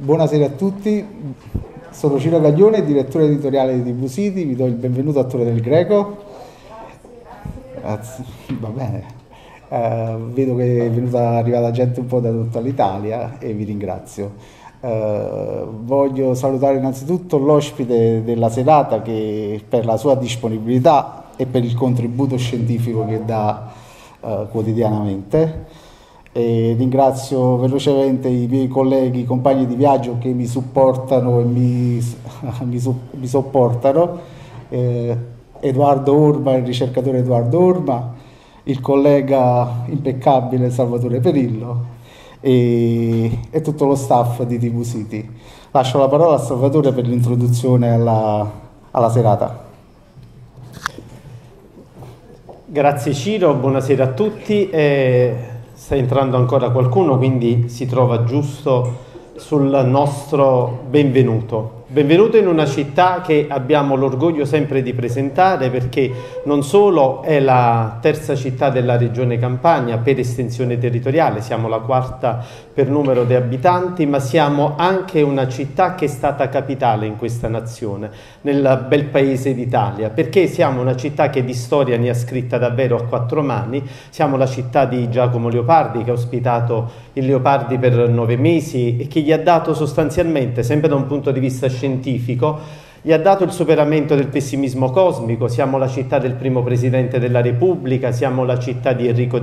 Buonasera a tutti, sono Ciro Gaglione, direttore editoriale di TV City, vi do il benvenuto a Torre del Greco. Grazie. Va bene, vedo che è arrivata gente un po' da tutta l'Italia e vi ringrazio. Voglio salutare innanzitutto l'ospite della serata per la sua disponibilità e per il contributo scientifico che dà quotidianamente. E ringrazio velocemente i miei colleghi, i compagni di viaggio che mi supportano e mi sopportano, Edoardo Orma, il ricercatore Edoardo Orma, il collega impeccabile Salvatore Perillo e tutto lo staff di TV City. Lascio la parola a Salvatore per l'introduzione alla serata. Grazie Ciro, buonasera a tutti. Sta entrando ancora qualcuno, quindi si trova giusto sul nostro benvenuto. Benvenuto in una città che abbiamo l'orgoglio sempre di presentare, perché non solo è la terza città della regione Campania per estensione territoriale, siamo la quarta per numero di abitanti, ma siamo anche una città che è stata capitale in questa nazione, nel bel paese d'Italia, perché siamo una città che di storia ne ha scritta davvero a quattro mani. Siamo la città di Giacomo Leopardi, che ha ospitato il Leopardi per 9 mesi e che gli ha dato sostanzialmente, sempre da un punto di vista scientifico, gli ha dato il superamento del pessimismo cosmico. Siamo la città del primo presidente della Repubblica, siamo la città di Enrico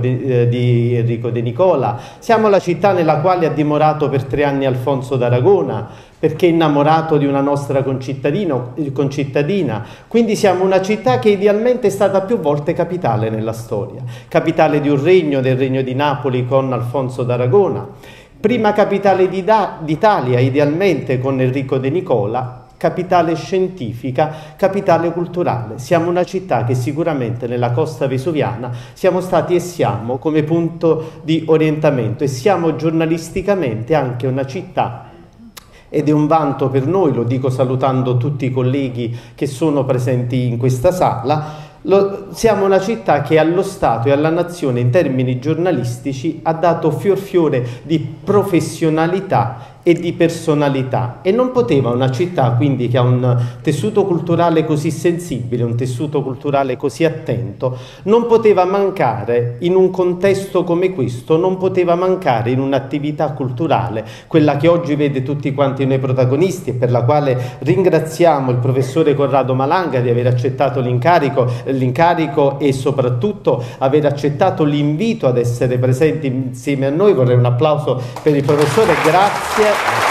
De Nicola, siamo la città nella quale ha dimorato per 3 anni Alfonso d'Aragona, perché è innamorato di una nostra concittadina. Quindi siamo una città che idealmente è stata più volte capitale nella storia, capitale di un regno, del regno di Napoli con Alfonso d'Aragona, prima capitale d'Italia idealmente con Enrico De Nicola, capitale scientifica, capitale culturale. Siamo una città che sicuramente nella costa vesuviana siamo stati e siamo come punto di orientamento, e siamo giornalisticamente anche una città, ed è un vanto per noi, lo dico salutando tutti i colleghi che sono presenti in questa sala, siamo una città che allo Stato e alla nazione in termini giornalistici ha dato fior di professionalità e di personalità, e non poteva una città quindi che ha un tessuto culturale così sensibile, un tessuto culturale così attento, non poteva mancare in un contesto come questo, non poteva mancare in un'attività culturale, quella che oggi vede tutti quanti noi protagonisti e per la quale ringraziamo il professore Corrado Malanga di aver accettato l'incarico e soprattutto aver accettato l'invito ad essere presenti insieme a noi. Vorrei un applauso per il professore, grazie.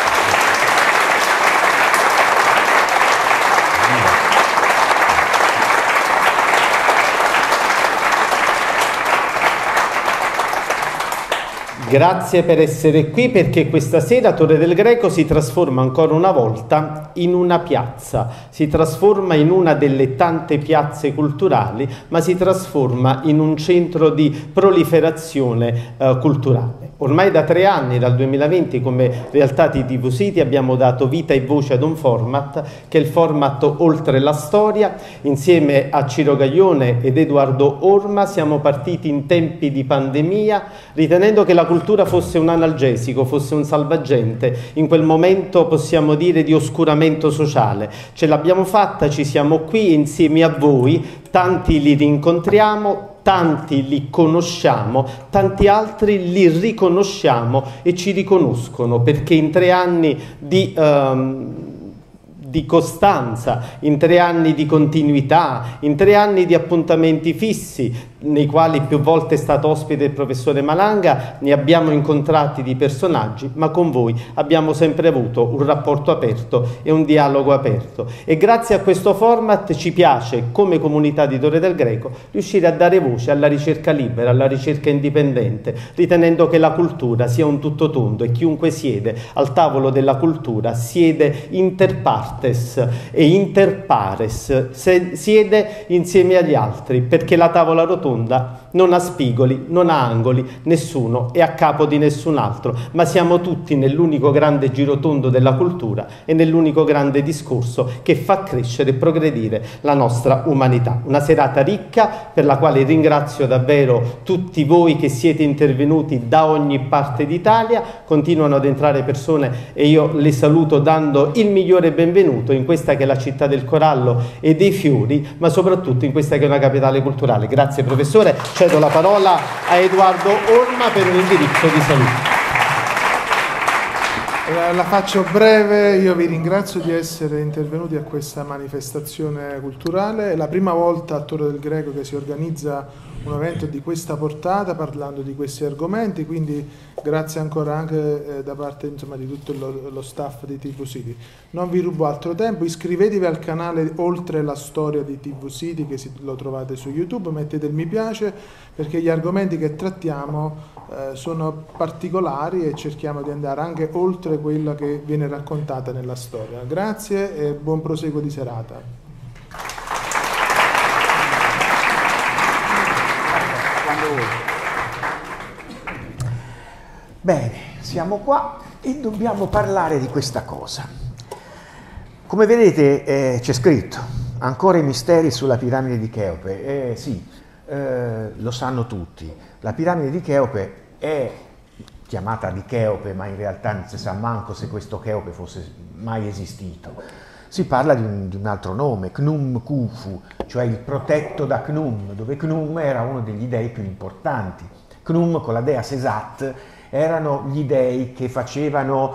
Grazie per essere qui, perché questa sera Torre del Greco si trasforma ancora una volta in una piazza, si trasforma in una delle tante piazze culturali, ma si trasforma in un centro di proliferazione culturale. Ormai da 3 anni, dal 2020, come realtà di TV City abbiamo dato vita e voce ad un format che è il format Oltre la Storia. Insieme a Ciro Gaglione ed Edoardo Orma siamo partiti in tempi di pandemia, ritenendo che la cultura fosse un analgesico, fosse un salvagente, in quel momento possiamo dire di oscuramento sociale. Ce l'abbiamo fatta, ci siamo qui insieme a voi, tanti li rincontriamo, tanti li conosciamo, tanti altri li riconosciamo e ci riconoscono, perché in 3 anni di costanza, in 3 anni di continuità, in 3 anni di appuntamenti fissi, nei quali più volte è stato ospite il professore Malanga, ne abbiamo incontrati di personaggi, ma con voi abbiamo sempre avuto un rapporto aperto e un dialogo aperto. E grazie a questo format ci piace, come comunità di Torre del Greco, riuscire a dare voce alla ricerca libera, alla ricerca indipendente, ritenendo che la cultura sia un tutto tondo e chiunque siede al tavolo della cultura siede inter partes e inter pares, siede insieme agli altri, perché la tavola rotonda rotonda, non ha spigoli, non ha angoli, nessuno è a capo di nessun altro, ma siamo tutti nell'unico grande girotondo della cultura e nell'unico grande discorso che fa crescere e progredire la nostra umanità. Una serata ricca per la quale ringrazio davvero tutti voi che siete intervenuti da ogni parte d'Italia. Continuano ad entrare persone e io le saluto dando il migliore benvenuto in questa che è la città del corallo e dei fiori, ma soprattutto in questa che è una capitale culturale. Grazie professore, cedo la parola a Edoardo Orma per un indirizzo di saluto. La faccio breve, io vi ringrazio di essere intervenuti a questa manifestazione culturale. È la prima volta a Torre del Greco che si organizza un evento di questa portata parlando di questi argomenti, quindi grazie ancora anche da parte insomma, di tutto lo staff di TV City. Non vi rubo altro tempo, iscrivetevi al canale Oltre la Storia di TV City che lo trovate su YouTube, mettete il mi piace perché gli argomenti che trattiamo sono particolari e cerchiamo di andare anche oltre quella che viene raccontata nella storia. Grazie e buon proseguo di serata. Bene, siamo qua e dobbiamo parlare di questa cosa. Come vedete c'è scritto, ancora i misteri sulla piramide di Cheope. Sì, lo sanno tutti. La piramide di Cheope è chiamata di Cheope, ma in realtà non si sa manco se questo Cheope fosse mai esistito. Si parla di un altro nome, Khnum Khufu, cioè il protetto da Khnum, dove Khnum era uno degli dei più importanti. Khnum con la dea Sesat erano gli dei che facevano,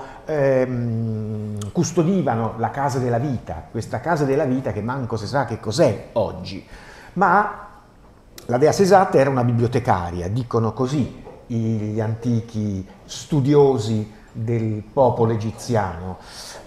custodivano la casa della vita, questa casa della vita che manco si sa che cos'è oggi. Ma la dea Sesat era una bibliotecaria, dicono così gli antichi studiosi del popolo egiziano.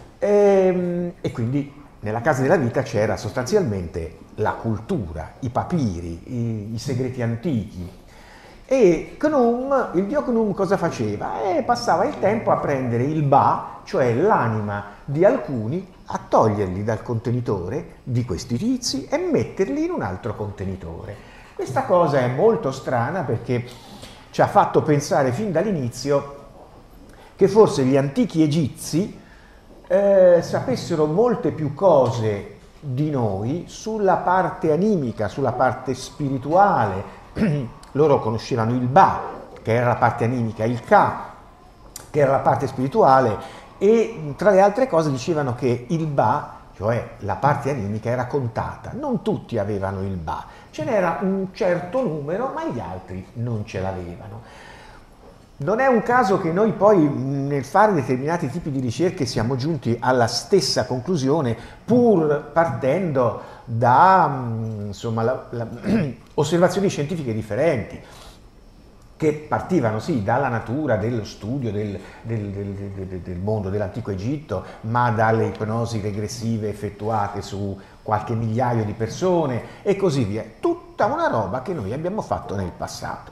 E quindi nella casa della vita c'era sostanzialmente la cultura, i papiri, i segreti antichi. E Khnum, il dio Khnum cosa faceva? Passava il tempo a prendere il Ba, cioè l'anima di alcuni, a toglierli dal contenitore di questi tizi e metterli in un altro contenitore. Questa cosa è molto strana perché ci ha fatto pensare fin dall'inizio che forse gli antichi egizi sapessero molte più cose di noi sulla parte animica, sulla parte spirituale. Loro conoscevano il Ba, che era la parte animica, il Ka, che era la parte spirituale, e tra le altre cose dicevano che il Ba, cioè la parte animica, era contata. Non tutti avevano il Ba, ce n'era un certo numero, ma gli altri non ce l'avevano. Non è un caso che noi poi nel fare determinati tipi di ricerche siamo giunti alla stessa conclusione, pur partendo da insomma, osservazioni scientifiche differenti, che partivano sì dalla natura dello studio del mondo dell'antico Egitto, ma dalle ipnosi regressive effettuate su qualche migliaio di persone e così via. Tutta una roba che noi abbiamo fatto nel passato.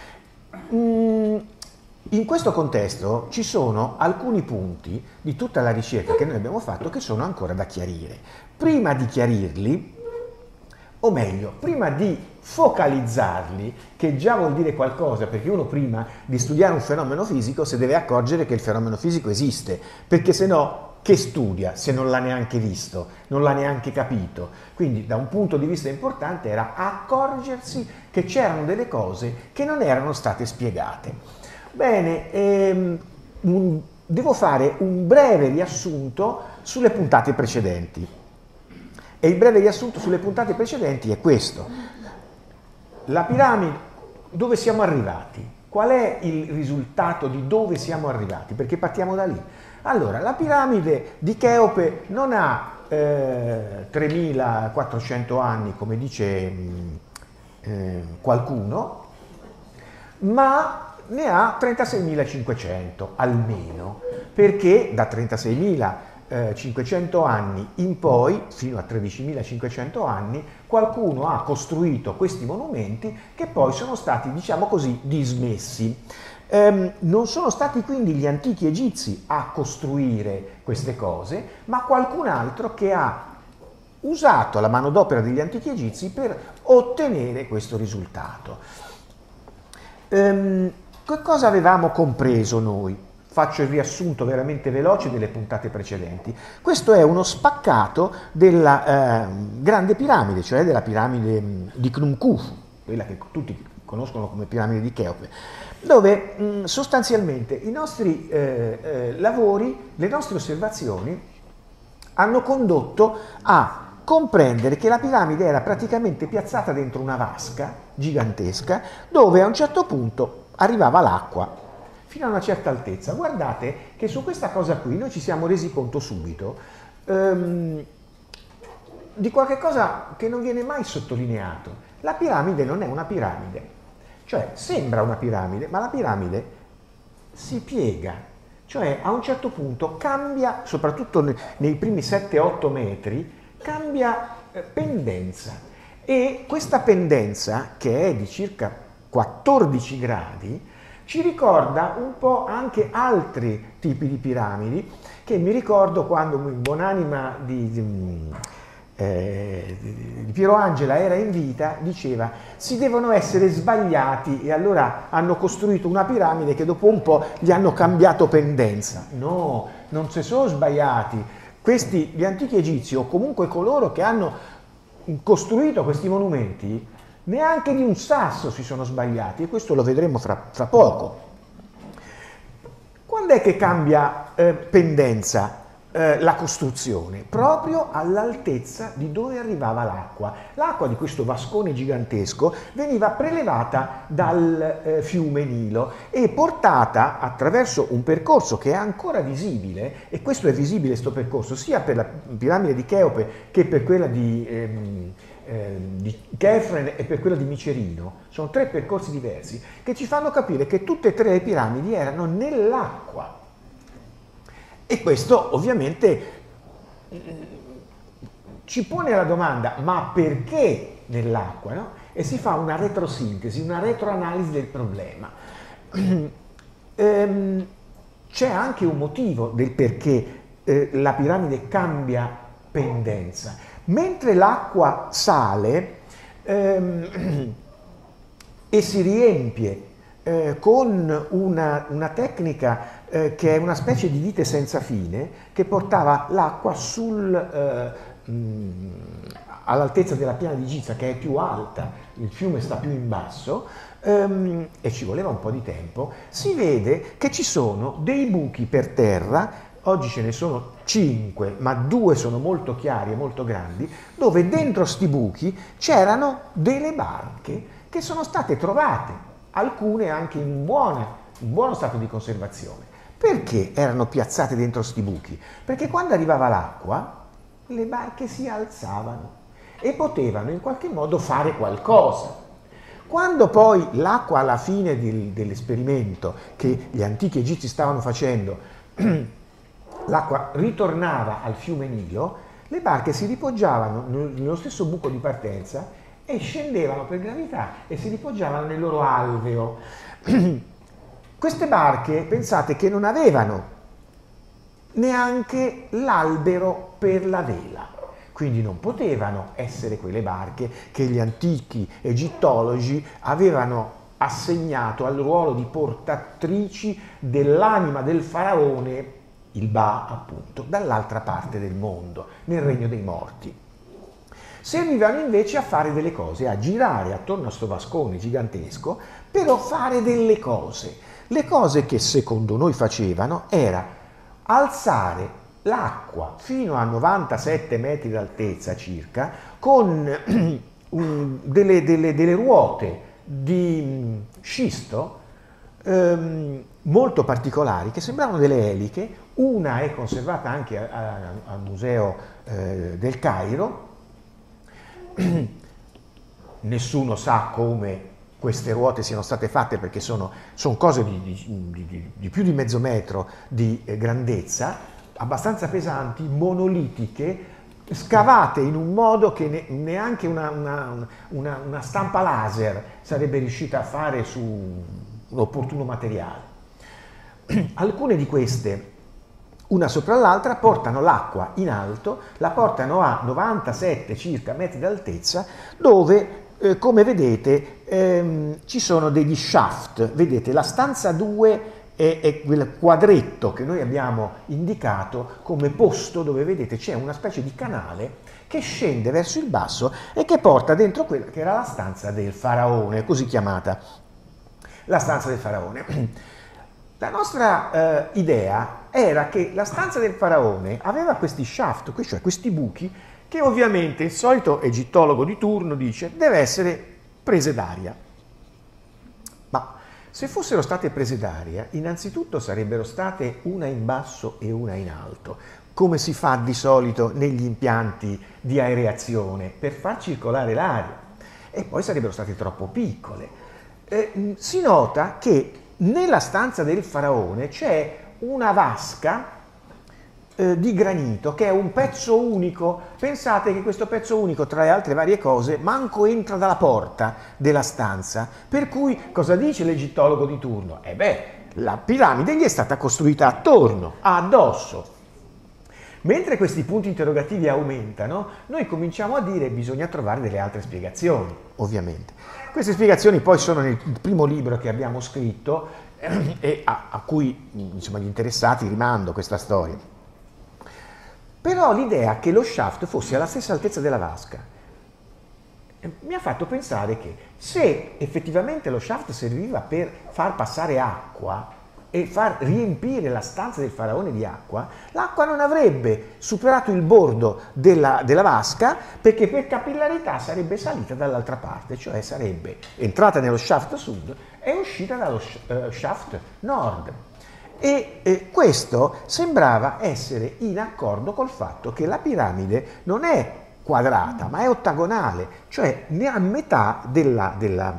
In questo contesto ci sono alcuni punti di tutta la ricerca che noi abbiamo fatto che sono ancora da chiarire. Prima di chiarirli, o meglio, prima di focalizzarli, che già vuol dire qualcosa, perché uno prima di studiare un fenomeno fisico si deve accorgere che il fenomeno fisico esiste, perché se no che studia se non l'ha neanche visto, non l'ha neanche capito? Quindi da un punto di vista importante era accorgersi che c'erano delle cose che non erano state spiegate. Bene, devo fare un breve riassunto sulle puntate precedenti. E il breve riassunto sulle puntate precedenti è questo. La piramide, dove siamo arrivati? Qual è il risultato di dove siamo arrivati? Perché partiamo da lì. Allora, la piramide di Cheope non ha 3400 anni, come dice qualcuno, ma ne ha 36.500 almeno, perché da 36.500 anni in poi, fino a 13.500 anni, qualcuno ha costruito questi monumenti che poi sono stati, diciamo così, dismessi. Non sono stati quindi gli antichi egizi a costruire queste cose, ma qualcun altro che ha usato la manodopera degli antichi egizi per ottenere questo risultato. Che cosa avevamo compreso noi? Faccio il riassunto veramente veloce delle puntate precedenti. Questo è uno spaccato della grande piramide, cioè della piramide di Khnum-Khufu, quella che tutti conoscono come piramide di Cheope, dove sostanzialmente i nostri lavori, le nostre osservazioni hanno condotto a comprendere che la piramide era praticamente piazzata dentro una vasca gigantesca dove a un certo punto arrivava l'acqua fino a una certa altezza. Guardate che su questa cosa qui noi ci siamo resi conto subito di qualche cosa che non viene mai sottolineato. La piramide non è una piramide, cioè sembra una piramide, ma la piramide si piega, cioè a un certo punto cambia, soprattutto nei primi 7-8 metri, cambia pendenza, e questa pendenza, che è di circa 14 gradi, ci ricorda un po' anche altri tipi di piramidi, che mi ricordo quando in buonanima di Piero Angela era in vita, diceva si devono essere sbagliati e allora hanno costruito una piramide che dopo un po' gli hanno cambiato pendenza. No, non si sono sbagliati. Questi, gli antichi egizi, o comunque coloro che hanno costruito questi monumenti, neanche di un sasso si sono sbagliati, e questo lo vedremo fra poco. Quando è che cambia pendenza la costruzione? Proprio all'altezza di dove arrivava l'acqua. L'acqua di questo vascone gigantesco veniva prelevata dal fiume Nilo e portata attraverso un percorso che è ancora visibile, e questo è visibile, questo percorso, sia per la piramide di Cheope che per quella di Chefren e per quella di Micerino. Sono 3 percorsi diversi che ci fanno capire che tutte e 3 le piramidi erano nell'acqua. E questo ovviamente ci pone la domanda: ma perché nell'acqua? No? E si fa una retrosintesi, una retroanalisi del problema. C'è anche un motivo del perché la piramide cambia pendenza. Mentre l'acqua sale e si riempie con una tecnica che è una specie di vite senza fine, che portava l'acqua all'altezza della piana di Giza, che è più alta, il fiume sta più in basso, e ci voleva un po' di tempo, si vede che ci sono dei buchi per terra. Oggi ce ne sono 5, ma 2 sono molto chiari e molto grandi, dove dentro sti buchi c'erano delle barche che sono state trovate, alcune anche in buono stato di conservazione. Perché erano piazzate dentro sti buchi? Perché quando arrivava l'acqua, le barche si alzavano e potevano in qualche modo fare qualcosa. Quando poi l'acqua, alla fine dell'esperimento che gli antichi egizi stavano facendo, l'acqua ritornava al fiume Nilo, le barche si ripoggiavano nello stesso buco di partenza e scendevano per gravità e si ripoggiavano nel loro alveo. Queste barche, pensate che non avevano neanche l'albero per la vela, quindi non potevano essere quelle barche che gli antichi egittologi avevano assegnato al ruolo di portatrici dell'anima del faraone, il Ba appunto, dall'altra parte del mondo, nel regno dei morti. Servivano invece a fare delle cose, a girare attorno a sto vascone gigantesco per fare delle cose. Le cose che secondo noi facevano era alzare l'acqua fino a 97 metri d'altezza circa con delle ruote di scisto molto particolari che sembravano delle eliche. Una è conservata anche al museo del Cairo. Nessuno sa come queste ruote siano state fatte, perché sono cose di più di mezzo metro di grandezza, abbastanza pesanti, monolitiche, scavate in un modo che neanche una stampa laser sarebbe riuscita a fare su un opportuno materiale. Alcune di queste, una sopra l'altra, portano l'acqua in alto, la portano a 97 circa metri d'altezza, dove come vedete ci sono degli shaft, vedete la stanza 2 è quel quadretto che noi abbiamo indicato come posto dove vedete c'è una specie di canale che scende verso il basso e che porta dentro quella che era la stanza del faraone, così chiamata la stanza del faraone. La nostra idea era che la stanza del faraone aveva questi shaft, cioè questi buchi, che ovviamente il solito egittologo di turno dice deve essere prese d'aria. Ma se fossero state prese d'aria, innanzitutto sarebbero state una in basso e una in alto, come si fa di solito negli impianti di aereazione per far circolare l'aria, e poi sarebbero state troppo piccole. Si nota che nella stanza del faraone c'è una vasca di granito che è un pezzo unico. Pensate che questo pezzo unico, tra le altre varie cose, manco entra dalla porta della stanza, per cui cosa dice l'egittologo di turno? La piramide gli è stata costruita attorno, addosso. Mentre questi punti interrogativi aumentano, noi cominciamo a dire che bisogna trovare delle altre spiegazioni, ovviamente. Queste spiegazioni poi sono nel primo libro che abbiamo scritto e a cui insomma, gli interessati rimando questa storia. Però l'idea che lo shaft fosse alla stessa altezza della vasca mi ha fatto pensare che se effettivamente lo shaft serviva per far passare acqua e far riempire la stanza del faraone di acqua, l'acqua non avrebbe superato il bordo della vasca, perché per capillarità sarebbe salita dall'altra parte, cioè sarebbe entrata nello shaft sud e uscita dallo shaft nord. E questo sembrava essere in accordo col fatto che la piramide non è quadrata, ma è ottagonale, cioè a metà della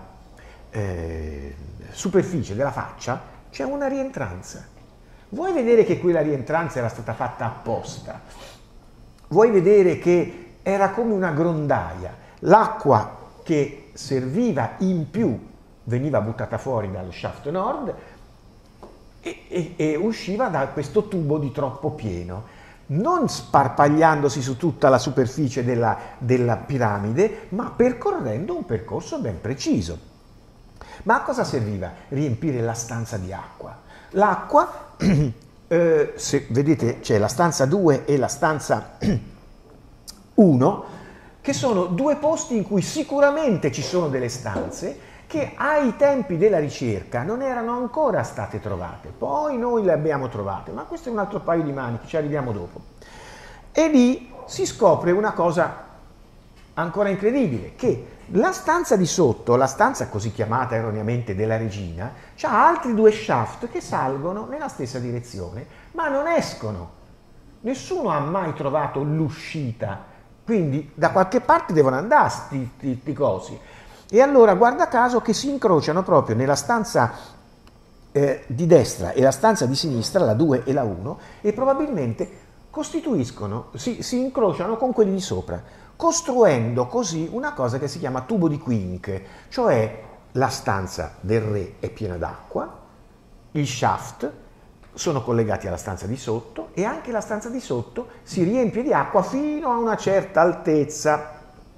superficie della faccia c'è una rientranza. Vuoi vedere che quella rientranza era stata fatta apposta? Vuoi vedere che era come una grondaia? L'acqua che serviva in più veniva buttata fuori dallo shaft nord e usciva da questo tubo di troppo pieno, non sparpagliandosi su tutta la superficie della piramide, ma percorrendo un percorso ben preciso. Ma a cosa serviva riempire la stanza di acqua? L'acqua, se vedete c'è la stanza 2 e la stanza 1, che sono due posti in cui sicuramente ci sono delle stanze che ai tempi della ricerca non erano ancora state trovate. Poi noi le abbiamo trovate, ma questo è un altro paio di maniche, ci arriviamo dopo. E lì si scopre una cosa ancora incredibile, che la stanza di sotto, la stanza così chiamata erroneamente della regina, ha altri due shaft che salgono nella stessa direzione, ma non escono. Nessuno ha mai trovato l'uscita, quindi da qualche parte devono andare sti cosi. E allora guarda caso che si incrociano proprio nella stanza di destra e la stanza di sinistra, la 2 e la 1, e probabilmente costituiscono, si incrociano con quelli di sopra, costruendo così una cosa che si chiama tubo di Quincke, cioè la stanza del re è piena d'acqua, il shaft sono collegati alla stanza di sotto e anche la stanza di sotto si riempie di acqua fino a una certa altezza.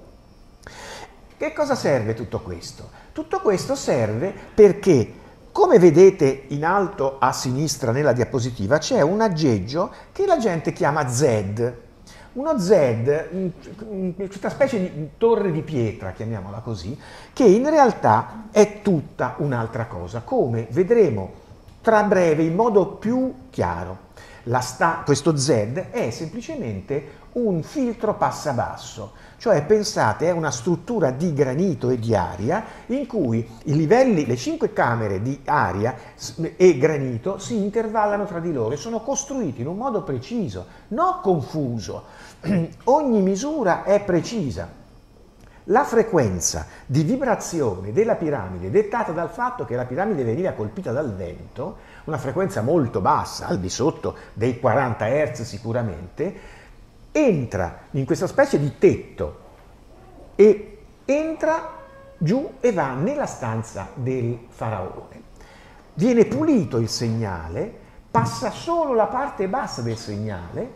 Che cosa serve tutto questo? Tutto questo serve perché, come vedete in alto a sinistra nella diapositiva, c'è un aggeggio che la gente chiama Z. Uno Z, questa specie di torre di pietra, chiamiamola così, che in realtà è tutta un'altra cosa, come vedremo tra breve in modo più chiaro. Questo Z è semplicemente un filtro passabasso, cioè pensate è una struttura di granito e di aria in cui i livelli, le 5 camere di aria e granito si intervallano tra di loro e sono costruiti in un modo preciso, non confuso. Ogni misura è precisa. La frequenza di vibrazione della piramide, dettata dal fatto che la piramide veniva colpita dal vento, una frequenza molto bassa, al di sotto dei 40 Hz sicuramente, entra in questa specie di tetto e entra giù e va nella stanza del faraone. Viene pulito il segnale, passa solo la parte bassa del segnale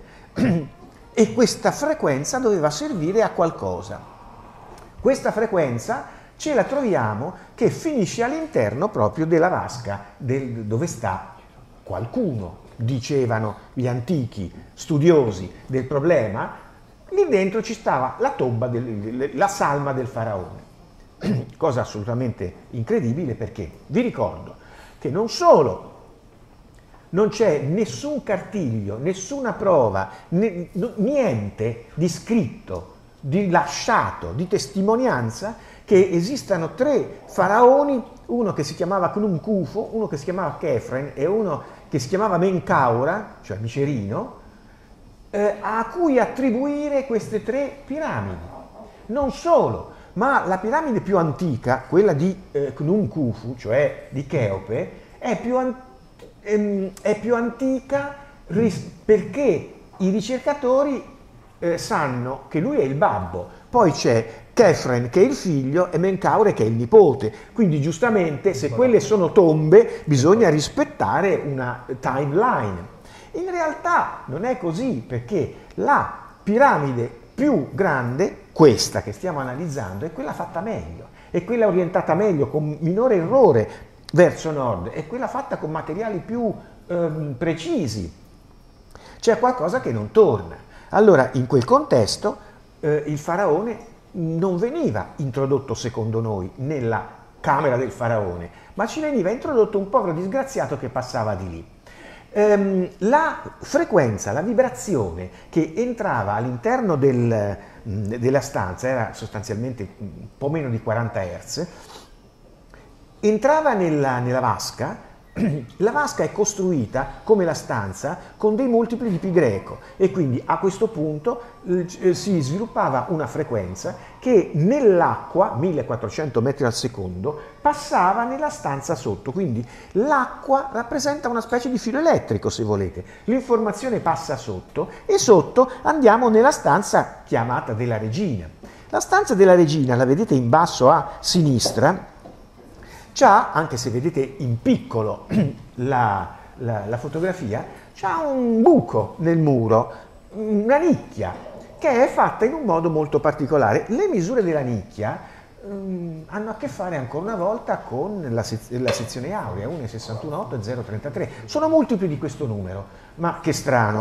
e questa frequenza doveva servire a qualcosa. Questa frequenza ce la troviamo che finisce all'interno proprio della vasca dove sta qualcuno, dicevano gli antichi studiosi del problema. Lì dentro ci stava la tomba, la salma del faraone. Cosa assolutamente incredibile, perché vi ricordo che non solo non c'è nessun cartiglio, nessuna prova, niente di scritto, di lasciato, di testimonianza che esistano 3 faraoni, uno che si chiamava Khnum-Khufu, uno che si chiamava Khephren e uno che si chiamava Menkaura, cioè Micerino, a cui attribuire queste 3 piramidi. Non solo, ma la piramide più antica, quella di Khnum-Khufu, cioè di Cheope, è più antica perché i ricercatori sanno che lui è il babbo, poi c'è Khephren che è il figlio e Menkaure che è il nipote, quindi giustamente se quelle sono tombe bisogna rispettare una timeline. In realtà non è così, perché la piramide più grande, questa che stiamo analizzando, è quella fatta meglio, è quella orientata meglio, con minore errore verso nord, è quella fatta con materiali più precisi. C'è qualcosa che non torna. Allora, in quel contesto, il faraone non veniva introdotto, secondo noi, nella camera del faraone, ma ci veniva introdotto un povero disgraziato che passava di lì. La frequenza, la vibrazione che entrava all'interno della stanza era sostanzialmente un po' meno di 40 Hz, entrava nella vasca. La vasca è costruita come la stanza con dei multipli di pi greco e quindi a questo punto si sviluppava una frequenza che nell'acqua, 1400 metri al secondo, passava nella stanza sotto, quindi l'acqua rappresenta una specie di filo elettrico, se volete, l'informazione passa sotto e sotto andiamo nella stanza chiamata della regina. La stanza della regina la vedete in basso a sinistra. C'ha, anche se vedete in piccolo la fotografia, c'ha un buco nel muro, una nicchia, che è fatta in un modo molto particolare. Le misure della nicchia hanno a che fare ancora una volta con la sezione aurea, 1,618 e 0,33. Sono multipli di questo numero, ma che strano.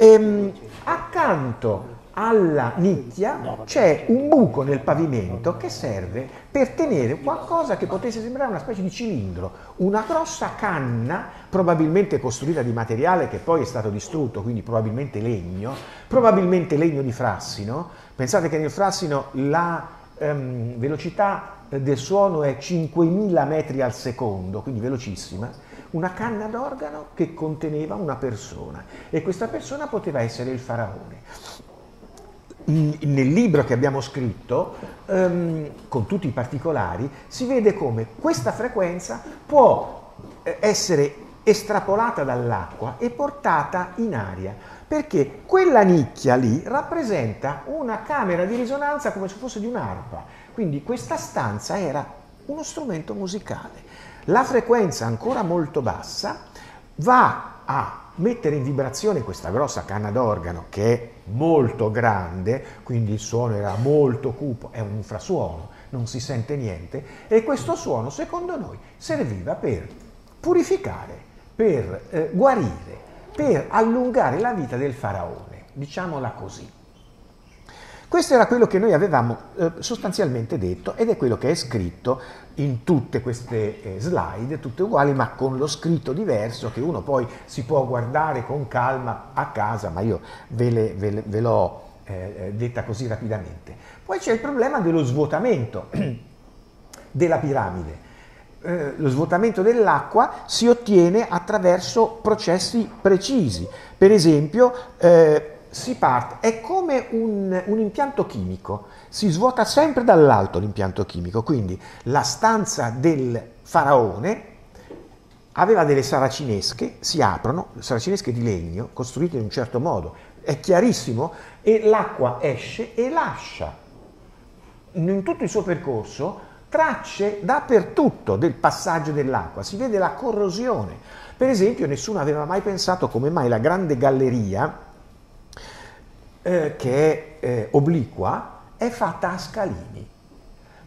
Accanto alla nicchia c'è un buco nel pavimento che serve per tenere qualcosa che potesse sembrare una specie di cilindro, una grossa canna, probabilmente costruita di materiale che poi è stato distrutto, quindi probabilmente legno di frassino. Pensate che nel frassino la velocità del suono è 5000 metri al secondo, quindi velocissima. Una canna d'organo che conteneva una persona e questa persona poteva essere il faraone. Nel libro che abbiamo scritto, con tutti i particolari, si vede come questa frequenza può essere estrapolata dall'acqua e portata in aria, perché quella nicchia lì rappresenta una camera di risonanza come se fosse di un'arpa, quindi questa stanza era uno strumento musicale. La frequenza ancora molto bassa va a mettere in vibrazione questa grossa canna d'organo che è molto grande, quindi il suono era molto cupo, è un infrasuono, non si sente niente, e questo suono secondo noi serviva per purificare, per guarire, per allungare la vita del faraone, diciamola così. Questo era quello che noi avevamo sostanzialmente detto ed è quello che è scritto in tutte queste slide, tutte uguali ma con lo scritto diverso che uno poi si può guardare con calma a casa, ma io ve l'ho detta così rapidamente. Poi c'è il problema dello svuotamento della piramide. Lo svuotamento dell'acqua si ottiene attraverso processi precisi, per esempio si parte, è come un impianto chimico, si svuota sempre dall'alto l'impianto chimico, quindi la stanza del faraone aveva delle saracinesche, si aprono, saracinesche di legno, costruite in un certo modo, è chiarissimo, e l'acqua esce e lascia in tutto il suo percorso tracce dappertutto del passaggio dell'acqua, si vede la corrosione. Per esempio nessuno aveva mai pensato come mai la grande galleria che è obliqua, è fatta a scalini.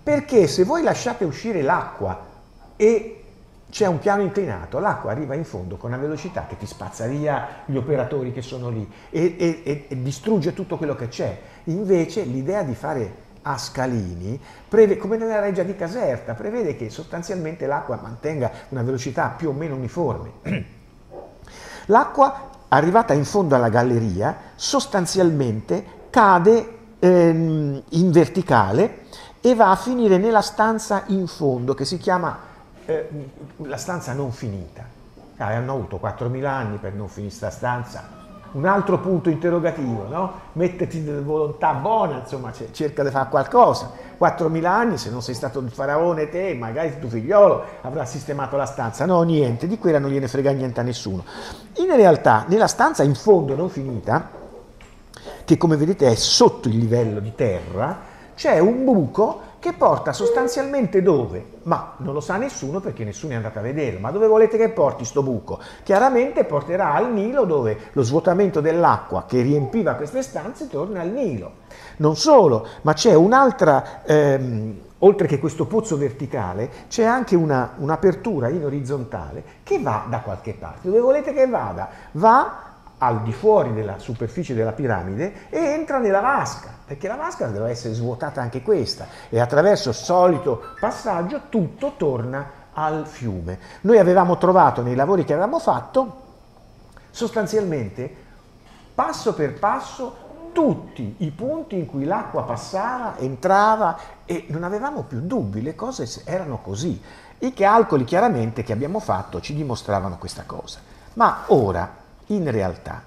Perché se voi lasciate uscire l'acqua e c'è un piano inclinato, l'acqua arriva in fondo con una velocità che ti spazza via gli operatori che sono lì e distrugge tutto quello che c'è. Invece l'idea di fare a scalini, come nella Reggia di Caserta, prevede che sostanzialmente l'acqua mantenga una velocità più o meno uniforme. L'acqua, arrivata in fondo alla galleria, sostanzialmente cade in verticale e va a finire nella stanza in fondo, che si chiama la stanza non finita. Hanno avuto 4.000 anni per non finire questa stanza. Un altro punto interrogativo, no? Mettiti della volontà buona, insomma, cerca di fare qualcosa. 4.000 anni, se non sei stato il faraone te, magari tuo figliolo avrà sistemato la stanza. No, niente, di quella non gliene frega niente a nessuno. In realtà, nella stanza in fondo non finita, che come vedete è sotto il livello di terra, c'è un buco che porta sostanzialmente dove? Ma non lo sa nessuno perché nessuno è andato a vederlo. Ma dove volete che porti sto buco? Chiaramente porterà al Nilo, dove lo svuotamento dell'acqua che riempiva queste stanze torna al Nilo. Non solo, ma c'è un'altra, oltre che questo pozzo verticale, c'è anche un'apertura in orizzontale che va da qualche parte. Dove volete che vada? Va al di fuori della superficie della piramide e entra nella vasca, perché la vasca deve essere svuotata anche questa, e attraverso il solito passaggio tutto torna al fiume. Noi avevamo trovato nei lavori che avevamo fatto sostanzialmente passo per passo tutti i punti in cui l'acqua passava, entrava, e non avevamo più dubbi, le cose erano così. I calcoli chiaramente che abbiamo fatto ci dimostravano questa cosa. Ma ora, in realtà,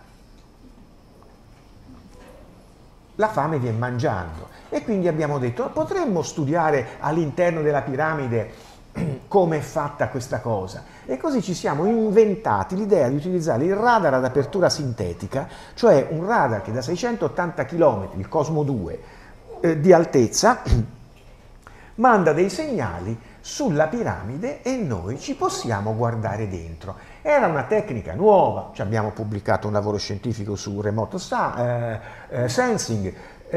la fame viene mangiando e quindi abbiamo detto potremmo studiare all'interno della piramide come è fatta questa cosa, e così ci siamo inventati l'idea di utilizzare il radar ad apertura sintetica, cioè un radar che da 680 km, il Cosmo 2, di altezza, manda dei segnali sulla piramide e noi ci possiamo guardare dentro. Era una tecnica nuova, ci abbiamo pubblicato un lavoro scientifico su remote sensing,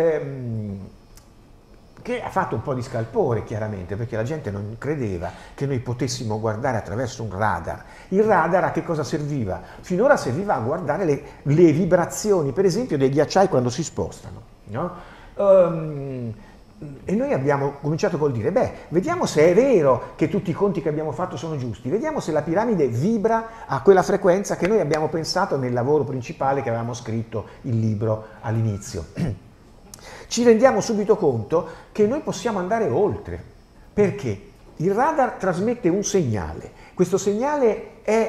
che ha fatto un po' di scalpore chiaramente, perché la gente non credeva che noi potessimo guardare attraverso un radar. Il radar a che cosa serviva? Finora serviva a guardare le vibrazioni, per esempio, dei ghiacciai quando si spostano, no? E noi abbiamo cominciato col dire, vediamo se è vero che tutti i conti che abbiamo fatto sono giusti, vediamo se la piramide vibra a quella frequenza che noi abbiamo pensato nel lavoro principale che avevamo scritto il libro all'inizio. Ci rendiamo subito conto che noi possiamo andare oltre, perché il radar trasmette un segnale, questo segnale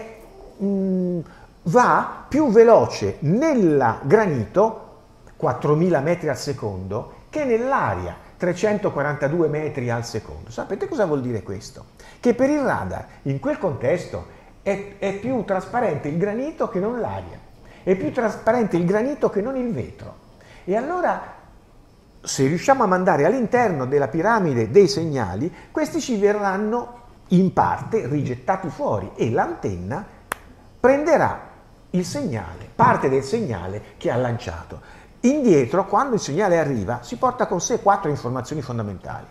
va più veloce nel granito, 4.000 metri al secondo, che nell'aria, 342 metri al secondo. Sapete cosa vuol dire questo? Che per il radar, in quel contesto, è più trasparente il granito che non l'aria, è più trasparente il granito che non il vetro. E allora, se riusciamo a mandare all'interno della piramide dei segnali, questi ci verranno in parte rigettati fuori e l'antenna prenderà il segnale, parte del segnale che ha lanciato. Indietro, quando il segnale arriva, si porta con sé 4 informazioni fondamentali.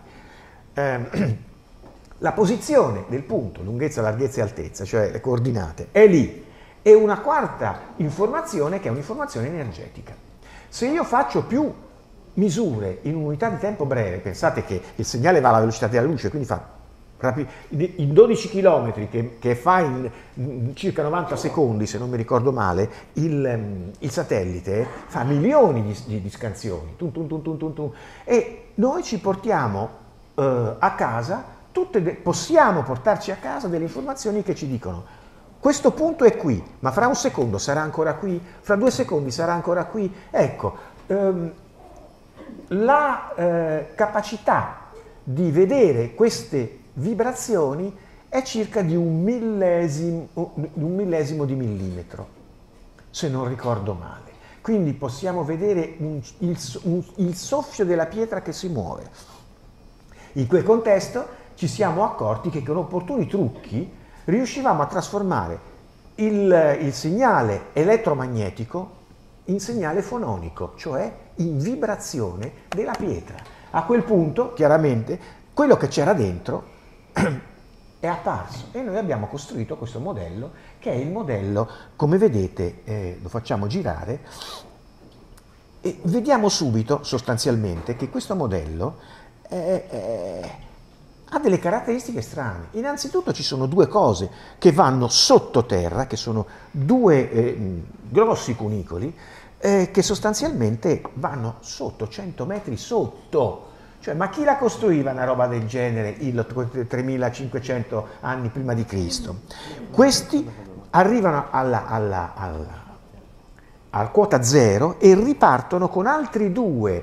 La posizione del punto, lunghezza, larghezza e altezza, cioè le coordinate, è lì. E una quarta informazione che è un'informazione energetica. Se io faccio più misure in un'unità di tempo breve, pensate che il segnale va alla velocità della luce, quindi fa in 12 km che fa in circa 90 secondi, se non mi ricordo male, il satellite fa milioni di scansioni, e noi ci portiamo a casa, possiamo portarci a casa delle informazioni che ci dicono questo punto è qui, ma fra un secondo sarà ancora qui, fra 2 secondi sarà ancora qui. Ecco, la capacità di vedere queste vibrazioni è circa di un millesimo di millimetro, se non ricordo male. Quindi possiamo vedere il soffio della pietra che si muove. In quel contesto ci siamo accorti che con opportuni trucchi riuscivamo a trasformare il segnale elettromagnetico in segnale fononico, cioè in vibrazione della pietra. A quel punto, chiaramente, quello che c'era dentro è apparso e noi abbiamo costruito questo modello che è il modello, come vedete, lo facciamo girare e vediamo subito sostanzialmente che questo modello ha delle caratteristiche strane. Innanzitutto ci sono due cose che vanno sottoterra, che sono due grossi cunicoli che sostanzialmente vanno sotto, 100 metri sotto. Cioè, ma chi la costruiva una roba del genere 3500 anni prima di Cristo? Questi arrivano alla quota zero e ripartono con altri due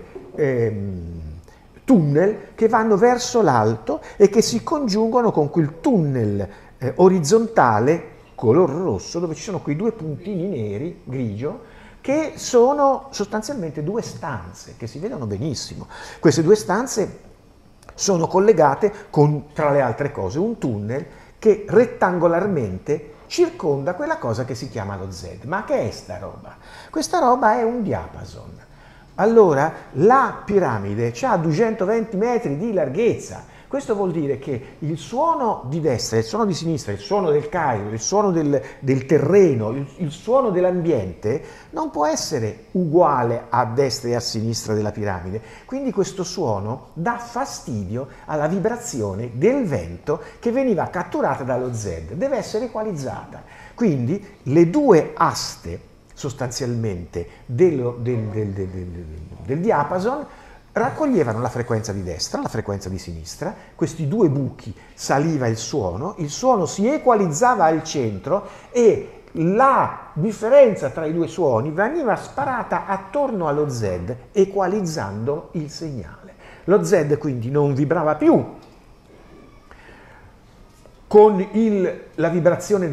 tunnel che vanno verso l'alto e che si congiungono con quel tunnel orizzontale color rosso dove ci sono quei due puntini neri, grigio, che sono sostanzialmente due stanze che si vedono benissimo. Queste due stanze sono collegate con, tra le altre cose, un tunnel che rettangolarmente circonda quella cosa che si chiama lo Z. Ma che è sta roba? Questa roba è un diapason. Allora, la piramide ha 220 metri di larghezza. Questo vuol dire che il suono di destra, il suono di sinistra, il suono del Cairo, il suono del terreno, il suono dell'ambiente non può essere uguale a destra e a sinistra della piramide. Quindi questo suono dà fastidio alla vibrazione del vento che veniva catturata dallo Z. Deve essere equalizzata. Quindi le due aste sostanzialmente del diapason raccoglievano la frequenza di destra, la frequenza di sinistra, questi due buchi saliva il suono si equalizzava al centro e la differenza tra i due suoni veniva sparata attorno allo Z, equalizzando il segnale. Lo Z quindi non vibrava più con la vibrazione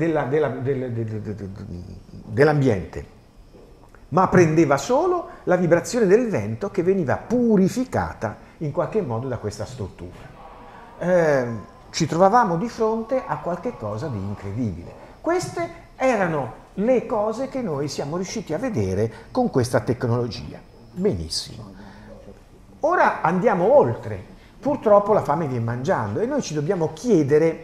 dell'ambiente, ma prendeva solo la vibrazione del vento che veniva purificata in qualche modo da questa struttura. Ci trovavamo di fronte a qualche cosa di incredibile. Queste erano le cose che noi siamo riusciti a vedere con questa tecnologia. Benissimo. Ora andiamo oltre. Purtroppo la fame viene mangiando e noi ci dobbiamo chiedere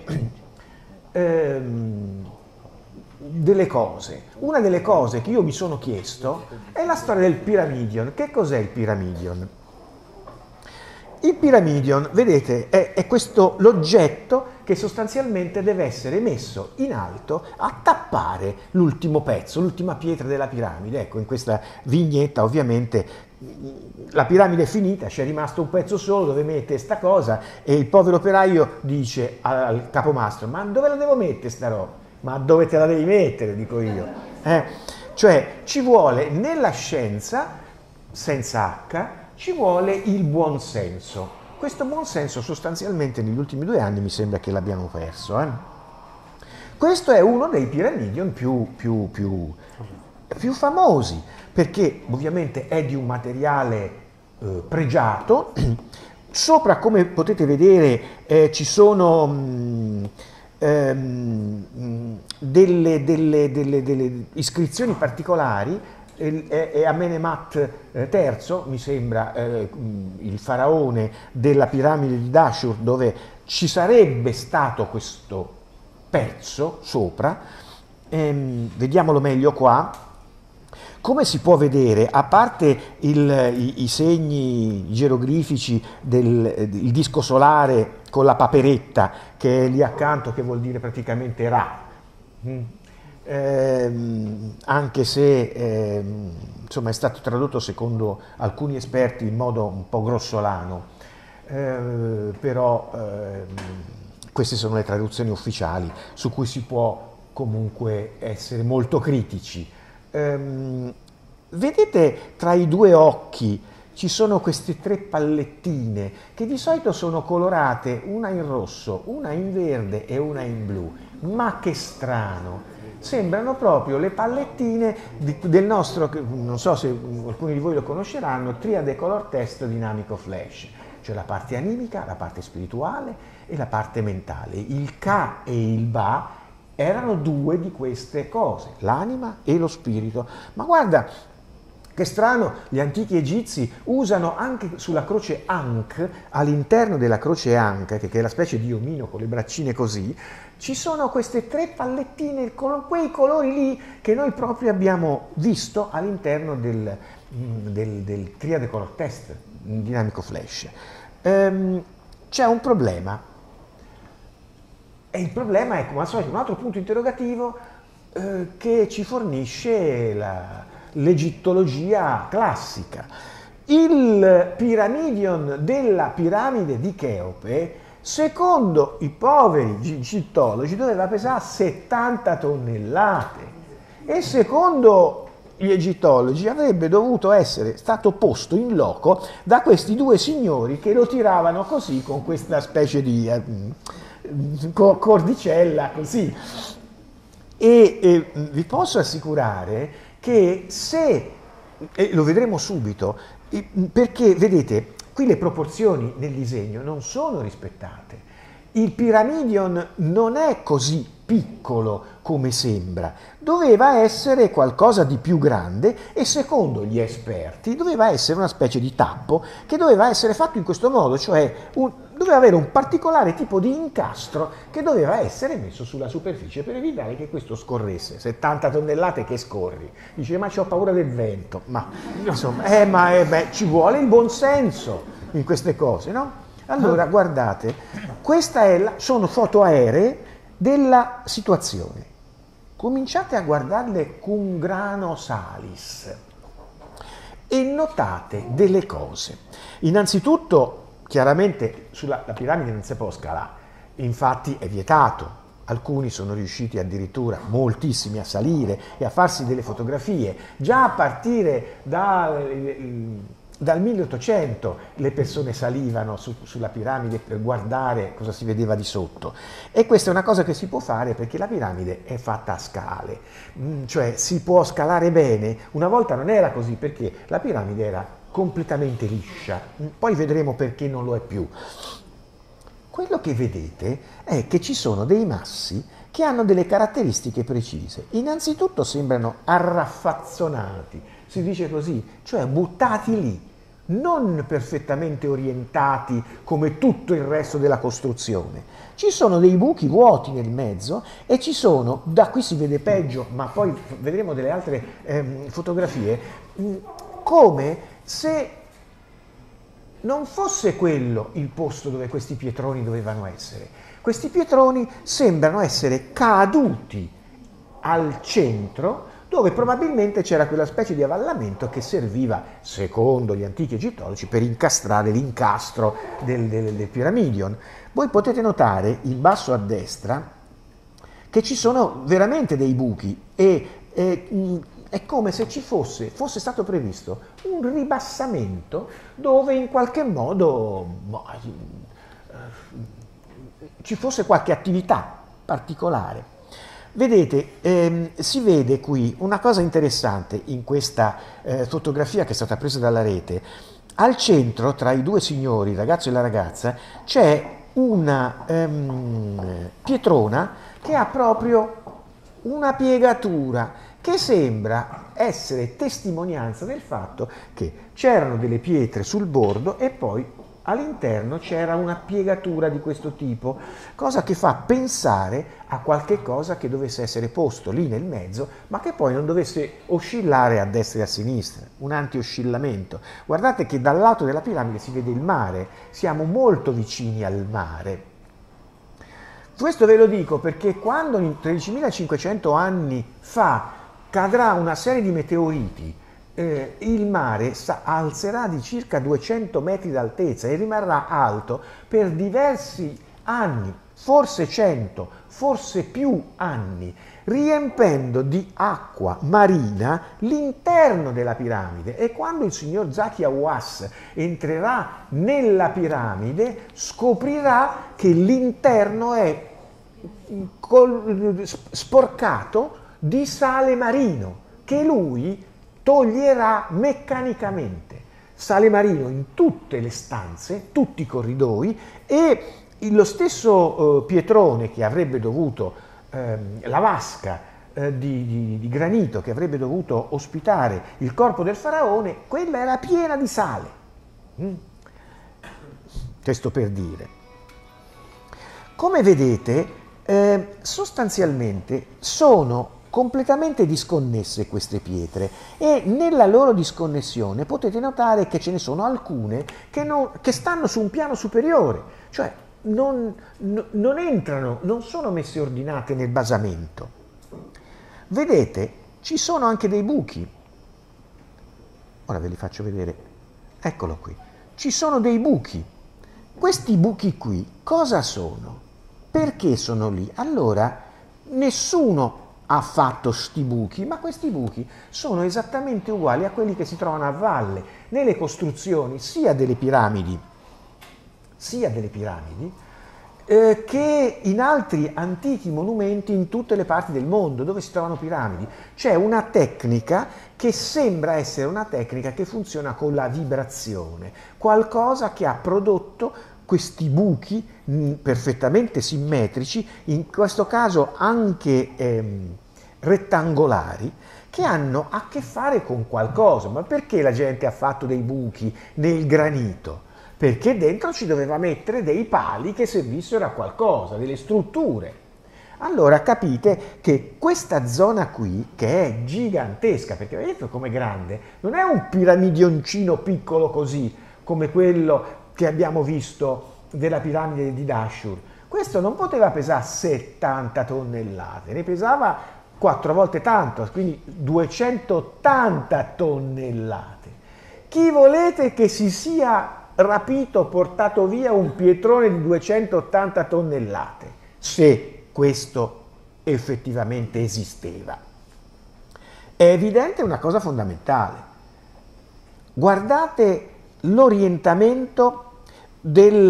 delle cose. Una delle cose che io mi sono chiesto è la storia del Pyramidion. Che cos'è il Pyramidion? Il Pyramidion, vedete, è questo l'oggetto che sostanzialmente deve essere messo in alto a tappare l'ultimo pezzo, l'ultima pietra della piramide. Ecco, in questa vignetta ovviamente la piramide è finita, c'è rimasto un pezzo solo dove mette sta cosa e il povero operaio dice al capomastro: ma dove la devo mettere sta roba? Ma dove te la devi mettere, dico io. Cioè ci vuole nella scienza, senza H, ci vuole il buonsenso. Questo buonsenso sostanzialmente negli ultimi 2 anni mi sembra che l'abbiamo perso. Questo è uno dei Pyramidion più famosi, perché ovviamente è di un materiale pregiato. Sopra, come potete vedere, ci sono delle iscrizioni particolari. È Amenemhat III, mi sembra, il faraone della piramide di Dashur, dove ci sarebbe stato questo pezzo sopra. Vediamolo meglio qua. Come si può vedere, a parte i segni geroglifici il disco solare con la paperetta che è lì accanto, che vuol dire praticamente Ra, anche se insomma è stato tradotto secondo alcuni esperti in modo un po' grossolano, però queste sono le traduzioni ufficiali su cui si può comunque essere molto critici. Vedete tra i due occhi ci sono queste 3 pallettine che di solito sono colorate, una in rosso, una in verde e una in blu. Ma che strano! Sembrano proprio le pallettine del nostro, non so se alcuni di voi lo conosceranno, Triade Color Test Dinamico Flash, cioè la parte animica, la parte spirituale e la parte mentale. Il Ka e il Ba erano 2 di queste cose, l'anima e lo spirito. Ma guarda, Che strano, gli antichi egizi usano anche sulla croce Ankh, all'interno della croce Ankh, che è la specie di omino con le braccine così, ci sono queste 3 pallettine, quei colori lì che noi proprio abbiamo visto all'interno del Triade Color Test dinamico flash. C'è un problema, e il problema è, come al solito, un altro punto interrogativo che ci fornisce l'egittologia classica. Il piramidion della piramide di Cheope, secondo i poveri egittologi, doveva pesare 70 tonnellate e secondo gli egittologi avrebbe dovuto essere stato posto in loco da questi 2 signori che lo tiravano così con questa specie di cordicella così. E vi posso assicurare che se, e lo vedremo subito, perché vedete, qui le proporzioni nel disegno non sono rispettate. Il piramidion non è così piccolo come sembra, doveva essere qualcosa di più grande e secondo gli esperti doveva essere una specie di tappo che doveva essere fatto in questo modo, cioè doveva avere un particolare tipo di incastro che doveva essere messo sulla superficie per evitare che questo scorresse. 70 tonnellate che scorri, dice ma c'ho paura del vento, ma insomma ci vuole il buon senso in queste cose, no? Allora guardate, sono foto aeree della situazione. Cominciate a guardarle cum grano salis e notate delle cose. Innanzitutto, chiaramente la piramide non si può scalare, infatti è vietato. Alcuni sono riusciti addirittura, moltissimi, a salire e a farsi delle fotografie. Già a partire dal 1800 le persone salivano sulla piramide per guardare cosa si vedeva di sotto, e questa è una cosa che si può fare perché la piramide è fatta a scale, cioè si può scalare bene. Una volta non era così perché la piramide era completamente liscia, poi vedremo perché non lo è più. Quello che vedete è che ci sono dei massi che hanno delle caratteristiche precise. Innanzitutto sembrano arraffazzonati, si dice così, cioè buttati lì, non perfettamente orientati come tutto il resto della costruzione. Ci sono dei buchi vuoti nel mezzo e ci sono, da qui si vede peggio, ma poi vedremo delle altre fotografie, come se non fosse quello il posto dove questi pietroni dovevano essere. Questi pietroni sembrano essere caduti al centro, dove probabilmente c'era quella specie di avallamento che serviva, secondo gli antichi egittologi, per incastrare l'incastro del piramidion. Voi potete notare in basso a destra che ci sono veramente dei buchi e è come se fosse stato previsto un ribassamento dove in qualche modo ci fosse qualche attività particolare. Vedete, si vede qui una cosa interessante in questa fotografia che è stata presa dalla rete. Al centro, tra i 2 signori, il ragazzo e la ragazza, c'è una pietrona che ha proprio una piegatura che sembra essere testimonianza del fatto che c'erano delle pietre sul bordo e poi all'interno c'era una piegatura di questo tipo, cosa che fa pensare a qualche cosa che dovesse essere posto lì nel mezzo, ma che poi non dovesse oscillare a destra e a sinistra, un anti-oscillamento. Guardate che dal lato della piramide si vede il mare, siamo molto vicini al mare. Questo ve lo dico perché quando in 13.500 anni fa cadrà una serie di meteoriti, il mare alzerà di circa 200 metri d'altezza e rimarrà alto per diversi anni, forse 100, forse più anni, riempendo di acqua marina l'interno della piramide. E quando il signor Zahi Hawass entrerà nella piramide, scoprirà che l'interno è sporcato di sale marino, che lui toglierà meccanicamente. Sale marino in tutte le stanze, tutti i corridoi, e lo stesso pietrone che avrebbe dovuto, la vasca di granito che avrebbe dovuto ospitare il corpo del faraone, quella era piena di sale. Questo per dire. Come vedete, sostanzialmente sono completamente disconnesse queste pietre e nella loro disconnessione potete notare che ce ne sono alcune che stanno su un piano superiore, cioè non entrano, non sono messe ordinate nel basamento. Vedete, ci sono anche dei buchi. Ora ve li faccio vedere. Eccolo qui. Ci sono dei buchi. Questi buchi qui cosa sono? Perché sono lì? Allora, nessuno ha fatto sti buchi, ma questi buchi sono esattamente uguali a quelli che si trovano a valle nelle costruzioni sia delle piramidi che in altri antichi monumenti in tutte le parti del mondo dove si trovano piramidi. C'è una tecnica che sembra essere una tecnica che funziona con la vibrazione, qualcosa che ha prodotto questi buchi perfettamente simmetrici, in questo caso anche rettangolari, che hanno a che fare con qualcosa. Ma perché la gente ha fatto dei buchi nel granito? Perché dentro ci doveva mettere dei pali che servissero a qualcosa, delle strutture. Allora capite che questa zona qui, che è gigantesca, perché vedete com'è grande, non è un piramidioncino piccolo così, come quello che abbiamo visto della piramide di Dashur. Questo non poteva pesare 70 tonnellate, ne pesava 4 volte tanto, quindi 280 tonnellate. Chi volete che si sia rapito, portato via un pietrone di 280 tonnellate, se questo effettivamente esisteva? È evidente una cosa fondamentale. Guardate l'orientamento dei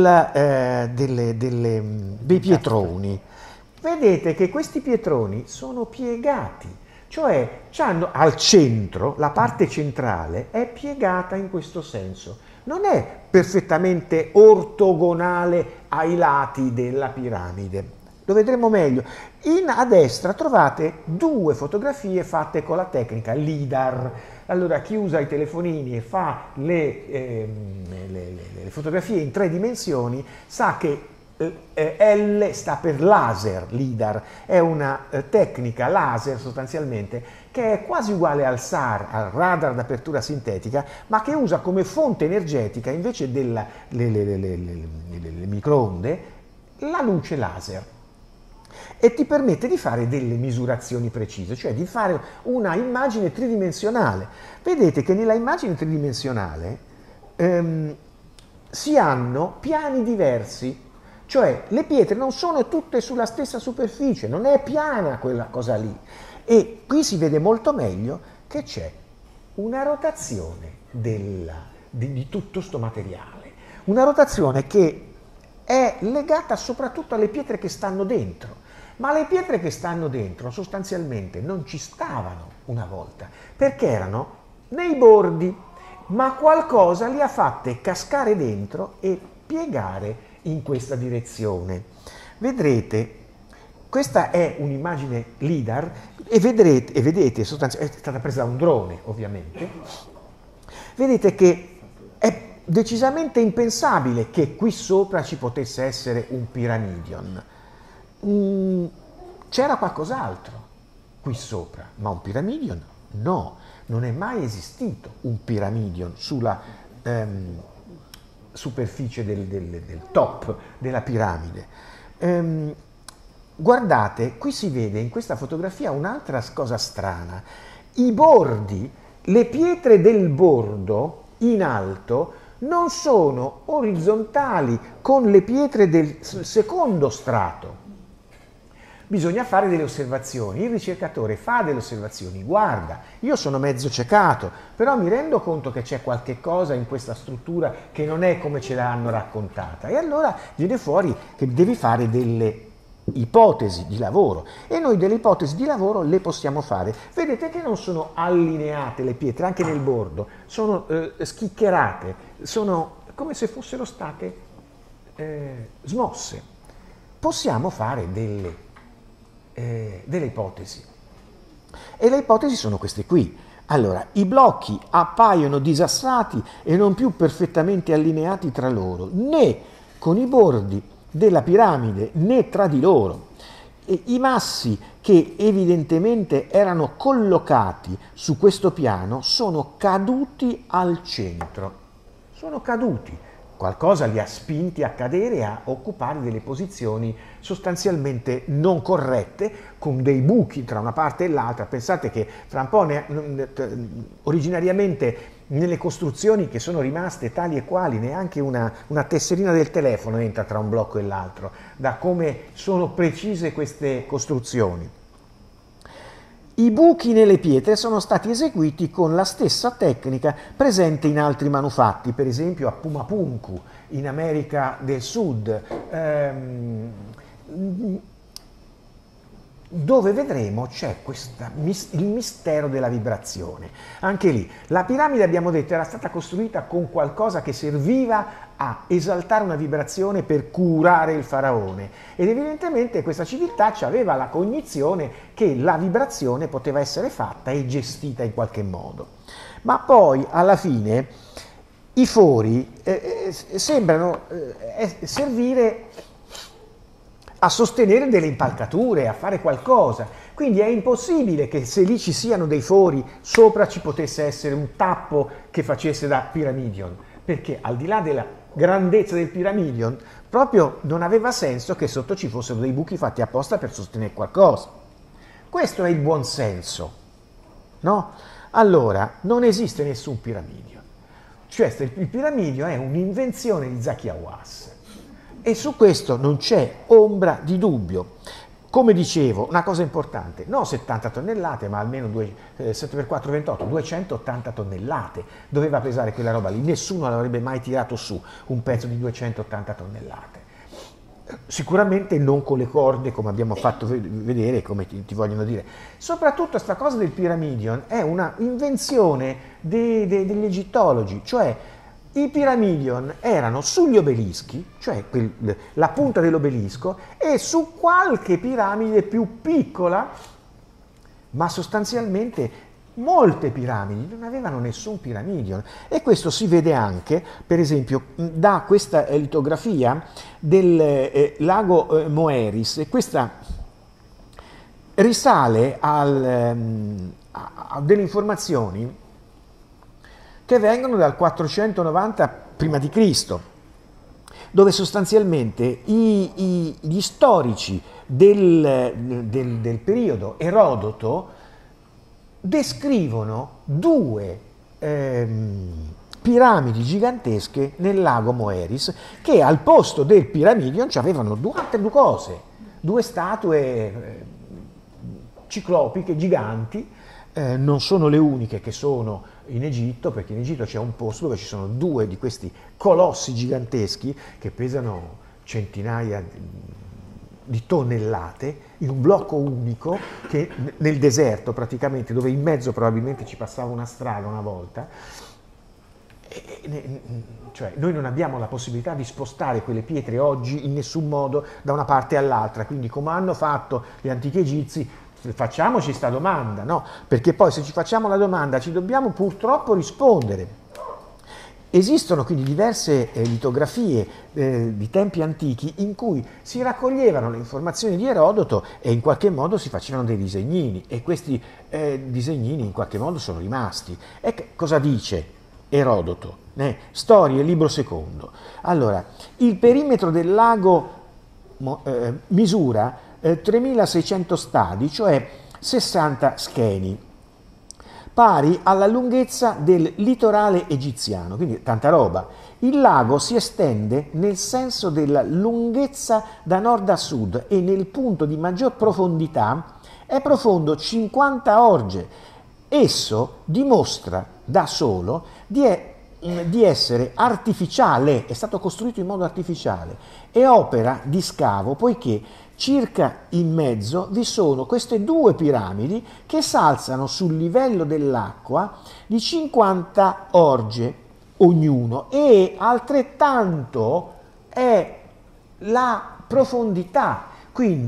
pietroni. Vedete che questi pietroni sono piegati, cioè c'hanno al centro, la parte centrale è piegata in questo senso, non è perfettamente ortogonale ai lati della piramide. Lo vedremo meglio. A destra trovate 2 fotografie fatte con la tecnica LIDAR. Allora, chi usa i telefonini e fa le fotografie in 3 dimensioni sa che L sta per laser, LIDAR, è una tecnica laser sostanzialmente che è quasi uguale al SAR, al radar d'apertura sintetica, ma che usa come fonte energetica invece delle microonde la luce laser. E ti permette di fare delle misurazioni precise, cioè di fare una immagine tridimensionale. Vedete che nella immagine tridimensionale si hanno piani diversi, cioè le pietre non sono tutte sulla stessa superficie, non è piana quella cosa lì. E qui si vede molto meglio che c'è una rotazione di tutto sto materiale, una rotazione che è legata soprattutto alle pietre che stanno dentro. Ma le pietre che stanno dentro sostanzialmente non ci stavano una volta, perché erano nei bordi, ma qualcosa li ha fatte cascare dentro e piegare in questa direzione. Vedrete, questa è un'immagine LIDAR e vedete sostanzialmente, è stata presa da un drone ovviamente, vedete che è decisamente impensabile che qui sopra ci potesse essere un Pyramidion. C'era qualcos'altro qui sopra, ma un Pyramidion no, non è mai esistito un Pyramidion sulla superficie del top della piramide. Guardate, qui si vede in questa fotografia un'altra cosa strana. I bordi, le pietre del bordo in alto non sono orizzontali con le pietre del secondo strato. Bisogna fare delle osservazioni, il ricercatore fa delle osservazioni, guarda, io sono mezzo ciecato, però mi rendo conto che c'è qualche cosa in questa struttura che non è come ce l'hanno raccontata, e allora viene fuori che devi fare delle ipotesi di lavoro, e noi delle ipotesi di lavoro le possiamo fare. Vedete che non sono allineate le pietre, anche nel bordo, sono schiccherate, sono come se fossero state smosse. Possiamo fare delle ipotesi. E le ipotesi sono queste qui. Allora, i blocchi appaiono disastrati e non più perfettamente allineati tra loro, né con i bordi della piramide né tra di loro. E i massi che evidentemente erano collocati su questo piano sono caduti al centro. Sono caduti. Qualcosa li ha spinti a cadere e a occupare delle posizioni sostanzialmente non corrette, con dei buchi tra una parte e l'altra. Pensate che fra un po' originariamente nelle costruzioni che sono rimaste tali e quali, neanche una tesserina del telefono entra tra un blocco e l'altro, da come sono precise queste costruzioni. I buchi nelle pietre sono stati eseguiti con la stessa tecnica presente in altri manufatti, per esempio a Pumapunku, in America del Sud, dove vedremo c'è il mistero della vibrazione. Anche lì, la piramide, abbiamo detto, era stata costruita con qualcosa che serviva a esaltare una vibrazione per curare il faraone, ed evidentemente questa civiltà aveva la cognizione che la vibrazione poteva essere fatta e gestita in qualche modo. Ma poi alla fine i fori sembrano servire a sostenere delle impalcature, a fare qualcosa. Quindi è impossibile che se lì ci siano dei fori, sopra ci potesse essere un tappo che facesse da Pyramidion, perché al di là della grandezza del Pyramidion, proprio non aveva senso che sotto ci fossero dei buchi fatti apposta per sostenere qualcosa. Questo è il buon senso, no? Allora, non esiste nessun Pyramidion. Cioè, il Pyramidion è un'invenzione di Zahi Hawass. E su questo non c'è ombra di dubbio. Come dicevo, una cosa importante, non 70 tonnellate, ma almeno 7x4, 28, 280 tonnellate doveva pesare quella roba lì. Nessuno l'avrebbe mai tirato su un pezzo di 280 tonnellate. Sicuramente non con le corde, come abbiamo fatto vedere, come ti vogliono dire. Soprattutto questa cosa del Pyramidion è una invenzione degli egittologi, cioè i Pyramidion erano sugli obelischi, cioè la punta dell'obelisco, e su qualche piramide più piccola, ma sostanzialmente molte piramidi non avevano nessun Pyramidion. E questo si vede anche, per esempio, da questa litografia del lago Moeris, e questa risale a delle informazioni che vengono dal 490 p.C., dove sostanzialmente gli storici del periodo, Erodoto, descrivono due piramidi gigantesche nel lago Moeris, che al posto del Pyramidion avevano due cose, due statue ciclopiche giganti. Non sono le uniche che sono in Egitto, perché in Egitto c'è un posto dove ci sono due di questi colossi giganteschi che pesano centinaia di tonnellate in un blocco unico, che nel deserto praticamente, dove in mezzo probabilmente ci passava una strada una volta. Cioè, noi non abbiamo la possibilità di spostare quelle pietre oggi in nessun modo da una parte all'altra, quindi come hanno fatto gli antichi egizi, facciamoci sta domanda, no? Perché poi se ci facciamo la domanda ci dobbiamo purtroppo rispondere. Esistono quindi diverse litografie di tempi antichi in cui si raccoglievano le informazioni di Erodoto e in qualche modo si facevano dei disegnini, e questi disegnini in qualche modo sono rimasti. E cosa dice Erodoto? Storie, libro secondo. Allora, il perimetro del lago misura 3600 stadi, cioè 60 scheni, pari alla lunghezza del litorale egiziano, quindi tanta roba. Il lago si estende nel senso della lunghezza da nord a sud e nel punto di maggior profondità è profondo 50 orge. Esso dimostra da solo di essere artificiale, è stato costruito in modo artificiale, e opera di scavo, poiché circa in mezzo vi sono queste due piramidi che s'alzano sul livello dell'acqua di 50 orge ognuno, e altrettanto è la profondità. Quindi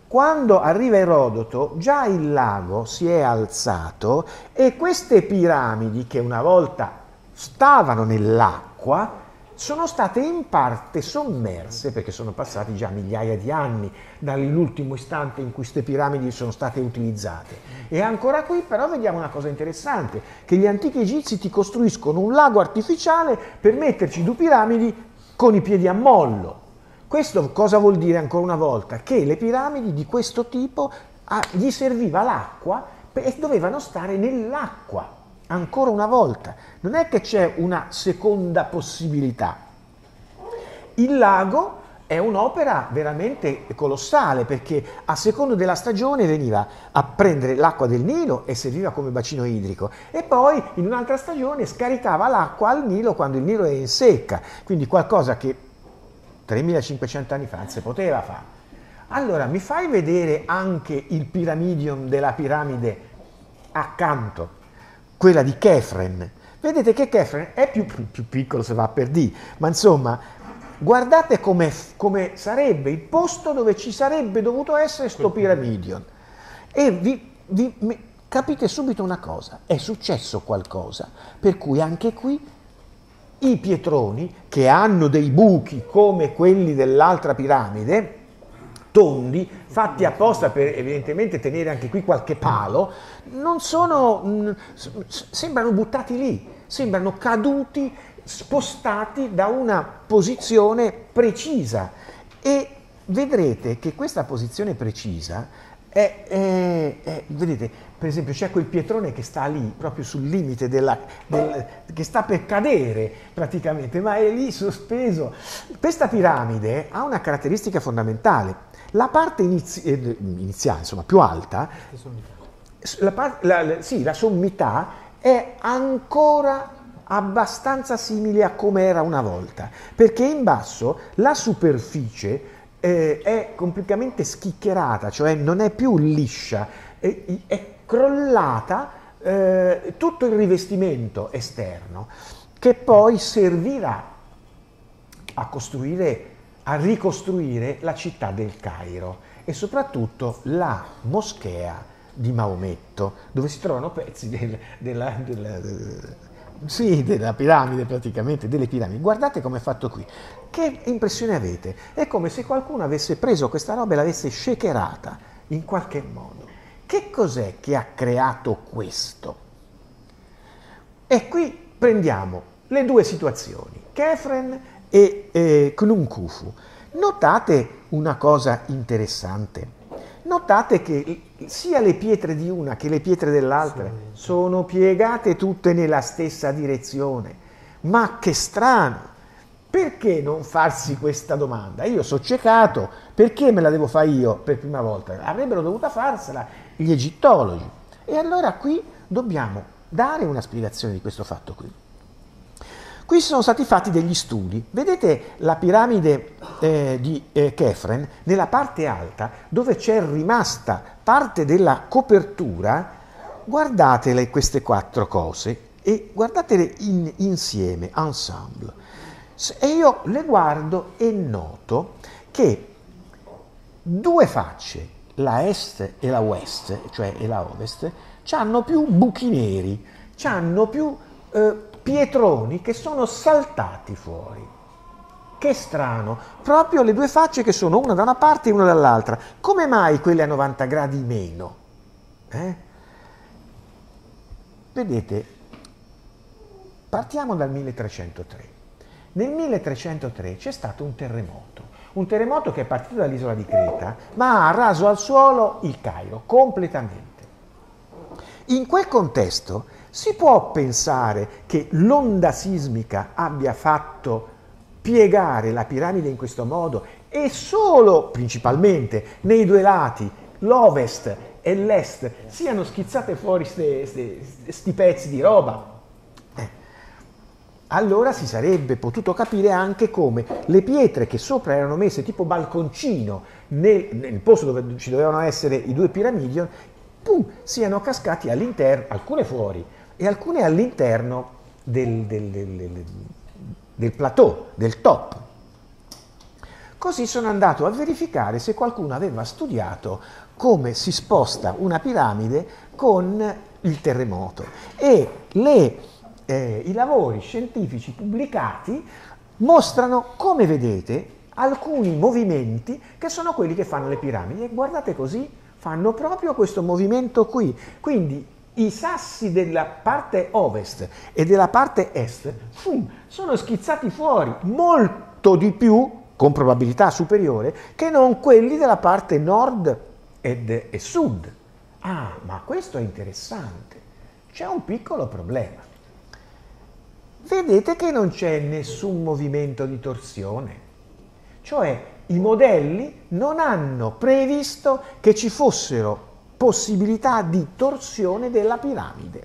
Quando arriva Erodoto, già il lago si è alzato e queste piramidi che una volta stavano nell'acqua sono state in parte sommerse, perché sono passati già migliaia di anni dall'ultimo istante in cui queste piramidi sono state utilizzate. E ancora qui però vediamo una cosa interessante, che gli antichi egizi ti costruiscono un lago artificiale per metterci due piramidi con i piedi a mollo. Questo cosa vuol dire ancora una volta? Che le piramidi di questo tipo gli serviva l'acqua e dovevano stare nell'acqua. Ancora una volta, non è che c'è una seconda possibilità. Il lago è un'opera veramente colossale, perché a seconda della stagione veniva a prendere l'acqua del Nilo e serviva come bacino idrico, e poi in un'altra stagione scaricava l'acqua al Nilo quando il Nilo è in secca, quindi qualcosa che 3500 anni fa non si poteva fare. Allora mi fai vedere anche il piramidion della piramide accanto, quella di Chefren. Vedete che Chefren è più piccolo, se va per dire, ma insomma, guardate come sarebbe il posto dove ci sarebbe dovuto essere sto piramidion. E capite subito una cosa, è successo qualcosa, per cui anche qui i pietroni, che hanno dei buchi come quelli dell'altra piramide, tondi, fatti apposta per evidentemente tenere anche qui qualche palo, non sono, sembrano buttati lì, sembrano caduti, spostati da una posizione precisa, e vedrete che questa posizione precisa vedete, per esempio c'è quel pietrone che sta lì, proprio sul limite che sta per cadere praticamente, ma è lì sospeso. Questa piramide ha una caratteristica fondamentale. La parte iniziale, insomma, più alta, la sommità è ancora abbastanza simile a come era una volta, perché in basso la superficie è completamente schiccherata, cioè non è più liscia, è crollata tutto il rivestimento esterno, che poi servirà a ricostruire la città del Cairo e soprattutto la moschea di Maometto, dove si trovano pezzi della piramide, praticamente, delle piramidi. Guardate come è fatto qui. Che impressione avete? È come se qualcuno avesse preso questa roba e l'avesse shakerata in qualche modo. Che cos'è che ha creato questo? E qui prendiamo le due situazioni, Chefren e Khnum-Khufu. Notate una cosa interessante. Notate che sia le pietre di una che le pietre dell'altra sono piegate tutte nella stessa direzione. Ma che strano! Perché non farsi questa domanda? Io sono ciecato, perché me la devo fare io per prima volta? Avrebbero dovuto farsela gli egittologi. E allora qui dobbiamo dare una spiegazione di questo fatto qui. Qui sono stati fatti degli studi. Vedete la piramide di Chefren, nella parte alta, dove c'è rimasta parte della copertura, guardatele queste quattro cose e guardatele insieme, ensemble. E io le guardo e noto che due facce, la est e la west, cioè e la ovest, hanno più buchi neri, hanno più pietroni che sono saltati fuori. Che strano, proprio le due facce che sono una da una parte e una dall'altra. Come mai quelle a 90 gradi meno? Vedete, partiamo dal 1303. Nel 1303 c'è stato un terremoto che è partito dall'isola di Creta, ma ha raso al suolo il Cairo completamente. In quel contesto si può pensare che l'onda sismica abbia fatto piegare la piramide in questo modo e solo, principalmente, nei due lati, l'ovest e l'est, siano schizzate fuori sti pezzi di roba? Allora si sarebbe potuto capire anche come le pietre che sopra erano messe tipo balconcino nel posto dove ci dovevano essere i due piramidion, siano cascati all'interno, alcune fuori e alcune all'interno del plateau, del top. Così sono andato a verificare se qualcuno aveva studiato come si sposta una piramide con il terremoto e i lavori scientifici pubblicati mostrano, come vedete, alcuni movimenti che sono quelli che fanno le piramidi e guardate così, fanno proprio questo movimento qui. Quindi i sassi della parte ovest e della parte est sono schizzati fuori molto di più, con probabilità superiore, che non quelli della parte nord e sud. Ah, ma questo è interessante. C'è un piccolo problema. Vedete che non c'è nessun movimento di torsione. Cioè, i modelli non hanno previsto che ci fossero possibilità di torsione della piramide.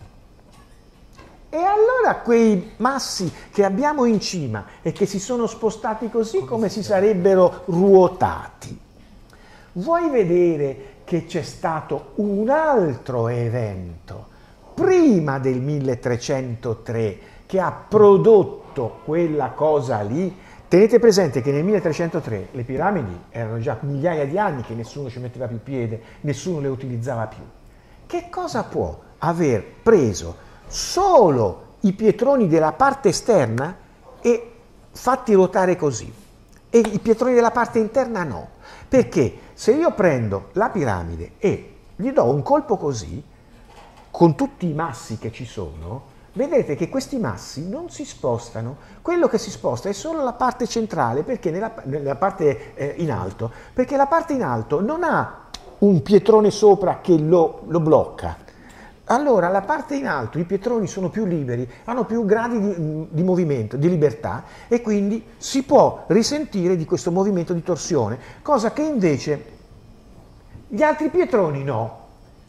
E allora quei massi che abbiamo in cima e che si sono spostati così, come si sarebbero ruotati? Vuoi vedere che c'è stato un altro evento prima del 1303 che ha prodotto quella cosa lì? Tenete presente che nel 1303 le piramidi erano già migliaia di anni che nessuno ci metteva più piede, nessuno le utilizzava più. Che cosa può aver preso solo i pietroni della parte esterna e fatti ruotare così e i pietroni della parte interna no? Perché se io prendo la piramide e gli do un colpo così, con tutti i massi che ci sono, vedete che questi massi non si spostano. Quello che si sposta è solo la parte centrale, perché nella parte in alto, perché la parte in alto non ha un pietrone sopra che lo blocca. Allora la parte in alto, i pietroni sono più liberi, hanno più gradi di movimento, di libertà, e quindi si può risentire di questo movimento di torsione, cosa che invece gli altri pietroni no.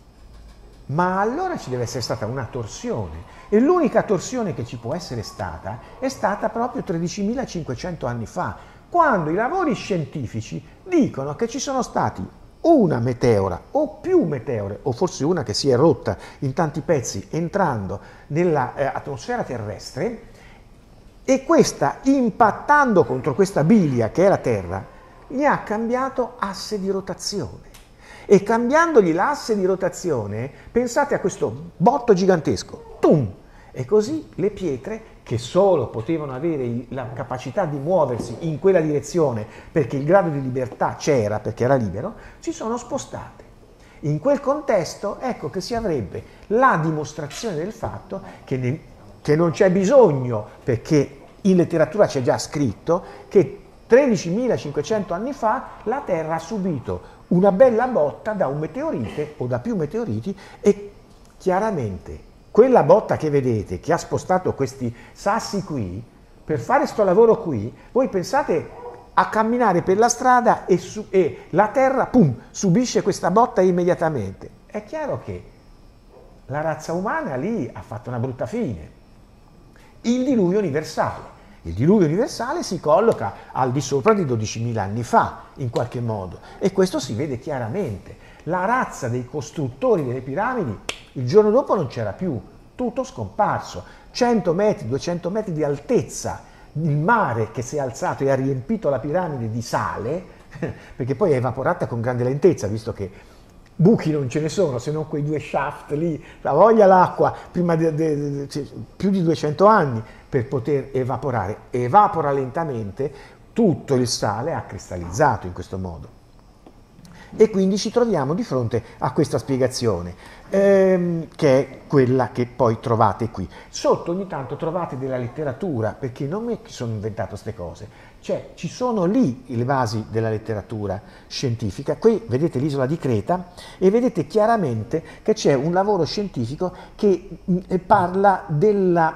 Ma allora ci deve essere stata una torsione, e l'unica torsione che ci può essere stata è stata proprio 13.500 anni fa, quando i lavori scientifici dicono che ci sono stati una meteora o più meteore, o forse una che si è rotta in tanti pezzi entrando nell'atmosfera terrestre, e questa, impattando contro questa biglia che è la Terra, gli ha cambiato asse di rotazione. E cambiandogli l'asse di rotazione, pensate a questo botto gigantesco, tum! E così le pietre, che solo potevano avere la capacità di muoversi in quella direzione perché il grado di libertà c'era, perché era libero, si sono spostate. In quel contesto ecco che si avrebbe la dimostrazione del fatto che non c'è bisogno, perché in letteratura c'è già scritto, che 13.500 anni fa la Terra ha subito una bella botta da un meteorite o da più meteoriti, e chiaramente quella botta che vedete, che ha spostato questi sassi qui, per fare sto lavoro qui, voi pensate a camminare per la strada e la Terra, pum, subisce questa botta immediatamente. È chiaro che la razza umana lì ha fatto una brutta fine. Il diluvio universale. Il diluvio universale si colloca al di sopra di 12.000 anni fa, in qualche modo, e questo si vede chiaramente. La razza dei costruttori delle piramidi il giorno dopo non c'era più, tutto scomparso. 100 metri, 200 metri di altezza, il mare che si è alzato e ha riempito la piramide di sale, perché poi è evaporata con grande lentezza, visto che buchi non ce ne sono, se non quei due shaft lì, la voglia l'acqua, prima più di 200 anni per poter evaporare. Evapora lentamente, tutto il sale ha cristallizzato in questo modo. E quindi ci troviamo di fronte a questa spiegazione, che è quella che poi trovate qui. Sotto ogni tanto trovate della letteratura, perché non è che sono inventato queste cose, cioè ci sono lì le basi della letteratura scientifica. Qui vedete l'isola di Creta e vedete chiaramente che c'è un lavoro scientifico che parla della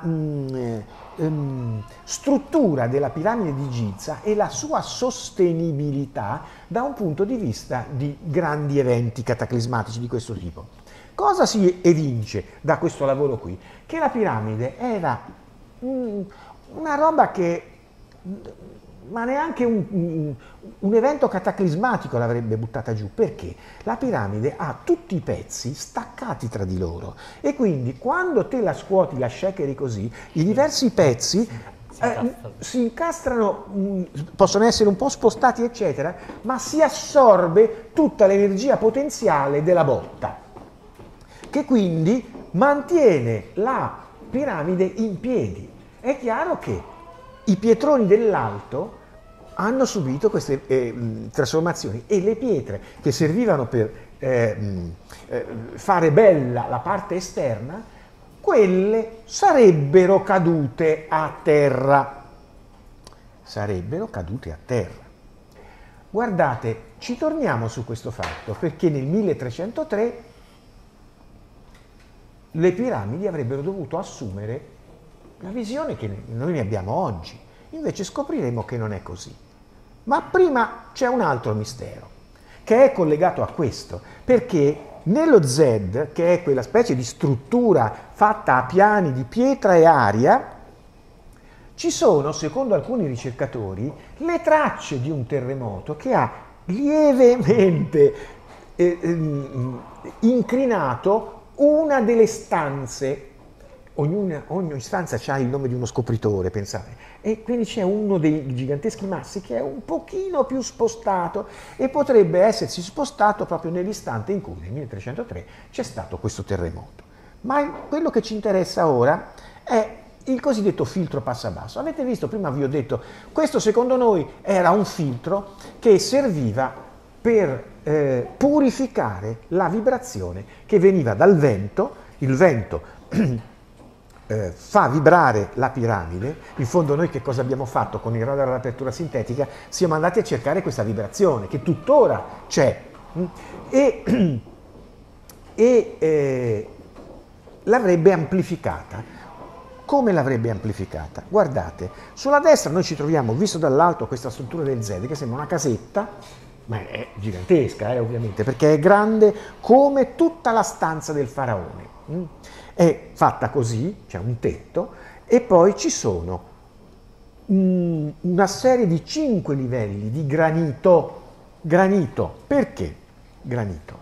struttura della piramide di Giza e la sua sostenibilità da un punto di vista di grandi eventi cataclismatici di questo tipo. Cosa si evince da questo lavoro qui? Che la piramide era una roba che, ma neanche un evento cataclismatico l'avrebbe buttata giù, perché la piramide ha tutti i pezzi staccati tra di loro, e quindi quando te la scuoti, la shakeri così, i diversi pezzi si incastrano, possono essere un po' spostati eccetera, ma si assorbe tutta l'energia potenziale della botta, che quindi mantiene la piramide in piedi. È chiaro che i pietroni dell'alto hanno subito queste trasformazioni e le pietre che servivano per fare bella la parte esterna, quelle sarebbero cadute a terra. Sarebbero cadute a terra. Guardate, ci torniamo su questo fatto, perché nel 1303 le piramidi avrebbero dovuto assumere la visione che noi ne abbiamo oggi. Invece scopriremo che non è così. Ma prima c'è un altro mistero, che è collegato a questo, perché nello Z, che è quella specie di struttura fatta a piani di pietra e aria, ci sono, secondo alcuni ricercatori, le tracce di un terremoto che ha lievemente inclinato una delle stanze. Ogni stanza ha il nome di uno scopritore, pensate, e quindi c'è uno dei giganteschi massi che è un pochino più spostato e potrebbe essersi spostato proprio nell'istante in cui nel 1303 c'è stato questo terremoto. Ma quello che ci interessa ora è il cosiddetto filtro passabasso. Avete visto, prima vi ho detto, questo secondo noi era un filtro che serviva per purificare la vibrazione che veniva dal vento. Il vento fa vibrare la piramide. In fondo noi che cosa abbiamo fatto con il radar all'apertura sintetica? Siamo andati a cercare questa vibrazione che tuttora c'è e l'avrebbe amplificata. Come l'avrebbe amplificata? Guardate, sulla destra noi ci troviamo, visto dall'alto, questa struttura del Z che sembra una casetta, ma è gigantesca ovviamente, perché è grande come tutta la stanza del faraone. È fatta così, c'è un tetto, e poi ci sono una serie di 5 livelli di granito. Granito, perché granito?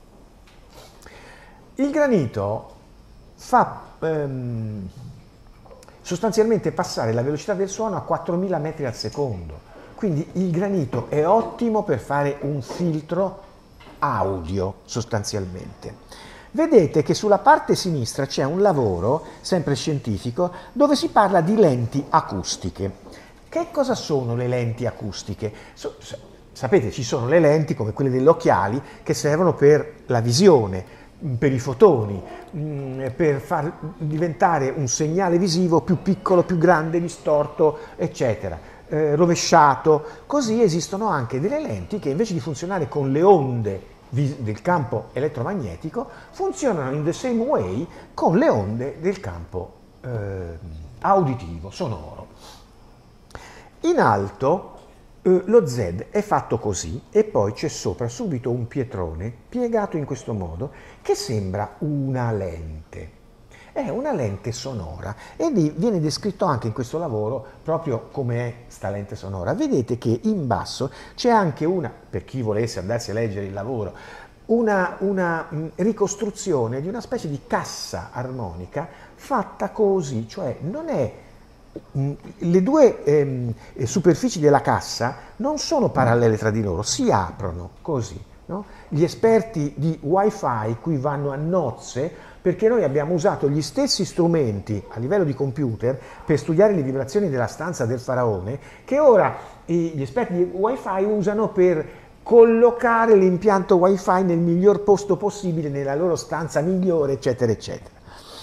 Il granito fa sostanzialmente passare la velocità del suono a 4000 metri al secondo, quindi il granito è ottimo per fare un filtro audio sostanzialmente. Vedete che sulla parte sinistra c'è un lavoro, sempre scientifico, dove si parla di lenti acustiche. Che cosa sono le lenti acustiche? Sapete, ci sono le lenti come quelle degli occhiali che servono per la visione, per i fotoni, per far diventare un segnale visivo più piccolo, più grande, distorto, eccetera, rovesciato. Così esistono anche delle lenti che invece di funzionare con le onde del campo elettromagnetico funzionano in the same way con le onde del campo auditivo, sonoro. In alto lo Z è fatto così e poi c'è sopra subito un pietrone piegato in questo modo che sembra una lente. È una lente sonora e viene descritto anche in questo lavoro proprio come è sta lente sonora. Vedete che in basso c'è anche una, per chi volesse andarsi a leggere il lavoro, una ricostruzione di una specie di cassa armonica fatta così, cioè non è le due superfici della cassa non sono parallele tra di loro, si aprono così. No? Gli esperti di Wi-Fi qui vanno a nozze perché noi abbiamo usato gli stessi strumenti a livello di computer per studiare le vibrazioni della stanza del faraone che ora gli esperti di Wi-Fi usano per collocare l'impianto Wi-Fi nel miglior posto possibile, nella loro stanza migliore, eccetera, eccetera.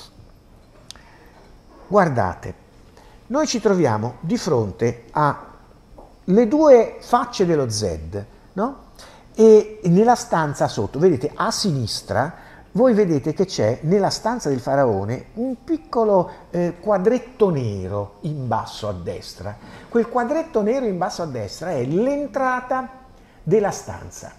Guardate, noi ci troviamo di fronte alle due facce dello Z, no? E nella stanza sotto, vedete, a sinistra, voi vedete che c'è nella stanza del faraone un piccolo quadretto nero in basso a destra. Quel quadretto nero in basso a destra è l'entrata della stanza.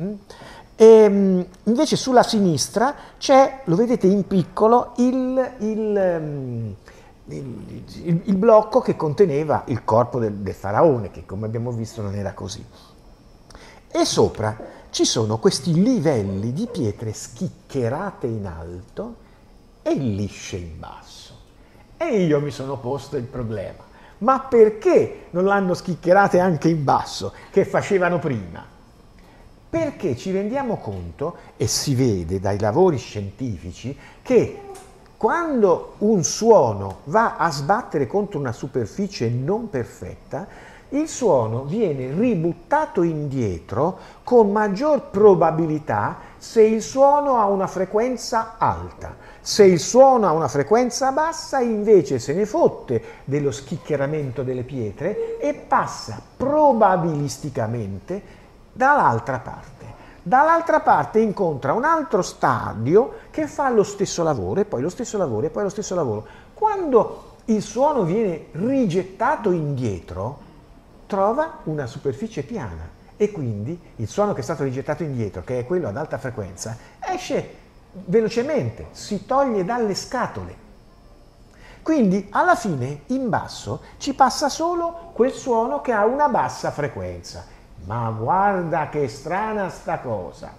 E invece sulla sinistra c'è, lo vedete in piccolo, il blocco che conteneva il corpo del faraone, che come abbiamo visto non era così. E sopra ci sono questi livelli di pietre schiccherate in alto e lisce in basso. E io mi sono posto il problema, Ma perché non l'hanno schiccherate anche in basso, che facevano prima? Perché ci rendiamo conto, e si vede dai lavori scientifici, che quando un suono va a sbattere contro una superficie non perfetta, il suono viene ributtato indietro con maggior probabilità se il suono ha una frequenza alta. Se il suono ha una frequenza bassa, invece se ne fotte dello schiccheramento delle pietre e passa probabilisticamente dall'altra parte. Dall'altra parte incontra un altro stadio che fa lo stesso lavoro e poi lo stesso lavoro e poi lo stesso lavoro. Quando il suono viene rigettato indietro, trova una superficie piana e quindi il suono che è stato rigettato indietro, che è quello ad alta frequenza, esce velocemente, si toglie dalle scatole. Quindi alla fine in basso ci passa solo quel suono che ha una bassa frequenza. Ma guarda che strana sta cosa.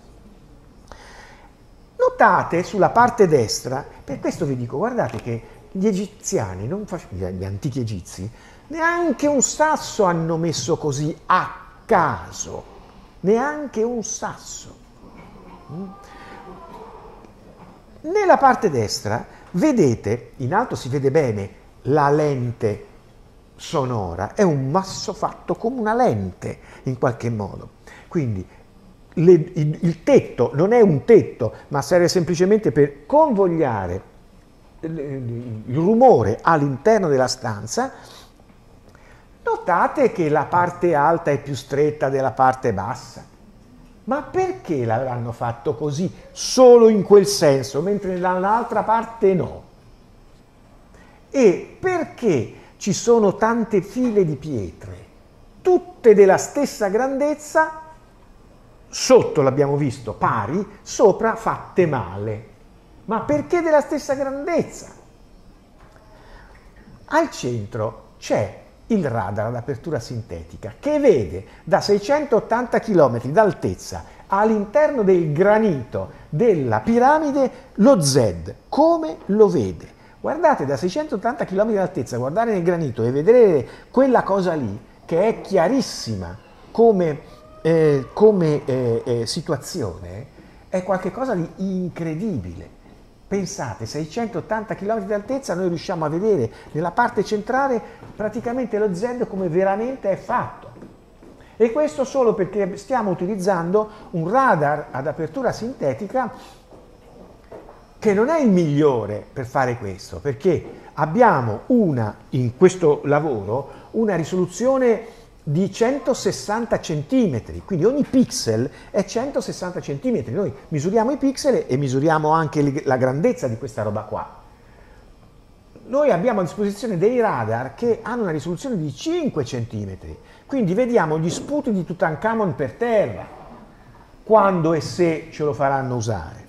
Notate sulla parte destra, per questo vi dico, guardate che gli egiziani, gli antichi egizi, neanche un sasso hanno messo così a caso, neanche un sasso. Nella parte destra vedete, in alto si vede bene la lente sonora, è un masso fatto come una lente in qualche modo. Quindi il tetto non è un tetto, ma serve semplicemente per convogliare il rumore all'interno della stanza. Notate che la parte alta è più stretta della parte bassa. Ma perché l'avranno fatto così solo in quel senso, mentre dall'altra parte no? E perché ci sono tante file di pietre, tutte della stessa grandezza, sotto l'abbiamo visto pari, sopra fatte male? Ma perché della stessa grandezza? Al centro c'è il radar ad apertura sintetica che vede da 680 km d'altezza all'interno del granito della piramide lo Z. Come lo vede? Guardate, da 680 km d'altezza, guardare nel granito e vedere quella cosa lì, che è chiarissima come situazione, è qualcosa di incredibile. Pensate, 680 km di altezza, noi riusciamo a vedere nella parte centrale praticamente lo Z come veramente è fatto. E questo solo perché stiamo utilizzando un radar ad apertura sintetica che non è il migliore per fare questo, perché abbiamo in questo lavoro una risoluzione di 160 cm, quindi ogni pixel è 160 cm. Noi misuriamo i pixel e misuriamo anche la grandezza di questa roba qua. Noi abbiamo a disposizione dei radar che hanno una risoluzione di 5 cm, quindi vediamo gli sputi di Tutankhamon per terra, quando e se ce lo faranno usare.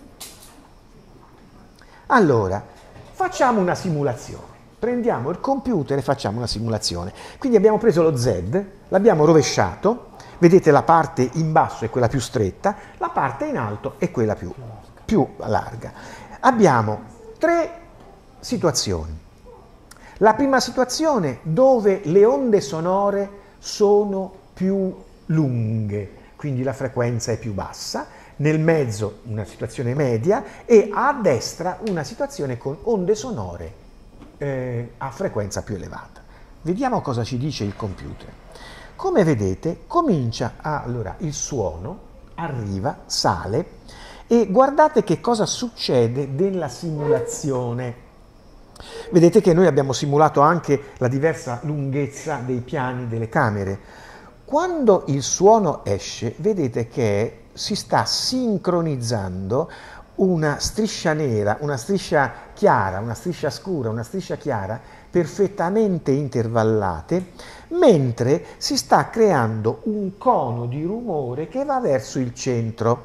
Allora, facciamo una simulazione. Prendiamo il computer e facciamo una simulazione. Quindi abbiamo preso lo Z, l'abbiamo rovesciato, vedete la parte in basso è quella più stretta, la parte in alto è quella più larga. Abbiamo 3 situazioni. La prima situazione dove le onde sonore sono più lunghe, quindi la frequenza è più bassa, nel mezzo una situazione media e a destra una situazione con onde sonore a frequenza più elevata. Vediamo cosa ci dice il computer. Come vedete allora il suono arriva, sale e guardate che cosa succede nella simulazione. Vedete che noi abbiamo simulato anche la diversa lunghezza dei piani delle camere. Quando il suono esce, vedete che si sta sincronizzando una striscia nera, una striscia chiara, una striscia scura, una striscia chiara, perfettamente intervallate, mentre si sta creando un cono di rumore che va verso il centro.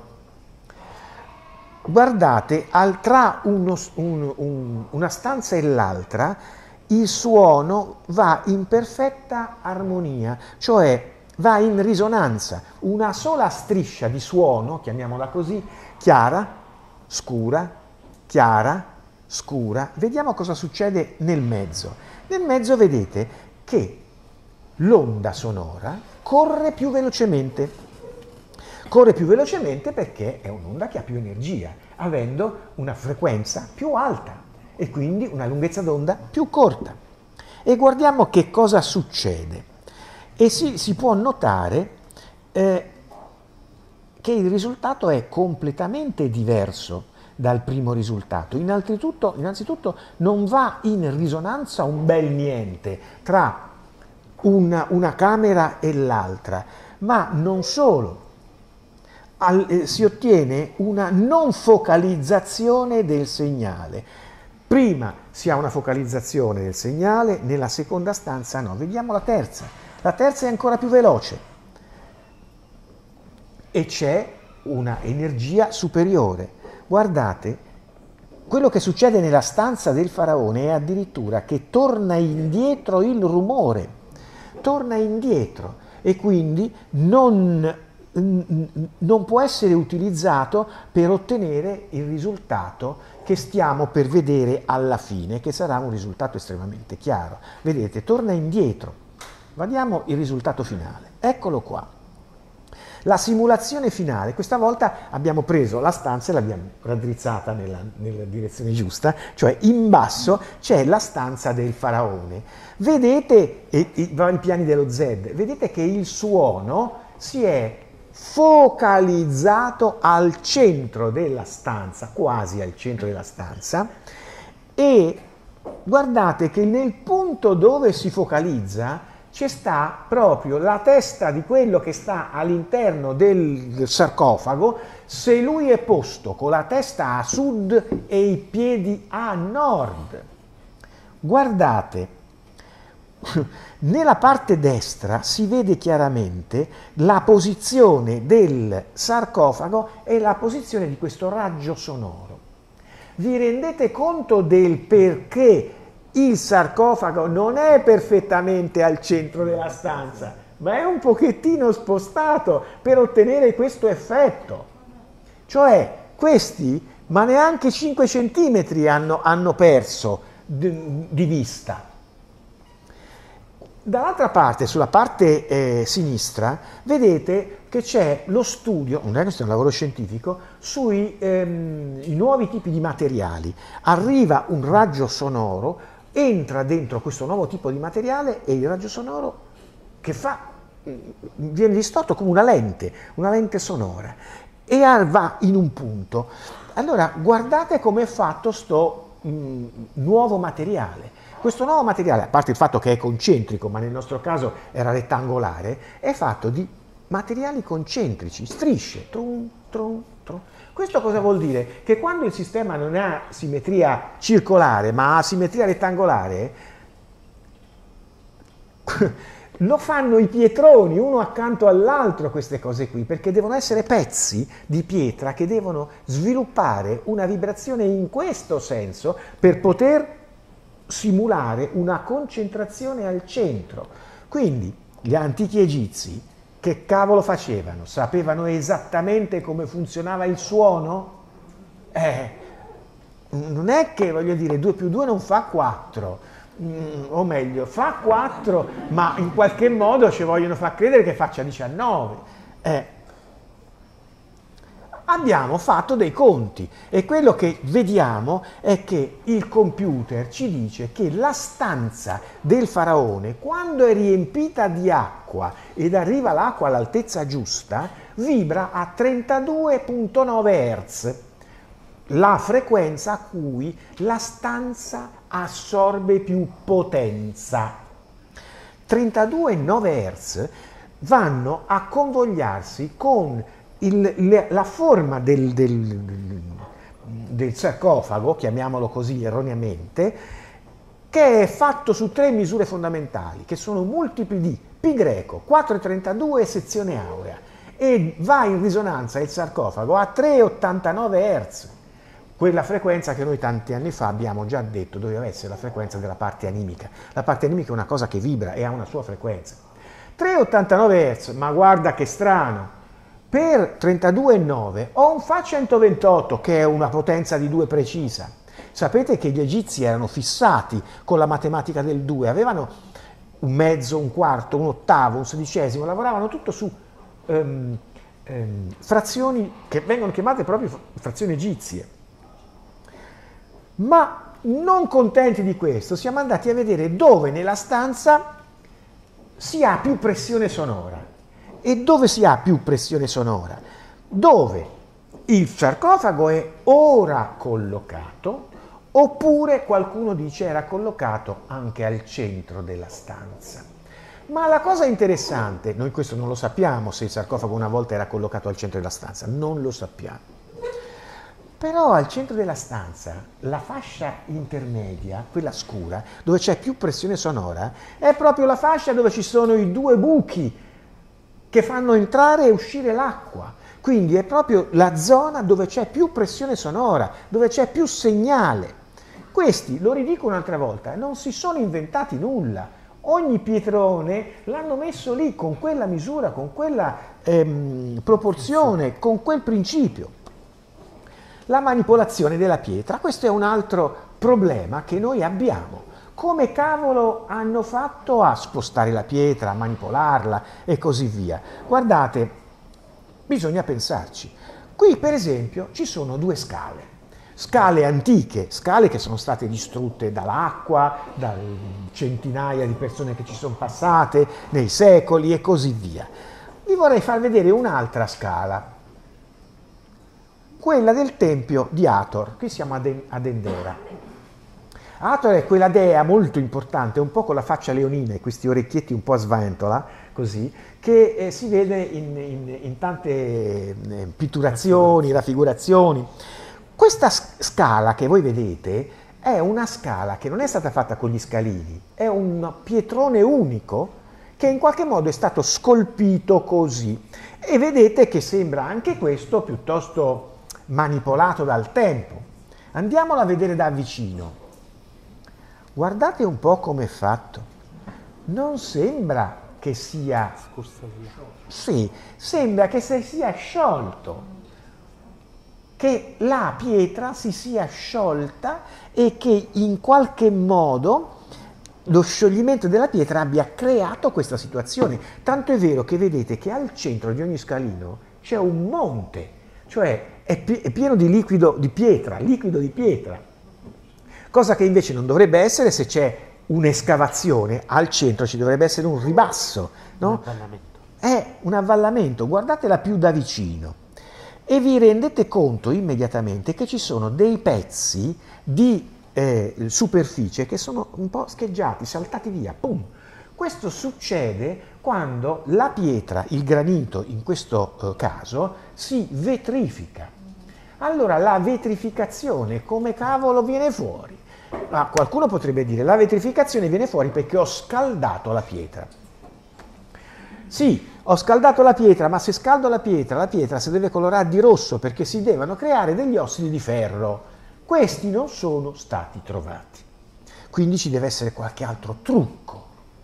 Guardate, tra una stanza e l'altra il suono va in perfetta armonia, cioè va in risonanza. Una sola striscia di suono, chiamiamola così, chiara, scura, chiara, scura. Vediamo cosa succede nel mezzo. Nel mezzo vedete che l'onda sonora corre più velocemente. Corre più velocemente perché è un'onda che ha più energia, avendo una frequenza più alta e quindi una lunghezza d'onda più corta. E guardiamo che cosa succede. E si può notare che il risultato è completamente diverso dal primo risultato. Innanzitutto non va in risonanza un bel niente tra una camera e l'altra, ma non solo. Si ottiene una non focalizzazione del segnale. Prima si ha una focalizzazione del segnale, nella seconda stanza no. Vediamo la terza. La terza è ancora più veloce e c'è una energia superiore. Guardate, quello che succede nella stanza del faraone è addirittura che torna indietro il rumore, torna indietro e quindi non può essere utilizzato per ottenere il risultato che stiamo per vedere alla fine, che sarà un risultato estremamente chiaro. Vedete, torna indietro. Vediamo il risultato finale. Eccolo qua. La simulazione finale, questa volta abbiamo preso la stanza e l'abbiamo raddrizzata nella direzione giusta, cioè in basso c'è la stanza del faraone. Vedete, i vari piani dello Z, vedete che il suono si è focalizzato al centro della stanza, quasi al centro della stanza, e guardate che nel punto dove si focalizza ci sta proprio la testa di quello che sta all'interno del sarcofago, se lui è posto con la testa a sud e i piedi a nord. Guardate, nella parte destra si vede chiaramente la posizione del sarcofago e la posizione di questo raggio sonoro. Vi rendete conto del perché il sarcofago non è perfettamente al centro della stanza, ma è un pochettino spostato per ottenere questo effetto? Cioè, questi, ma neanche 5 centimetri hanno perso di vista. Dall'altra parte, sulla parte sinistra, vedete che c'è lo studio, non è questo è un lavoro scientifico, sui i nuovi tipi di materiali. Arriva un raggio sonoro, entra dentro questo nuovo tipo di materiale e il raggio sonoro che viene distorto come una lente sonora e va in un punto. Allora, guardate come è fatto sto nuovo materiale. Questo nuovo materiale, a parte il fatto che è concentrico, ma nel nostro caso era rettangolare, è fatto di materiali concentrici, strisce, trum, trum, trum. Questo cosa vuol dire? Che quando il sistema non ha simmetria circolare, ma ha simmetria rettangolare, lo fanno i pietroni, uno accanto all'altro, queste cose qui, perché devono essere pezzi di pietra che devono sviluppare una vibrazione in questo senso per poter simulare una concentrazione al centro. Quindi gli antichi egizi che cavolo facevano? Sapevano esattamente come funzionava il suono? Non è che, voglio dire, 2 più 2 non fa 4, o meglio, fa 4, ma in qualche modo ci vogliono far credere che faccia 19. Abbiamo fatto dei conti e quello che vediamo è che il computer ci dice che la stanza del faraone, quando è riempita di acqua ed arriva l'acqua all'altezza giusta, vibra a 32.9 Hz, la frequenza a cui la stanza assorbe più potenza. 32.9 Hz vanno a convogliarsi con la forma del sarcofago, chiamiamolo così erroneamente, che è fatto su 3 misure fondamentali, che sono multipli di pi greco, 4,32 sezione aurea, e va in risonanza il sarcofago a 3,89 Hz, quella frequenza che noi tanti anni fa abbiamo già detto doveva essere la frequenza della parte animica. La parte animica è una cosa che vibra e ha una sua frequenza. 3,89 Hz, ma guarda che strano! Per 32,9 ho un Fa 128 che è una potenza di 2 precisa. Sapete che gli egizi erano fissati con la matematica del 2, avevano un mezzo, un quarto, un ottavo, un sedicesimo, lavoravano tutto su frazioni che vengono chiamate proprio frazioni egizie. Ma non contenti di questo, siamo andati a vedere dove nella stanza si ha più pressione sonora. E dove si ha più pressione sonora? Dove il sarcofago è ora collocato, oppure qualcuno dice era collocato anche al centro della stanza. Ma la cosa interessante, noi questo non lo sappiamo se il sarcofago una volta era collocato al centro della stanza, non lo sappiamo. Però al centro della stanza, la fascia intermedia, quella scura, dove c'è più pressione sonora, è proprio la fascia dove ci sono i due buchi che fanno entrare e uscire l'acqua. Quindi è proprio la zona dove c'è più pressione sonora, dove c'è più segnale. Questi, lo ridico un'altra volta, non si sono inventati nulla. Ogni pietrone l'hanno messo lì con quella misura, con quella proporzione, con quel principio. La manipolazione della pietra, questo è un altro problema che noi abbiamo. Come cavolo hanno fatto a spostare la pietra, a manipolarla e così via? Guardate, bisogna pensarci. Qui per esempio ci sono due scale antiche, scale che sono state distrutte dall'acqua, da centinaia di persone che ci sono passate nei secoli e così via. Vi vorrei far vedere un'altra scala, quella del tempio di Hathor. Qui siamo ad Endera. Hathor è quella dea molto importante, un po' con la faccia leonina e questi orecchietti un po' a sventola, così, che si vede in tante pitturazioni, raffigurazioni. Questa scala che voi vedete è una scala che non è stata fatta con gli scalini, è un pietrone unico che in qualche modo è stato scolpito così. E vedete che sembra anche questo piuttosto manipolato dal tempo. Andiamolo a vedere da vicino. Guardate un po' come è fatto. Non sembra che sia... Sì, sembra che si sia sciolto. Che la pietra si sia sciolta e che in qualche modo lo scioglimento della pietra abbia creato questa situazione. Tanto è vero che vedete che al centro di ogni scalino c'è un monte, cioè è pieno di liquido di pietra, cosa che invece non dovrebbe essere se c'è un'escavazione, al centro ci dovrebbe essere un ribasso, no? Un avvallamento. È un avvallamento, guardatela più da vicino e vi rendete conto immediatamente che ci sono dei pezzi di superficie che sono un po' scheggiati, saltati via, pum! Questo succede quando la pietra, il granito in questo caso, si vetrifica. Allora la vetrificazione come cavolo viene fuori? Ma qualcuno potrebbe dire la vetrificazione viene fuori perché ho scaldato la pietra. Sì, ho scaldato la pietra, ma se scaldo la pietra si deve colorare di rosso perché si devono creare degli ossidi di ferro. Questi non sono stati trovati. Quindi ci deve essere qualche altro trucco.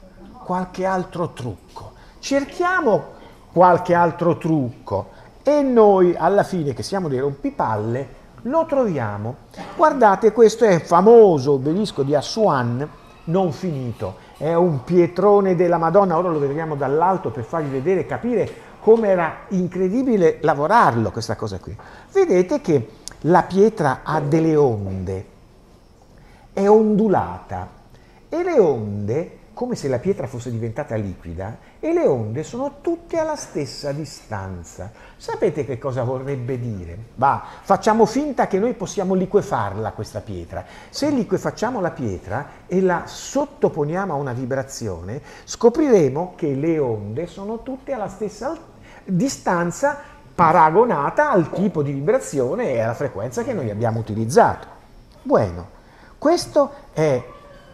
Cerchiamo qualche altro trucco e noi alla fine, che siamo dei rompipalle, lo troviamo. Guardate, questo è il famoso obelisco di Assuan, non finito. È un pietrone della Madonna, ora lo vedremo dall'alto per farvi vedere, capire come era incredibile lavorarlo questa cosa qui. Vedete che la pietra ha delle onde, è ondulata e le onde, come se la pietra fosse diventata liquida, e le onde sono tutte alla stessa distanza. Sapete che cosa vorrebbe dire? Facciamo finta che noi possiamo liquefarla questa pietra. Se liquefacciamo la pietra e la sottoponiamo a una vibrazione, scopriremo che le onde sono tutte alla stessa distanza paragonata al tipo di vibrazione e alla frequenza che noi abbiamo utilizzato. Bueno, questo è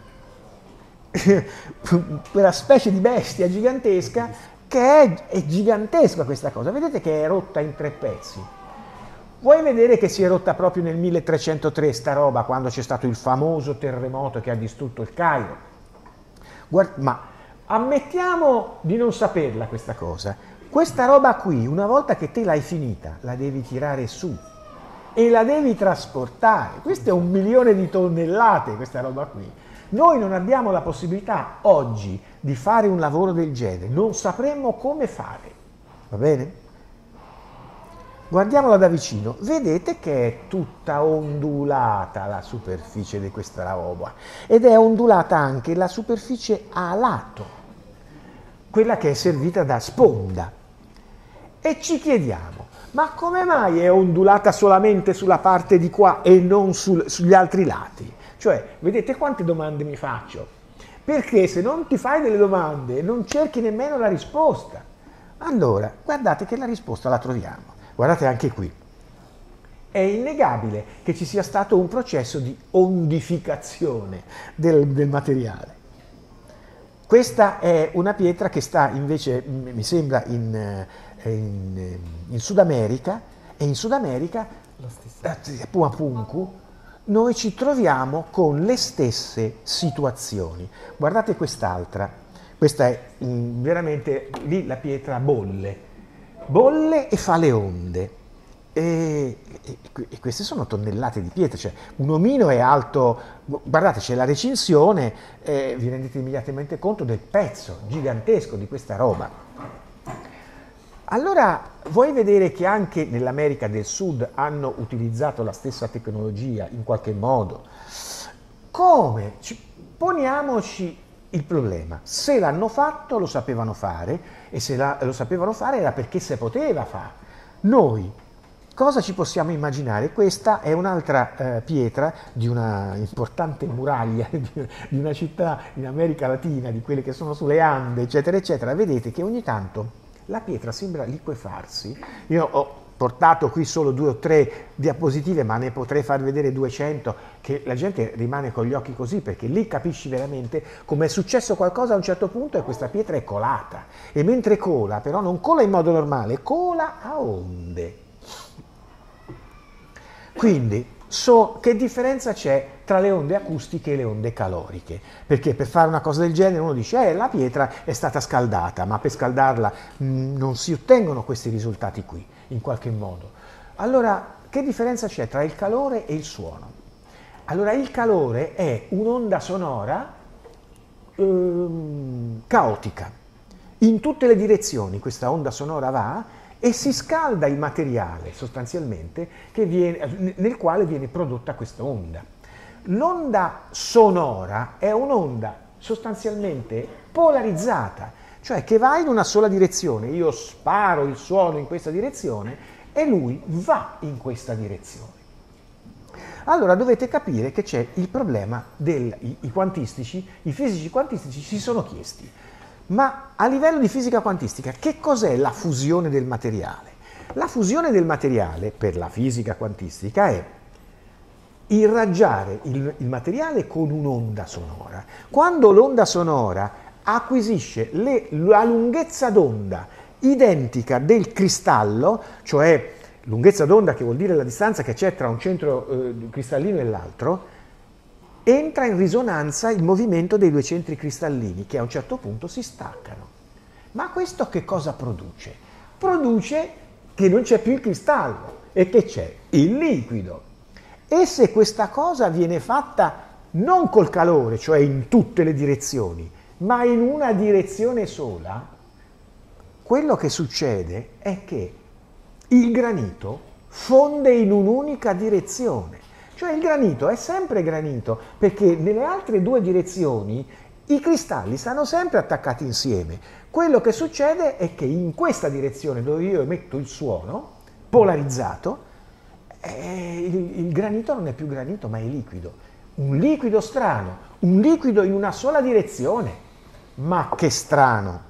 quella specie di bestia gigantesca che è gigantesca questa cosa. Vedete che è rotta in 3 pezzi. Vuoi vedere che si è rotta proprio nel 1303 sta roba, quando c'è stato il famoso terremoto che ha distrutto il Cairo? Ma ammettiamo di non saperla questa cosa. Questa roba qui, una volta che te l'hai finita, la devi tirare su e la devi trasportare. Questo è 1 milione di tonnellate, questa roba qui. Noi non abbiamo la possibilità oggi di fare un lavoro del genere, non sapremmo come fare, va bene? Guardiamola da vicino, vedete che è tutta ondulata la superficie di questa roba ed è ondulata anche la superficie a lato, quella che è servita da sponda. E ci chiediamo, ma come mai è ondulata solamente sulla parte di qua e non sugli altri lati? Cioè, vedete quante domande mi faccio? Perché se non ti fai delle domande non cerchi nemmeno la risposta. Allora, guardate che la risposta la troviamo. Guardate anche qui. È innegabile che ci sia stato un processo di ondificazione del materiale. Questa è una pietra che sta invece, mi sembra, in Sud America, e in Sud America, a Pumapunku, noi ci troviamo con le stesse situazioni. Guardate quest'altra, questa è veramente, lì la pietra bolle e fa le onde. E queste sono tonnellate di pietra, cioè un omino è alto, guardate c'è la recinzione, vi rendete immediatamente conto del pezzo gigantesco di questa roba. Allora vuoi vedere che anche nell'America del Sud hanno utilizzato la stessa tecnologia in qualche modo? Come? Poniamoci il problema, se l'hanno fatto lo sapevano fare e se lo sapevano fare era perché se poteva fare. Noi cosa ci possiamo immaginare? Questa è un'altra pietra di una importante muraglia di una città in America Latina, di quelle che sono sulle Ande, eccetera, eccetera. Vedete che ogni tanto la pietra sembra liquefarsi. Io ho portato qui solo 2 o 3 diapositive, ma ne potrei far vedere 200, che la gente rimane con gli occhi così, perché lì capisci veramente come è successo qualcosa a un certo punto e questa pietra è colata. E mentre cola, però non cola in modo normale, cola a onde. Quindi, che differenza c'è tra le onde acustiche e le onde caloriche? Perché per fare una cosa del genere uno dice la pietra è stata scaldata, ma per scaldarla non si ottengono questi risultati qui, in qualche modo. Allora, che differenza c'è tra il calore e il suono? Allora, il calore è un'onda sonora caotica. In tutte le direzioni questa onda sonora va e si scalda il materiale sostanzialmente nel quale viene prodotta questa onda. L'onda sonora è un'onda sostanzialmente polarizzata, cioè che va in una sola direzione. Io sparo il suono in questa direzione e lui va in questa direzione. Allora dovete capire che c'è il problema i quantistici, i fisici quantistici si sono chiesti: ma a livello di fisica quantistica, che cos'è la fusione del materiale? La fusione del materiale, per la fisica quantistica, è irraggiare il materiale con un'onda sonora. Quando l'onda sonora acquisisce la lunghezza d'onda identica del cristallo, cioè lunghezza d'onda che vuol dire la distanza che c'è tra un centro cristallino e l'altro, entra in risonanza il movimento dei 2 centri cristallini che a un certo punto si staccano. Ma questo che cosa produce? Produce che non c'è più il cristallo e che c'è il liquido. E se questa cosa viene fatta non col calore, cioè in tutte le direzioni, ma in una direzione sola, quello che succede è che il granito fonde in un'unica direzione. Cioè il granito è sempre granito, perché nelle altre 2 direzioni i cristalli stanno sempre attaccati insieme. Quello che succede è che in questa direzione dove io emetto il suono, polarizzato, il granito non è più granito ma è liquido. Un liquido strano, un liquido in una sola direzione. Ma che strano!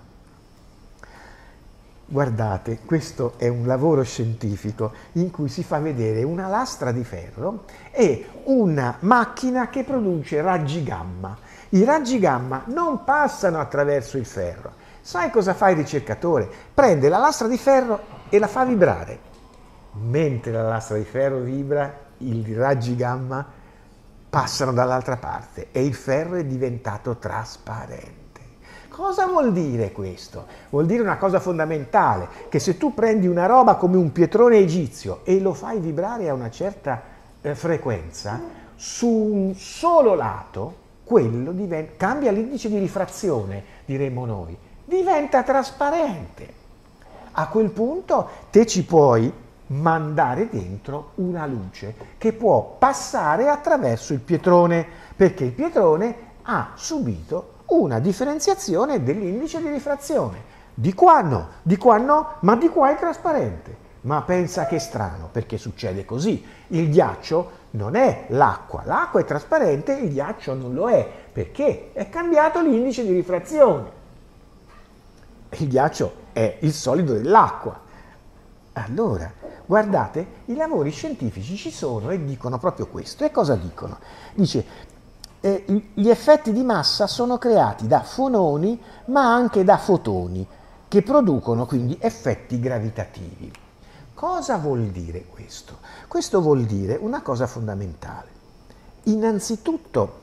Guardate, questo è un lavoro scientifico in cui si fa vedere una lastra di ferro e una macchina che produce raggi gamma. I raggi gamma non passano attraverso il ferro. Sai cosa fa il ricercatore? Prende la lastra di ferro e la fa vibrare. Mentre la lastra di ferro vibra, i raggi gamma passano dall'altra parte e il ferro è diventato trasparente. Cosa vuol dire questo? Vuol dire una cosa fondamentale, che se tu prendi una roba come un pietrone egizio e lo fai vibrare a una certa frequenza, su un solo lato, cambia l'indice di rifrazione, diremmo noi, diventa trasparente. A quel punto te ci puoi mandare dentro una luce che può passare attraverso il pietrone, perché il pietrone ha subito una differenziazione dell'indice di rifrazione. Di qua no, ma di qua è trasparente. Ma pensa che strano, perché succede così. Il ghiaccio non è l'acqua è trasparente, il ghiaccio non lo è, perché è cambiato l'indice di rifrazione. Il ghiaccio è il solido dell'acqua. Allora, guardate, i lavori scientifici ci sono e dicono proprio questo. E cosa dicono? Dice, gli effetti di massa sono creati da fononi, ma anche da fotoni, che producono quindi effetti gravitativi. Cosa vuol dire questo? Questo vuol dire una cosa fondamentale. Innanzitutto,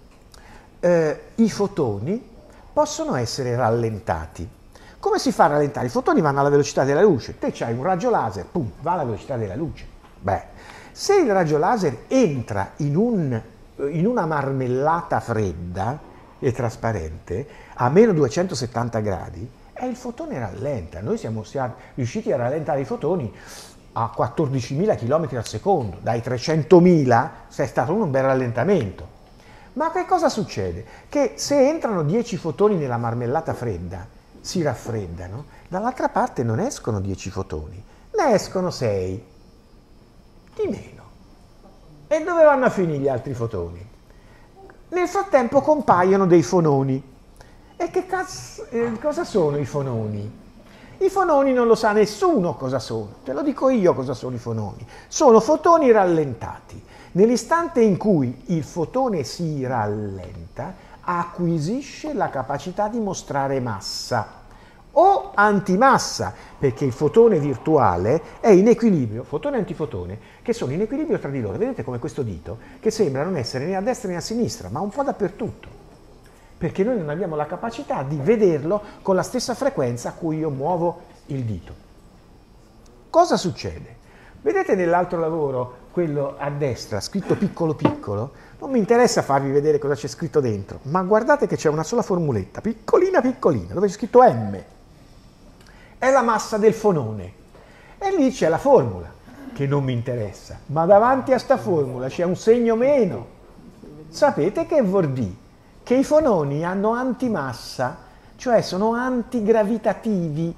i fotoni possono essere rallentati. Come si fa a rallentare? I fotoni vanno alla velocità della luce. Te c'hai un raggio laser, pum, va alla velocità della luce. Beh, se il raggio laser entra in una marmellata fredda e trasparente a meno 270 gradi, il fotone rallenta. Noi siamo riusciti a rallentare i fotoni a 14.000 km al secondo, dai 300.000 è stato un bel rallentamento. Ma che cosa succede? Che se entrano 10 fotoni nella marmellata fredda, si raffreddano, dall'altra parte non escono 10 fotoni, ne escono 6, di meno. E dove vanno a finire gli altri fotoni? Nel frattempo compaiono dei fononi. E cosa sono i fononi? I fononi non lo sa nessuno cosa sono, te lo dico io cosa sono i fononi. Sono fotoni rallentati. Nell'istante in cui il fotone si rallenta, acquisisce la capacità di mostrare massa o antimassa, perché il fotone virtuale è in equilibrio, fotone e antifotone, che sono in equilibrio tra di loro. Vedete come questo dito, che sembra non essere né a destra né a sinistra, ma un po' dappertutto. Perché noi non abbiamo la capacità di vederlo con la stessa frequenza a cui io muovo il dito. Cosa succede? Vedete nell'altro lavoro, quello a destra, scritto piccolo piccolo? Non mi interessa farvi vedere cosa c'è scritto dentro, ma guardate che c'è una sola formuletta, piccolina piccolina, dove c'è scritto M. È la massa del fonone. E lì c'è la formula, che non mi interessa, ma davanti a sta formula c'è un segno meno. Sapete che vuol dire? Che i fononi hanno antimassa, cioè sono antigravitativi.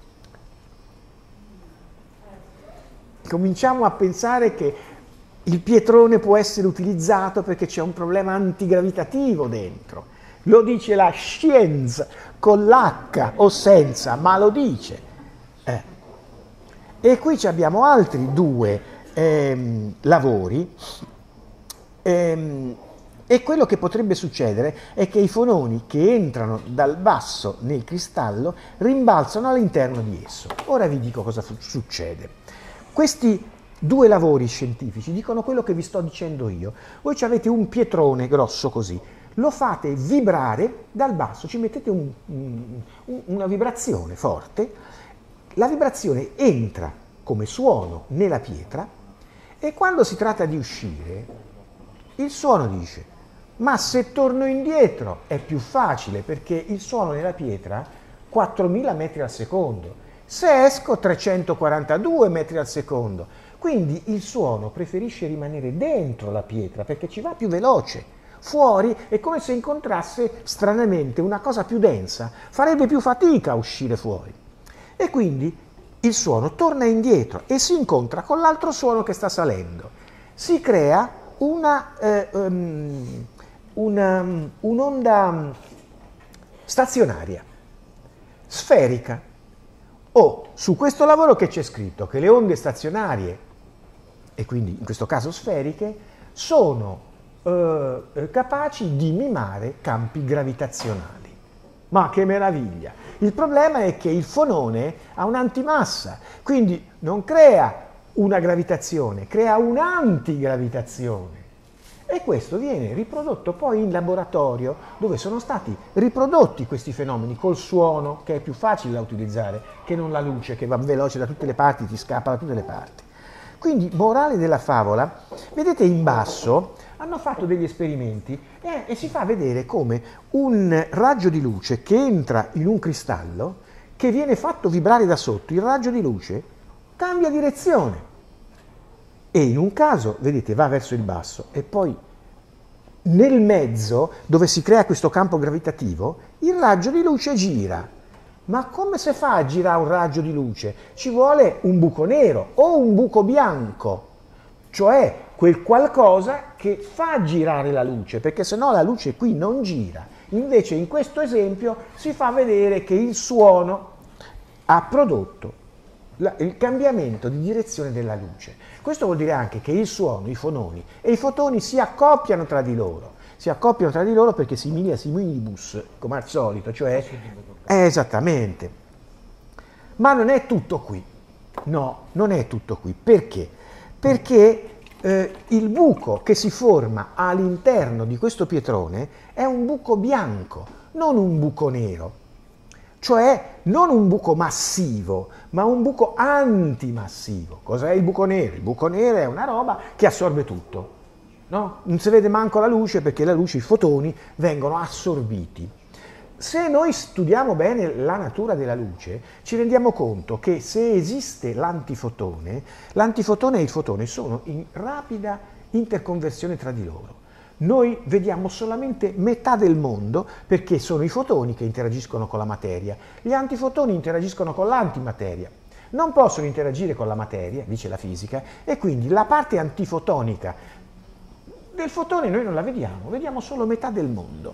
Cominciamo a pensare che il pietrone può essere utilizzato perché c'è un problema antigravitativo dentro. Lo dice la scienza, con l'H o senza, ma lo dice. E qui abbiamo altri due lavori. E quello che potrebbe succedere è che i fononi che entrano dal basso nel cristallo rimbalzano all'interno di esso. Ora vi dico cosa succede. Questi due lavori scientifici dicono quello che vi sto dicendo io. Voi avete un pietrone grosso così, lo fate vibrare dal basso, ci mettete una vibrazione forte, la vibrazione entra come suono nella pietra e quando si tratta di uscire, il suono dice: ma se torno indietro è più facile, perché il suono nella pietra 4.000 metri al secondo, se esco 342 metri al secondo, quindi il suono preferisce rimanere dentro la pietra perché ci va più veloce. Fuori è come se incontrasse stranamente una cosa più densa, farebbe più fatica a uscire fuori. E quindi il suono torna indietro e si incontra con l'altro suono che sta salendo. Si crea un'onda stazionaria, sferica. Su questo lavoro che c'è scritto che le onde stazionarie, e quindi in questo caso sferiche, sono capaci di mimare campi gravitazionali. Ma che meraviglia! Il problema è che il fonone ha un'antimassa, quindi non crea una gravitazione, crea un'antigravitazione. E questo viene riprodotto poi in laboratorio, dove sono stati riprodotti questi fenomeni col suono, che è più facile da utilizzare che non la luce, che va veloce da tutte le parti, ti scappa da tutte le parti. Quindi, morale della favola, vedete in basso hanno fatto degli esperimenti e si fa vedere come un raggio di luce che entra in un cristallo, che viene fatto vibrare da sotto, il raggio di luce cambia direzione. E in un caso, vedete, va verso il basso e poi nel mezzo, dove si crea questo campo gravitativo, il raggio di luce gira. Ma come si fa a girare un raggio di luce? Ci vuole un buco nero o un buco bianco, cioè quel qualcosa che fa girare la luce, perché sennò la luce qui non gira. Invece in questo esempio si fa vedere che il suono ha prodotto il cambiamento di direzione della luce. Questo vuol dire anche che il suono, i fononi e i fotoni si accoppiano tra di loro. Si accoppiano tra di loro perché similia similibus, come al solito, cioè esattamente. Ma non è tutto qui. No, non è tutto qui. Perché? Perché il buco che si forma all'interno di questo pietrone è un buco bianco, non un buco nero. Cioè non un buco massivo, ma un buco antimassivo. Cos'è il buco nero? Il buco nero è una roba che assorbe tutto. No? Non si vede manco la luce perché la luce, i fotoni, vengono assorbiti. Se noi studiamo bene la natura della luce, ci rendiamo conto che se esiste l'antifotone e il fotone sono in rapida interconversione tra di loro. Noi vediamo solamente metà del mondo perché sono i fotoni che interagiscono con la materia. Gli antifotoni interagiscono con l'antimateria. Non possono interagire con la materia, dice la fisica, e quindi la parte antifotonica del fotone noi non la vediamo, vediamo solo metà del mondo.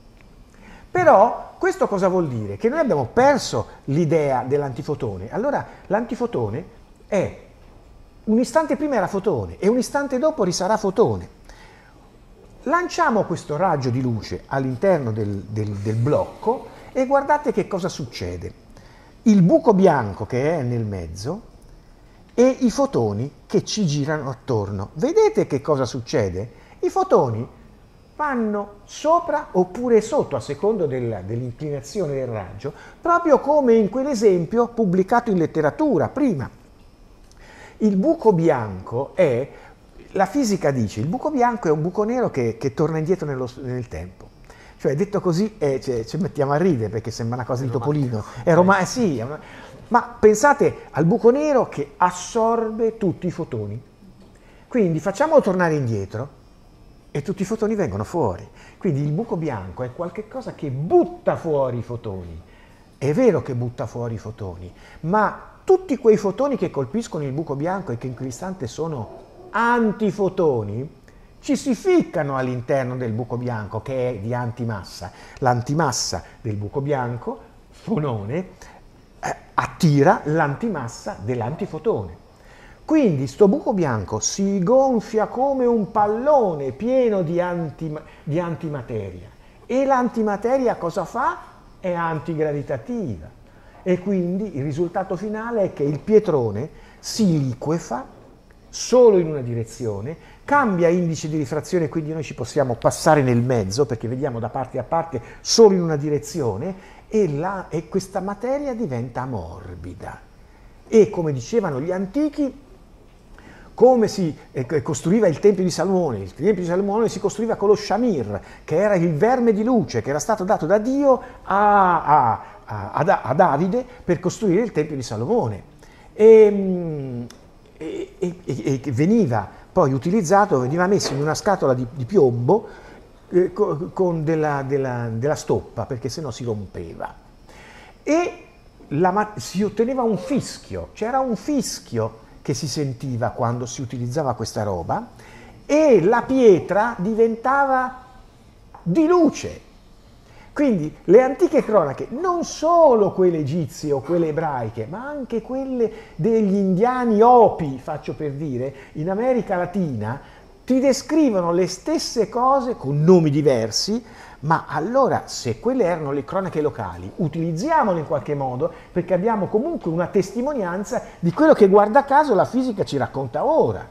Però questo cosa vuol dire? Che noi abbiamo perso l'idea dell'antifotone. Allora l'antifotone è un istante prima era fotone e un istante dopo risarà fotone. Lanciamo questo raggio di luce all'interno del blocco e guardate che cosa succede. Il buco bianco che è nel mezzo e i fotoni che ci girano attorno. Vedete che cosa succede? I fotoni vanno sopra oppure sotto a secondo dell'inclinazione del raggio, proprio come in quell'esempio pubblicato in letteratura prima. Il buco bianco è, la fisica dice, il buco bianco è un buco nero che torna indietro nel tempo. Cioè, detto così, ci mettiamo a ridere perché sembra una cosa di Topolino. Sì, ma pensate al buco nero che assorbe tutti i fotoni. Quindi facciamolo tornare indietro e tutti i fotoni vengono fuori. Quindi il buco bianco è qualcosa che butta fuori i fotoni. È vero che butta fuori i fotoni, ma tutti quei fotoni che colpiscono il buco bianco e che in quell'istante sono antifotoni, ci si ficcano all'interno del buco bianco che è di antimassa. L'antimassa del buco bianco, fonone, attira l'antimassa dell'antifotone. Quindi sto buco bianco si gonfia come un pallone pieno di antimateria. E l'antimateria cosa fa? È antigravitativa. E quindi il risultato finale è che il pietrone si liquefa solo in una direzione, cambia indice di rifrazione, quindi noi ci possiamo passare nel mezzo perché vediamo da parte a parte solo in una direzione e questa materia diventa morbida. E come dicevano gli antichi, come si costruiva il Tempio di Salomone? Il Tempio di Salomone si costruiva con lo shamir, che era il verme di luce che era stato dato da Dio a Davide per costruire il Tempio di Salomone. E veniva poi utilizzato, veniva messo in una scatola di piombo con della stoppa, perché sennò si rompeva. E si otteneva un fischio, c'era un fischio che si sentiva quando si utilizzava questa roba e la pietra diventava di luce. Quindi le antiche cronache, non solo quelle egizie o quelle ebraiche, ma anche quelle degli indiani Hopi, faccio per dire, in America Latina, ti descrivono le stesse cose con nomi diversi, ma allora se quelle erano le cronache locali, utilizziamole in qualche modo perché abbiamo comunque una testimonianza di quello che guarda caso la fisica ci racconta ora.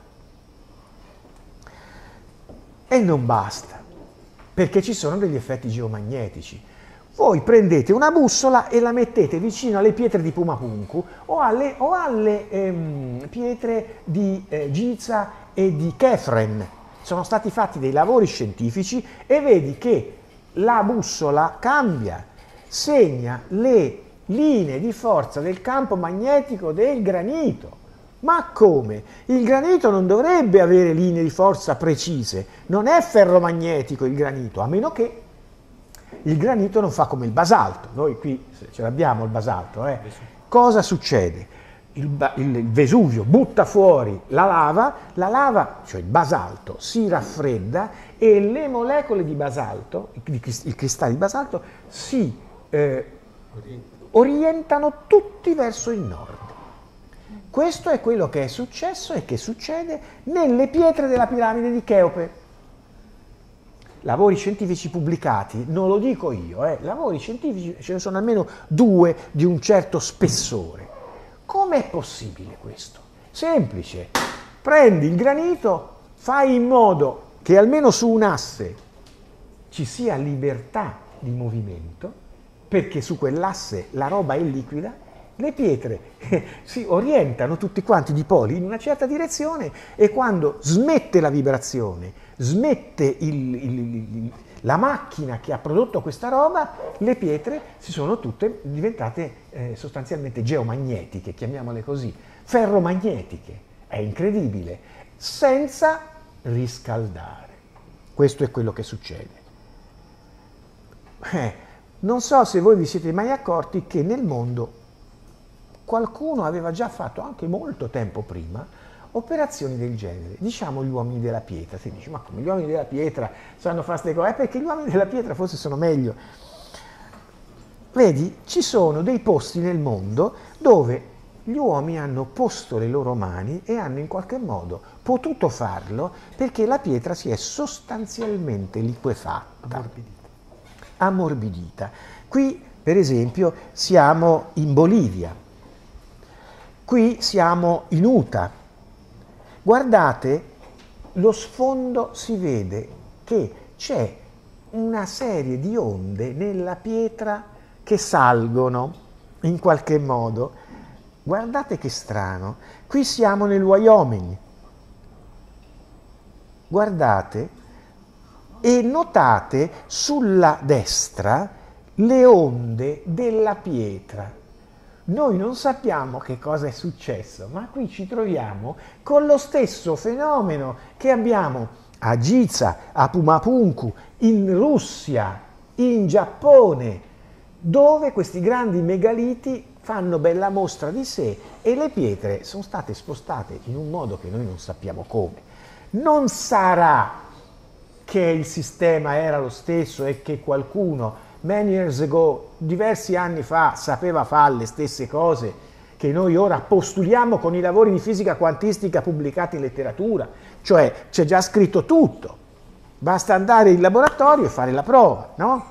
E non basta, perché ci sono degli effetti geomagnetici. Voi prendete una bussola e la mettete vicino alle pietre di Pumapunku o alle pietre di Giza e di Kefren sono stati fatti dei lavori scientifici e vedi che la bussola cambia, segna le linee di forza del campo magnetico del granito. Ma come? Il granito non dovrebbe avere linee di forza precise, non è ferromagnetico il granito, a meno che il granito non fa come il basalto. Noi qui ce l'abbiamo il basalto. Cosa succede? Il Vesuvio butta fuori la lava, cioè il basalto, si raffredda e le molecole di basalto, i cristalli di basalto, si orientano tutti verso il nord. Questo è quello che è successo e che succede nelle pietre della piramide di Cheope. Lavori scientifici pubblicati, non lo dico io, lavori scientifici, ce ne sono almeno 2 di un certo spessore. Com'è possibile questo? Semplice, prendi il granito, fai in modo che almeno su un asse ci sia libertà di movimento, perché su quell'asse la roba è liquida, le pietre si orientano tutti quanti di poli in una certa direzione e quando smette la vibrazione, smette la macchina che ha prodotto questa roba, le pietre si sono tutte diventate sostanzialmente geomagnetiche, chiamiamole così, ferromagnetiche. È incredibile, senza riscaldare. Questo è quello che succede. Non so se voi vi siete mai accorti che nel mondo qualcuno aveva già fatto, anche molto tempo prima, operazioni del genere. Diciamo gli uomini della pietra. Si dice, ma come gli uomini della pietra sanno fare queste cose? Perché gli uomini della pietra forse sono meglio. Vedi, ci sono dei posti nel mondo dove gli uomini hanno posto le loro mani e hanno in qualche modo potuto farlo perché la pietra si è sostanzialmente liquefatta, ammorbidita. Qui, per esempio, siamo in Bolivia. Qui siamo in Utah. Guardate, lo sfondo si vede che c'è una serie di onde nella pietra che salgono in qualche modo. Guardate che strano. Qui siamo nel Wyoming. Guardate e notate sulla destra le onde della pietra. Noi non sappiamo che cosa è successo, ma qui ci troviamo con lo stesso fenomeno che abbiamo a Giza, a Pumapunku, in Russia, in Giappone, dove questi grandi megaliti fanno bella mostra di sé e le pietre sono state spostate in un modo che noi non sappiamo come. Non sarà che il sistema era lo stesso e che qualcuno many years ago, diversi anni fa, sapeva fare le stesse cose che noi ora postuliamo con i lavori di fisica quantistica pubblicati in letteratura, cioè c'è già scritto tutto, basta andare in laboratorio e fare la prova, no?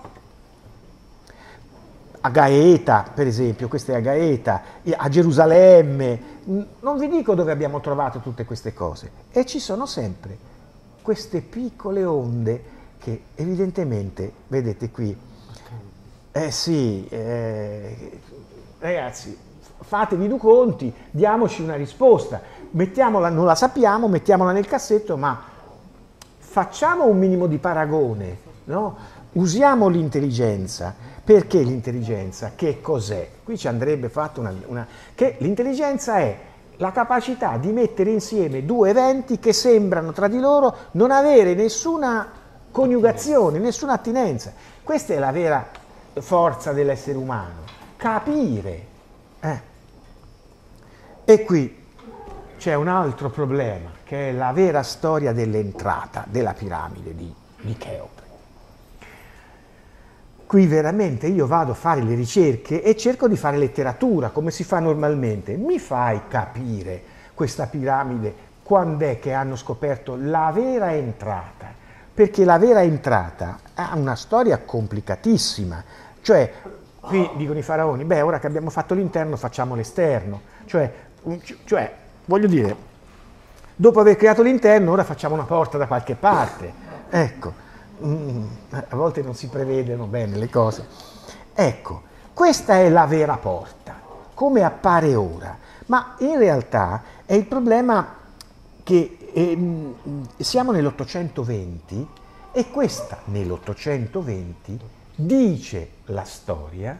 A Gaeta, per esempio, questa è a Gaeta, a Gerusalemme, non vi dico dove abbiamo trovato tutte queste cose, e ci sono sempre queste piccole onde che evidentemente, vedete qui, ragazzi, fatevi due conti, diamoci una risposta, mettiamola, non la sappiamo, mettiamola nel cassetto, ma facciamo un minimo di paragone, no? Usiamo l'intelligenza, perché l'intelligenza che cos'è? Qui ci andrebbe fatto che l'intelligenza è la capacità di mettere insieme due eventi che sembrano tra di loro non avere nessuna coniugazione, nessuna attinenza. Questa è la vera forza dell'essere umano, capire. E qui c'è un altro problema, che è la vera storia dell'entrata della piramide di Cheope. Qui veramente io vado a fare le ricerche e cerco di fare letteratura, come si fa normalmente. Mi fai capire questa piramide quando è che hanno scoperto la vera entrata? Perché la vera entrata ha una storia complicatissima. Cioè, qui dicono i faraoni, beh, ora che abbiamo fatto l'interno facciamo l'esterno. Cioè, voglio dire, dopo aver creato l'interno, ora facciamo una porta da qualche parte. Ecco, a volte non si prevedono bene le cose. Ecco, questa è la vera porta, come appare ora. Ma in realtà è il problema che siamo nell'820 e questa nell'820 dice la storia,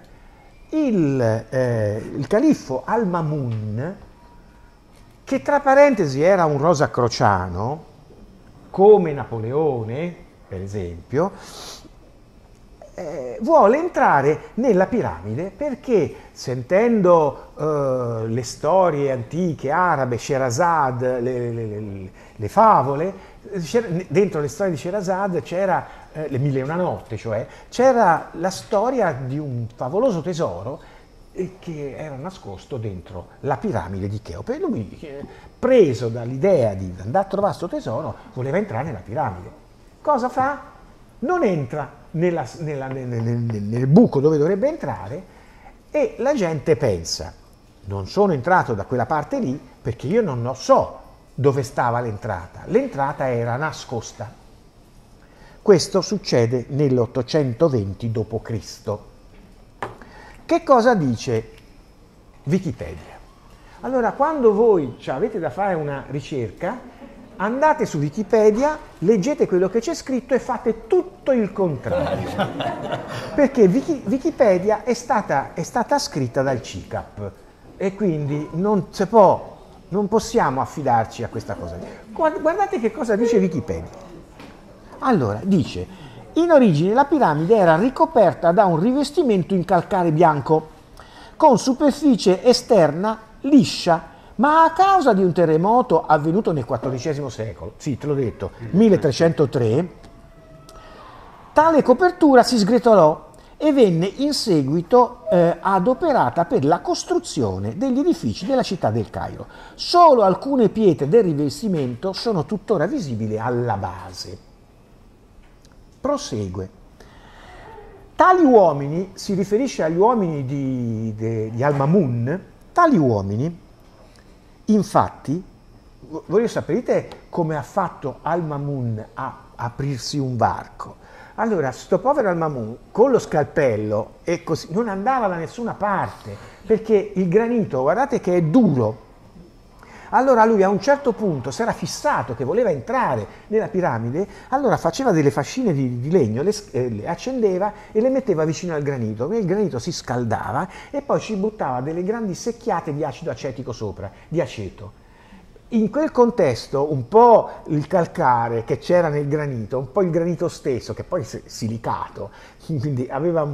il califfo al-Mamun, che tra parentesi era un rosacrociano, come Napoleone, per esempio, vuole entrare nella piramide perché, sentendo le storie antiche arabe, Sherazad, le favole, dentro le storie di Sherazad c'era le 1001 notte, cioè c'era la storia di un favoloso tesoro che era nascosto dentro la piramide di Cheope. E lui, preso dall'idea di andare a trovare questo tesoro, voleva entrare nella piramide. Cosa fa? Non entra nel buco dove dovrebbe entrare e la gente pensa: non sono entrato da quella parte lì perché io non so dove stava l'entrata. L'entrata era nascosta. Questo succede nell'820 d.C. Che cosa dice Wikipedia? Allora, quando voi avete da fare una ricerca, andate su Wikipedia, leggete quello che c'è scritto e fate tutto il contrario. Perché Wikipedia è stata scritta dal CICAP e quindi non possiamo affidarci a questa cosa. Guardate che cosa dice Wikipedia. Allora, dice: in origine la piramide era ricoperta da un rivestimento in calcare bianco, con superficie esterna liscia, ma a causa di un terremoto avvenuto nel XIV secolo, sì, te l'ho detto, 1303, tale copertura si sgretolò e venne in seguito adoperata per la costruzione degli edifici della città del Cairo. Solo alcune pietre del rivestimento sono tuttora visibili alla base. Prosegue. Tali uomini, si riferisce agli uomini di al-Mamun, tali uomini, infatti, voi sapete come ha fatto al-Mamun a aprirsi un varco? Allora, sto povero al-Mamun con lo scalpello e così non andava da nessuna parte, perché il granito, guardate che è duro. Allora lui a un certo punto si era fissato che voleva entrare nella piramide, allora faceva delle fascine di legno, le accendeva e le metteva vicino al granito, e il granito si scaldava e poi ci buttava delle grandi secchiate di acido acetico sopra, di aceto. In quel contesto un po' il calcare che c'era nel granito, un po' il granito stesso, che poi è silicato, quindi aveva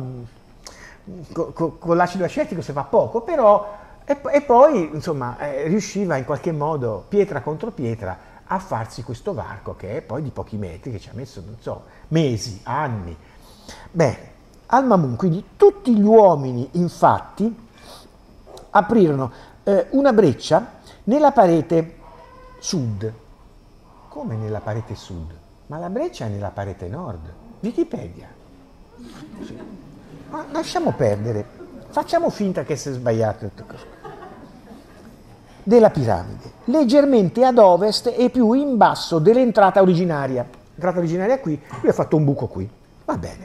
con l'acido acetico si fa poco, però... E poi, insomma, riusciva in qualche modo, pietra contro pietra, a farsi questo varco che è poi di pochi metri, che ci ha messo, non so, mesi, anni. Bene, al-Mamun, quindi tutti gli uomini, infatti, aprirono una breccia nella parete sud. Come nella parete sud? Ma la breccia è nella parete nord. Wikipedia. Ma lasciamo perdere, facciamo finta che si è sbagliato tutto questo. Della piramide, leggermente ad ovest e più in basso dell'entrata originaria. L'entrata originaria è qui, lui ha fatto un buco qui, va bene.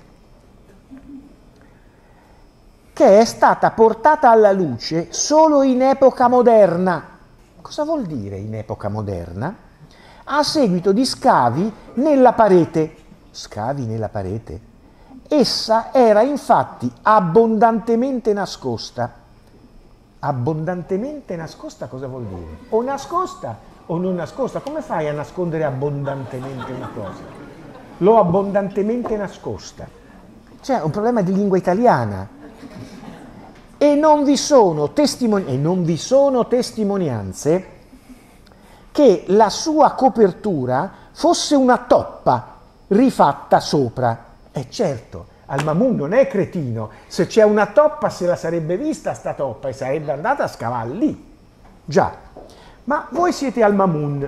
Che è stata portata alla luce solo in epoca moderna. Cosa vuol dire in epoca moderna? A seguito di scavi nella parete. Scavi nella parete. Essa era infatti abbondantemente nascosta. Abbondantemente nascosta cosa vuol dire? O nascosta o non nascosta? Come fai a nascondere abbondantemente una cosa? L'ho abbondantemente nascosta. C'è un problema di lingua italiana. E non vi sono testimonianze che la sua copertura fosse una toppa rifatta sopra. E certo, al-Mamun non è cretino, se c'è una toppa se la sarebbe vista sta toppa e sarebbe andata a scavare lì. Già, ma voi siete al-Mamun,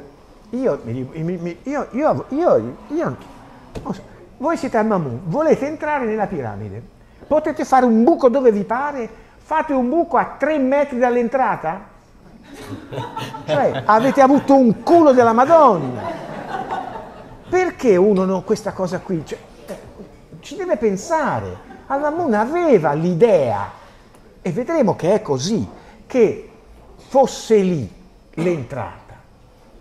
voi siete al-Mamun, volete entrare nella piramide, potete fare un buco dove vi pare, fate un buco a 3 metri dall'entrata? Cioè, avete avuto un culo della Madonna. Perché uno non questa cosa qui? Cioè, ci deve pensare. Al-Mamun aveva l'idea, e vedremo che è così, che fosse lì l'entrata.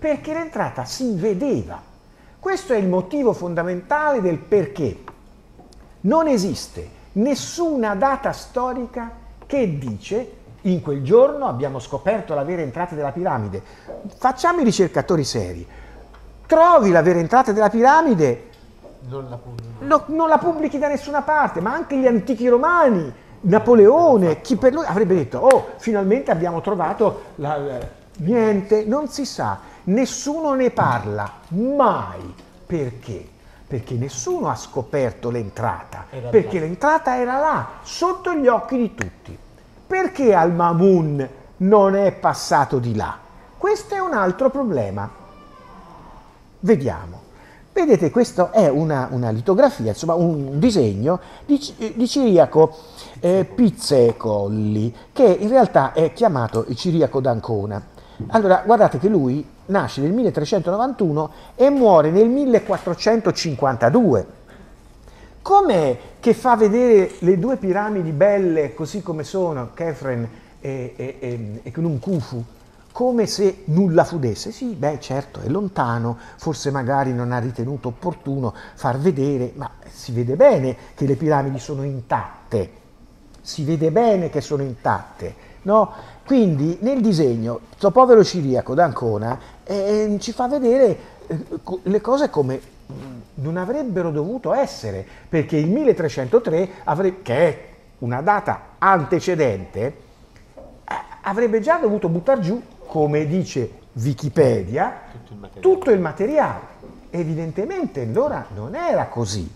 Perché l'entrata si vedeva. Questo è il motivo fondamentale del perché. Non esiste nessuna data storica che dice in quel giorno abbiamo scoperto la vera entrata della piramide. Facciamo i ricercatori seri. Trovi la vera entrata della piramide, non la pubblichi da nessuna parte, ma anche gli antichi romani, Napoleone, chi per lui avrebbe detto, oh, finalmente abbiamo trovato niente, non si sa, nessuno ne parla, mai. Perché? Perché nessuno ha scoperto l'entrata, perché l'entrata era là, sotto gli occhi di tutti. Perché Al-Mamun non è passato di là? Questo è un altro problema. Vediamo. Vedete, questo è una litografia, insomma un disegno di Ciriaco Pizzecolli, che in realtà è chiamato Ciriaco d'Ancona. Allora, guardate che lui nasce nel 1391 e muore nel 1452. Com'è che fa vedere le due piramidi belle così come sono, Kefren e Khnum Khufu, come se nulla fudesse? Sì, beh, certo, è lontano, forse magari non ha ritenuto opportuno far vedere, ma si vede bene che le piramidi sono intatte, si vede bene che sono intatte, no? Quindi nel disegno, questo povero Ciriaco d'Ancona ci fa vedere le cose come non avrebbero dovuto essere, perché il 1303, che è una data antecedente, avrebbe già dovuto buttare giù, come dice Wikipedia, tutto il materiale. Evidentemente allora non era così.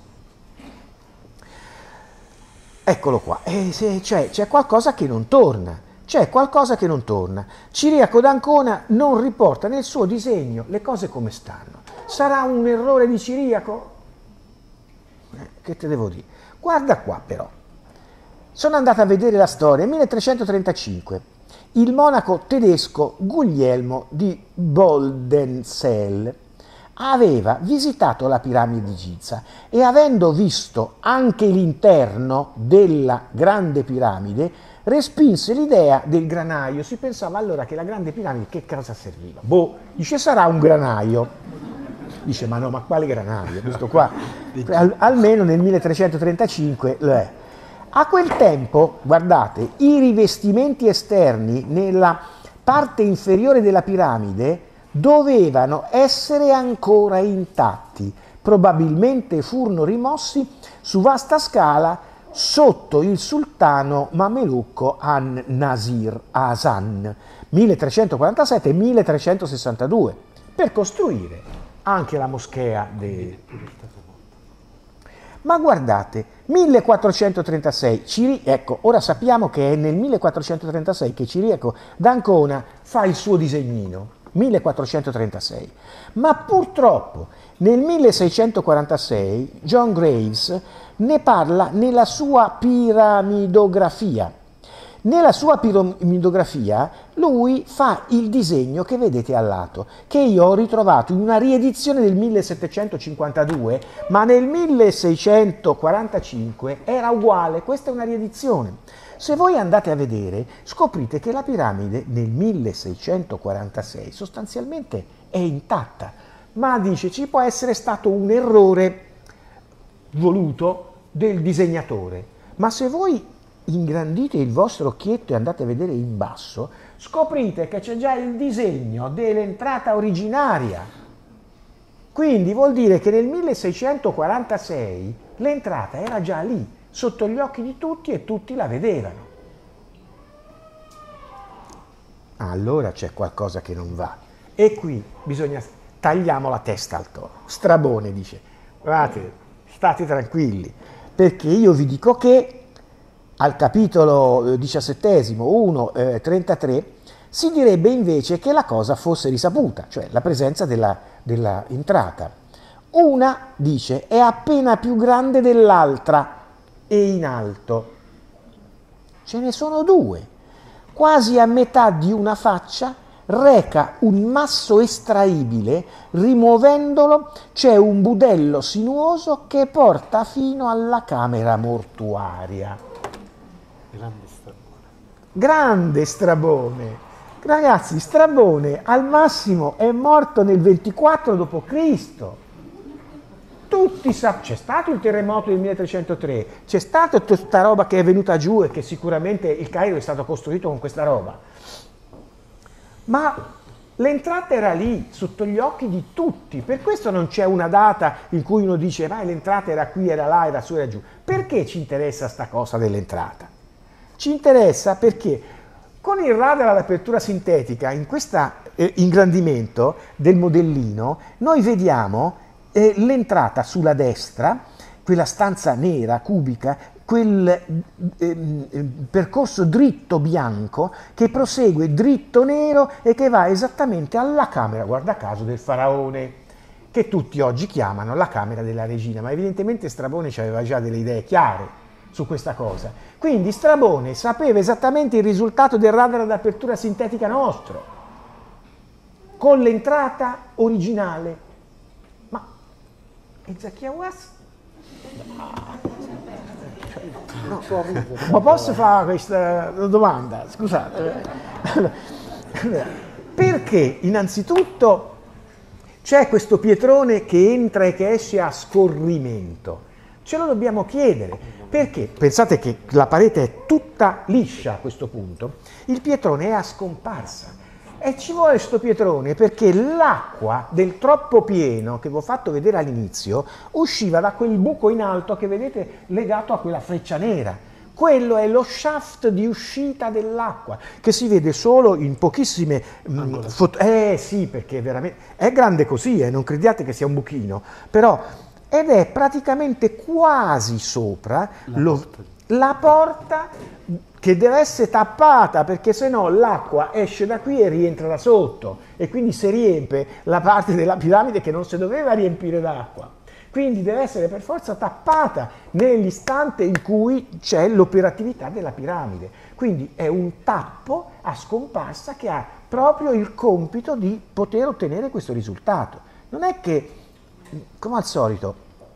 Eccolo qua, c'è qualcosa che non torna. C'è qualcosa che non torna. Ciriaco d'Ancona non riporta nel suo disegno le cose come stanno. Sarà un errore di Ciriaco? Che te devo dire? Guarda qua però. Sono andato a vedere la storia. 1335. Il monaco tedesco Guglielmo di Boldensel aveva visitato la piramide di Giza e avendo visto anche l'interno della grande piramide respinse l'idea del granaio. Si pensava allora che la grande piramide che cosa serviva? Boh, dice sarà un granaio. Dice ma no, ma quale granaio? Questo qua almeno nel 1335 lo è. A quel tempo, guardate, i rivestimenti esterni nella parte inferiore della piramide dovevano essere ancora intatti, probabilmente furono rimossi su vasta scala sotto il sultano mamelucco An-Nasir Hasan 1347-1362 per costruire anche la moschea Ma guardate, 1436, ecco, ora sappiamo che è nel 1436 che Ciriaco d'Ancona fa il suo disegnino, 1436, ma purtroppo nel 1646 John Graves ne parla nella sua piramidografia. Nella sua piramidografia lui fa il disegno che vedete al lato, che io ho ritrovato in una riedizione del 1752, ma nel 1645 era uguale, questa è una riedizione. Se voi andate a vedere, scoprite che la piramide nel 1646 sostanzialmente è intatta, ma dice ci può essere stato un errore voluto del disegnatore. Ma se voi ingrandite il vostro occhietto e andate a vedere in basso, scoprite che c'è già il disegno dell'entrata originaria. Quindi vuol dire che nel 1646 l'entrata era già lì, sotto gli occhi di tutti e tutti la vedevano. Allora c'è qualcosa che non va. E qui bisogna tagliamo la testa al toro. Strabone dice, guardate, state tranquilli, perché io vi dico che al capitolo 17, 1:33, si direbbe invece che la cosa fosse risaputa, cioè la presenza della entrata. Una, dice, è appena più grande dell'altra e in alto. Ce ne sono due. Quasi a metà di una faccia reca un masso estraibile, rimuovendolo c'è un budello sinuoso che porta fino alla camera mortuaria. Grande Strabone. Grande Strabone. Ragazzi, Strabone al massimo è morto nel 24 d.C. Tutti sanno, c'è stato il terremoto del 1303, c'è stata tutta questa roba che è venuta giù e che sicuramente il Cairo è stato costruito con questa roba. Ma l'entrata era lì, sotto gli occhi di tutti, per questo non c'è una data in cui uno dice ma l'entrata era qui, era là, era su, era giù. Perché ci interessa sta cosa dell'entrata? Ci interessa perché con il radar ad apertura sintetica, in questo ingrandimento del modellino, noi vediamo l'entrata sulla destra, quella stanza nera, cubica, quel percorso dritto bianco che prosegue dritto nero e che va esattamente alla camera, guarda caso, del faraone, che tutti oggi chiamano la camera della regina, ma evidentemente Strabone aveva già delle idee chiare su questa cosa. Quindi Strabone sapeva esattamente il risultato del radar ad apertura sintetica nostro, con l'entrata originale. Ma e Zacchiawas? No. Ma posso fare questa domanda? Scusate. Perché innanzitutto c'è questo pietrone che entra e che esce a scorrimento? Ce lo dobbiamo chiedere, perché pensate che la parete è tutta liscia a questo punto, il pietrone è a scomparsa e ci vuole questo pietrone perché l'acqua del troppo pieno che vi ho fatto vedere all'inizio usciva da quel buco in alto che vedete legato a quella freccia nera. Quello è lo shaft di uscita dell'acqua che si vede solo in pochissime foto. Sì, perché veramente è grande così, non crediate che sia un buchino, però ed è praticamente quasi sopra la porta che deve essere tappata perché sennò l'acqua esce da qui e rientra da sotto e quindi si riempie la parte della piramide che non si doveva riempire d'acqua. Quindi deve essere per forza tappata nell'istante in cui c'è l'operatività della piramide. Quindi è un tappo a scomparsa che ha proprio il compito di poter ottenere questo risultato. Non è che, come al solito,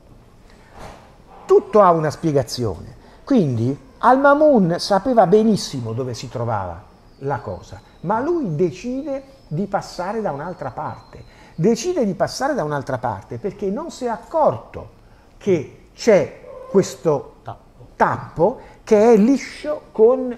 tutto ha una spiegazione. Quindi Al-Mamun sapeva benissimo dove si trovava la cosa, ma lui decide di passare da un'altra parte. Decide di passare da un'altra parte perché non si è accorto che c'è questo tappo che è liscio con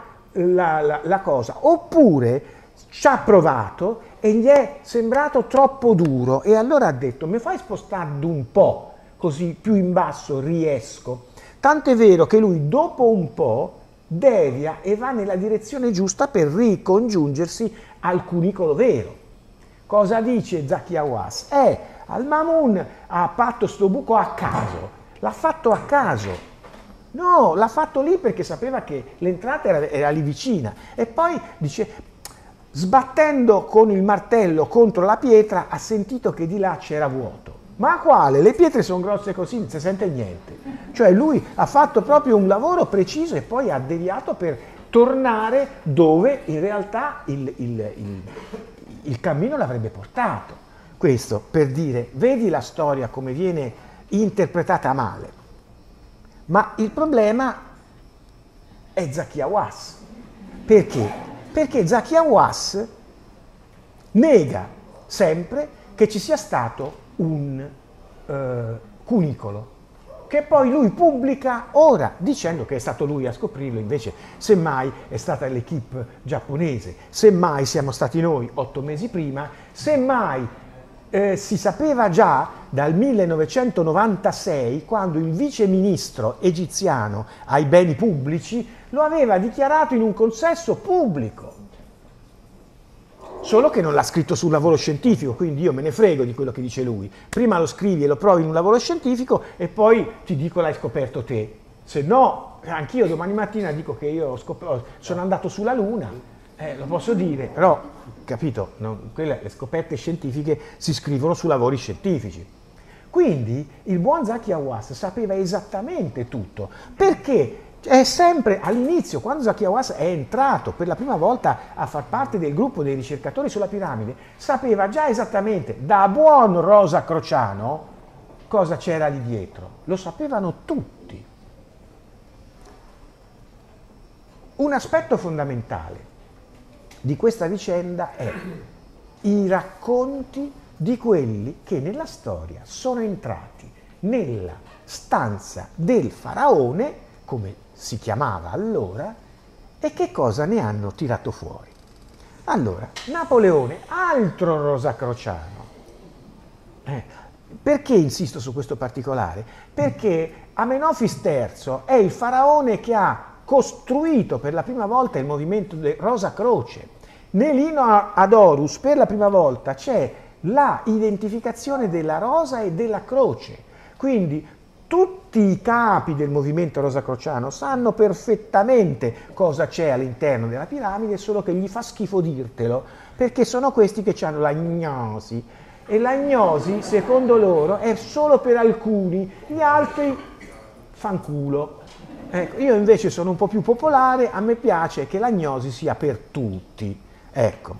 la cosa. Oppure ci ha provato e gli è sembrato troppo duro e allora ha detto mi fai spostare un po', così più in basso riesco. Tanto è vero che lui dopo un po' devia e va nella direzione giusta per ricongiungersi al cunicolo vero. Cosa dice Zacchiawas? Al-Mamun ha fatto sto buco a caso, l'ha fatto a caso. No, l'ha fatto lì perché sapeva che l'entrata era lì vicina. E poi dice, sbattendo con il martello contro la pietra, ha sentito che di là c'era vuoto. Ma quale? Le pietre sono grosse così, non si sente niente. Cioè lui ha fatto proprio un lavoro preciso e poi ha deviato per tornare dove in realtà il cammino l'avrebbe portato. Questo per dire, vedi la storia come viene interpretata male. Ma il problema è Zacchiawas. Perché? Perché Zacchiawas nega sempre che ci sia stato un cunicolo, che poi lui pubblica ora dicendo che è stato lui a scoprirlo, invece semmai è stata l'equipe giapponese, semmai siamo stati noi 8 mesi prima, semmai si sapeva già dal 1996 quando il vice ministro egiziano ai beni pubblici lo aveva dichiarato in un consesso pubblico. Solo che non l'ha scritto sul lavoro scientifico, quindi io me ne frego di quello che dice lui. Prima lo scrivi e lo provi in un lavoro scientifico e poi ti dico l'hai scoperto te. Se no, anch'io domani mattina dico che io sono andato sulla Luna, lo posso dire, però, capito, le scoperte scientifiche si scrivono su lavori scientifici. Quindi il buon Zacchiawas sapeva esattamente tutto, perché è sempre all'inizio, quando Zacchiawas è entrato per la prima volta a far parte del gruppo dei ricercatori sulla piramide, sapeva già esattamente, da buon Rosa Crociano, cosa c'era lì dietro. Lo sapevano tutti. Un aspetto fondamentale. di questa vicenda è i racconti di quelli che nella storia sono entrati nella stanza del faraone, come si chiamava allora, e che cosa ne hanno tirato fuori. Allora, Napoleone, altro rosacrociano. Perché insisto su questo particolare? Perché Amenofis III è il faraone che ha costruito per la prima volta il movimento Rosa Croce. Nell'Inno ad Horus per la prima volta c'è la identificazione della rosa e della croce. Quindi tutti i capi del movimento rosacrociano sanno perfettamente cosa c'è all'interno della piramide, solo che gli fa schifo dirtelo, perché sono questi che hanno la gnosi. E la gnosi, secondo loro, è solo per alcuni, gli altri fanculo. Ecco, io invece sono un po' più popolare, a me piace che la gnosi sia per tutti. Ecco.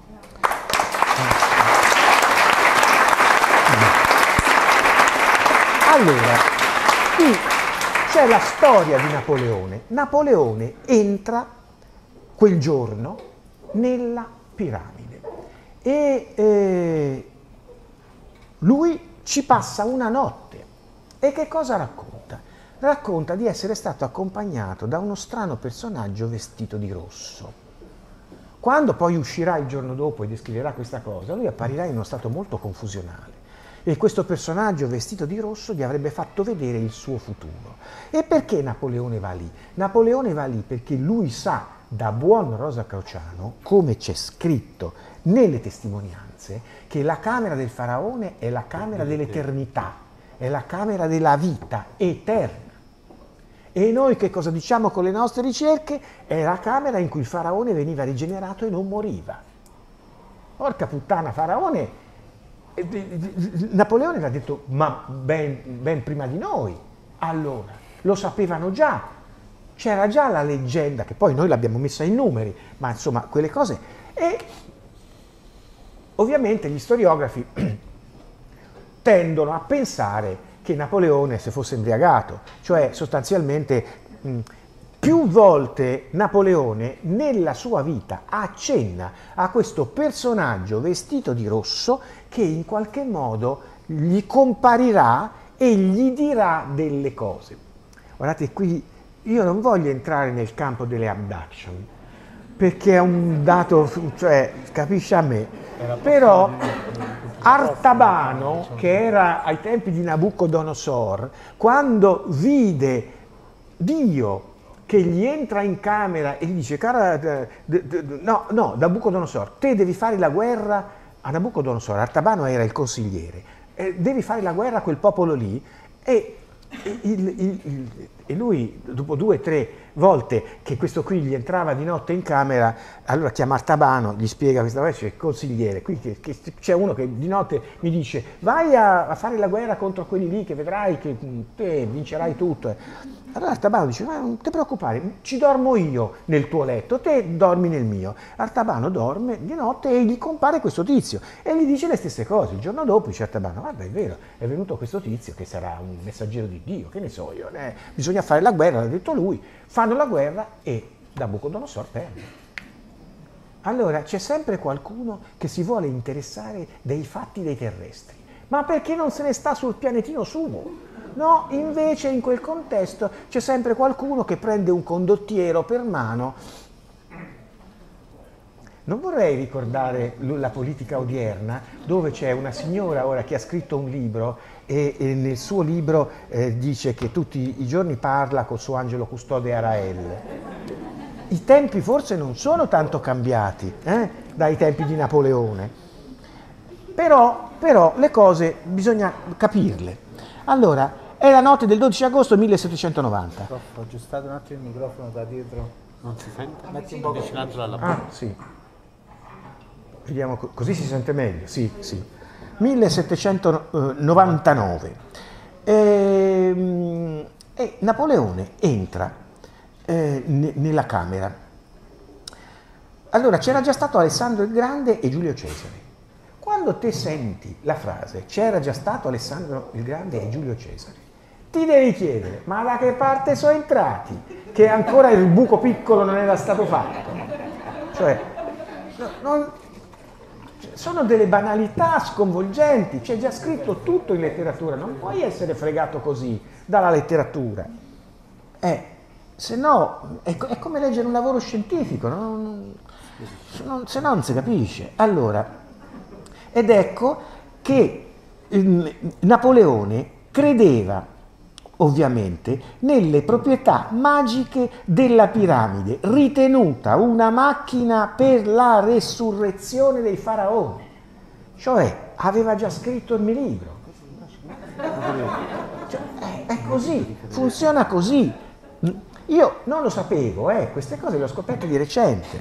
Allora, qui c'è la storia di Napoleone. Napoleone entra quel giorno nella piramide e lui ci passa una notte. E che cosa racconta? Racconta di essere stato accompagnato da uno strano personaggio vestito di rosso. Quando poi uscirà il giorno dopo e descriverà questa cosa, lui apparirà in uno stato molto confusionale. E questo personaggio vestito di rosso gli avrebbe fatto vedere il suo futuro. E perché Napoleone va lì? Napoleone va lì perché lui sa, da buon rosacrociano, come c'è scritto nelle testimonianze, che la camera del faraone è la camera dell'eternità, è la camera della vita eterna. E noi che cosa diciamo con le nostre ricerche? È la camera in cui il faraone veniva rigenerato e non moriva. Porca puttana, faraone! Napoleone l'ha detto, ma ben prima di noi. Allora, lo sapevano già. C'era già la leggenda, che poi noi l'abbiamo messa in numeri, ma insomma, quelle cose. E ovviamente gli storiografi tendono a pensare che Napoleone si fosse embriagato, cioè sostanzialmente più volte Napoleone nella sua vita accenna a questo personaggio vestito di rosso che in qualche modo gli comparirà e gli dirà delle cose. Guardate qui, io non voglio entrare nel campo delle abduction, perché è un dato, cioè, capisci a me, però Artabano, che era ai tempi di Nabucodonosor, quando vide Dio che gli entra in camera e gli dice, cara, no, Nabucodonosor, te devi fare la guerra a Nabucodonosor, Artabano era il consigliere, devi fare la guerra a quel popolo lì, e lui, dopo 2 o 3 volte che questo qui gli entrava di notte in camera, allora chiama Artabano, gli spiega questa cosa, dice, consigliere, qui c'è uno che di notte mi dice, vai a fare la guerra contro quelli lì che vedrai che te vincerai tutto. Allora Artabano dice, ma non ti preoccupare, ci dormo io nel tuo letto, te dormi nel mio. Artabano dorme di notte e gli compare questo tizio e gli dice le stesse cose. Il giorno dopo dice Artabano, guarda, è vero, è venuto questo tizio che sarà un messaggero di Dio, che ne so io, bisogna fare la guerra, l'ha detto lui, fanno la guerra e Nabucodonosor perde. Allora c'è sempre qualcuno che si vuole interessare dei fatti dei terrestri, ma perché non se ne sta sul pianetino suo? No, invece in quel contesto c'è sempre qualcuno che prende un condottiero per mano. Non vorrei ricordare la politica odierna, dove c'è una signora ora che ha scritto un libro e nel suo libro dice che tutti i giorni parla col suo angelo custode Arael. I tempi forse non sono tanto cambiati dai tempi di Napoleone, però le cose bisogna capirle. Allora, è la notte del 12 agosto 1790. Prof, ho aggiustato un attimo il microfono da dietro. Non si sente? Metti un po' vicinato alla bocca. Ah, sì. Vediamo, così si sente meglio. Sì. 1799. E Napoleone entra nella Camera. Allora, c'era già stato Alessandro il Grande e Giulio Cesare. Quando te senti la frase c'era già stato Alessandro il Grande e Giulio Cesare, ti devi chiedere, ma da che parte sono entrati? Che ancora il buco piccolo non era stato fatto. Cioè, sono delle banalità sconvolgenti, c'è già scritto tutto in letteratura, non puoi essere fregato così dalla letteratura. Se no è come leggere un lavoro scientifico, se no non si capisce. Allora, ed ecco che Napoleone credeva ovviamente nelle proprietà magiche della piramide, ritenuta una macchina per la resurrezione dei faraoni. Cioè, aveva già scritto il mio libro. Cioè, è così, funziona così. Io non lo sapevo, queste cose le ho scoperte di recente.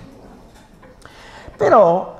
Però,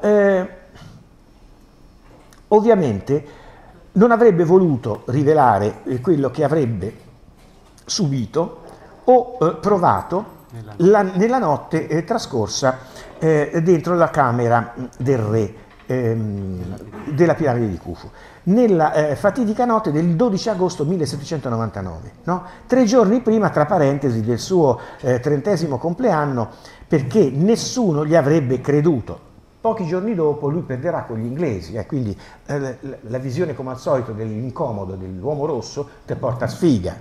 ovviamente, non avrebbe voluto rivelare quello che avrebbe subito o provato nella notte trascorsa dentro la camera del re della piramide di Khufu, nella fatidica notte del 12 agosto 1799, no? 3 giorni prima, tra parentesi, del suo 30° compleanno, perché nessuno gli avrebbe creduto. Pochi giorni dopo lui perderà con gli inglesi, quindi la visione, come al solito, dell'incomodo dell'uomo rosso ti porta a sfiga.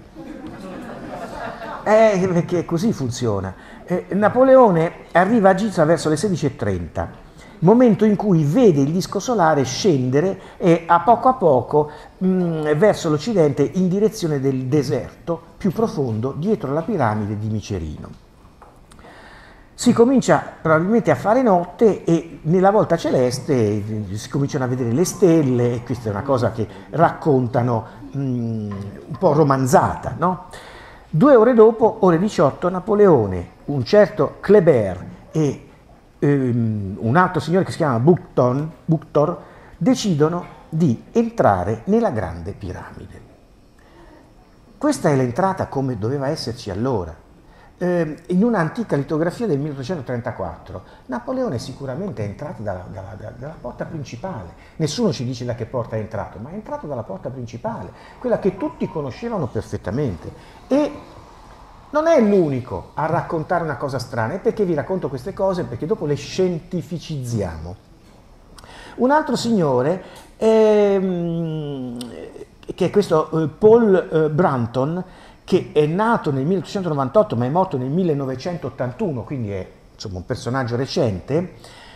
Perché così funziona. Napoleone arriva a Giza verso le 16:30, momento in cui vede il disco solare scendere a poco verso l'occidente in direzione del deserto più profondo dietro la piramide di Micerino. Si comincia probabilmente a fare notte e nella volta celeste si cominciano a vedere le stelle, e questa è una cosa che raccontano un po' romanzata, no? 2 ore dopo, ore 18, Napoleone, un certo Kléber e un altro signore che si chiama Buctor decidono di entrare nella grande piramide. Questa è l'entrata come doveva esserci allora. In un'antica litografia del 1834 Napoleone sicuramente è entrato dalla porta principale. Nessuno ci dice da che porta è entrato, ma è entrato dalla porta principale, quella che tutti conoscevano perfettamente. E non è l'unico a raccontare una cosa strana. E perché vi racconto queste cose? Perché dopo le scientificizziamo. Un altro signore che è questo Paul Brunton, che è nato nel 1898 ma è morto nel 1981, quindi è insomma un personaggio recente,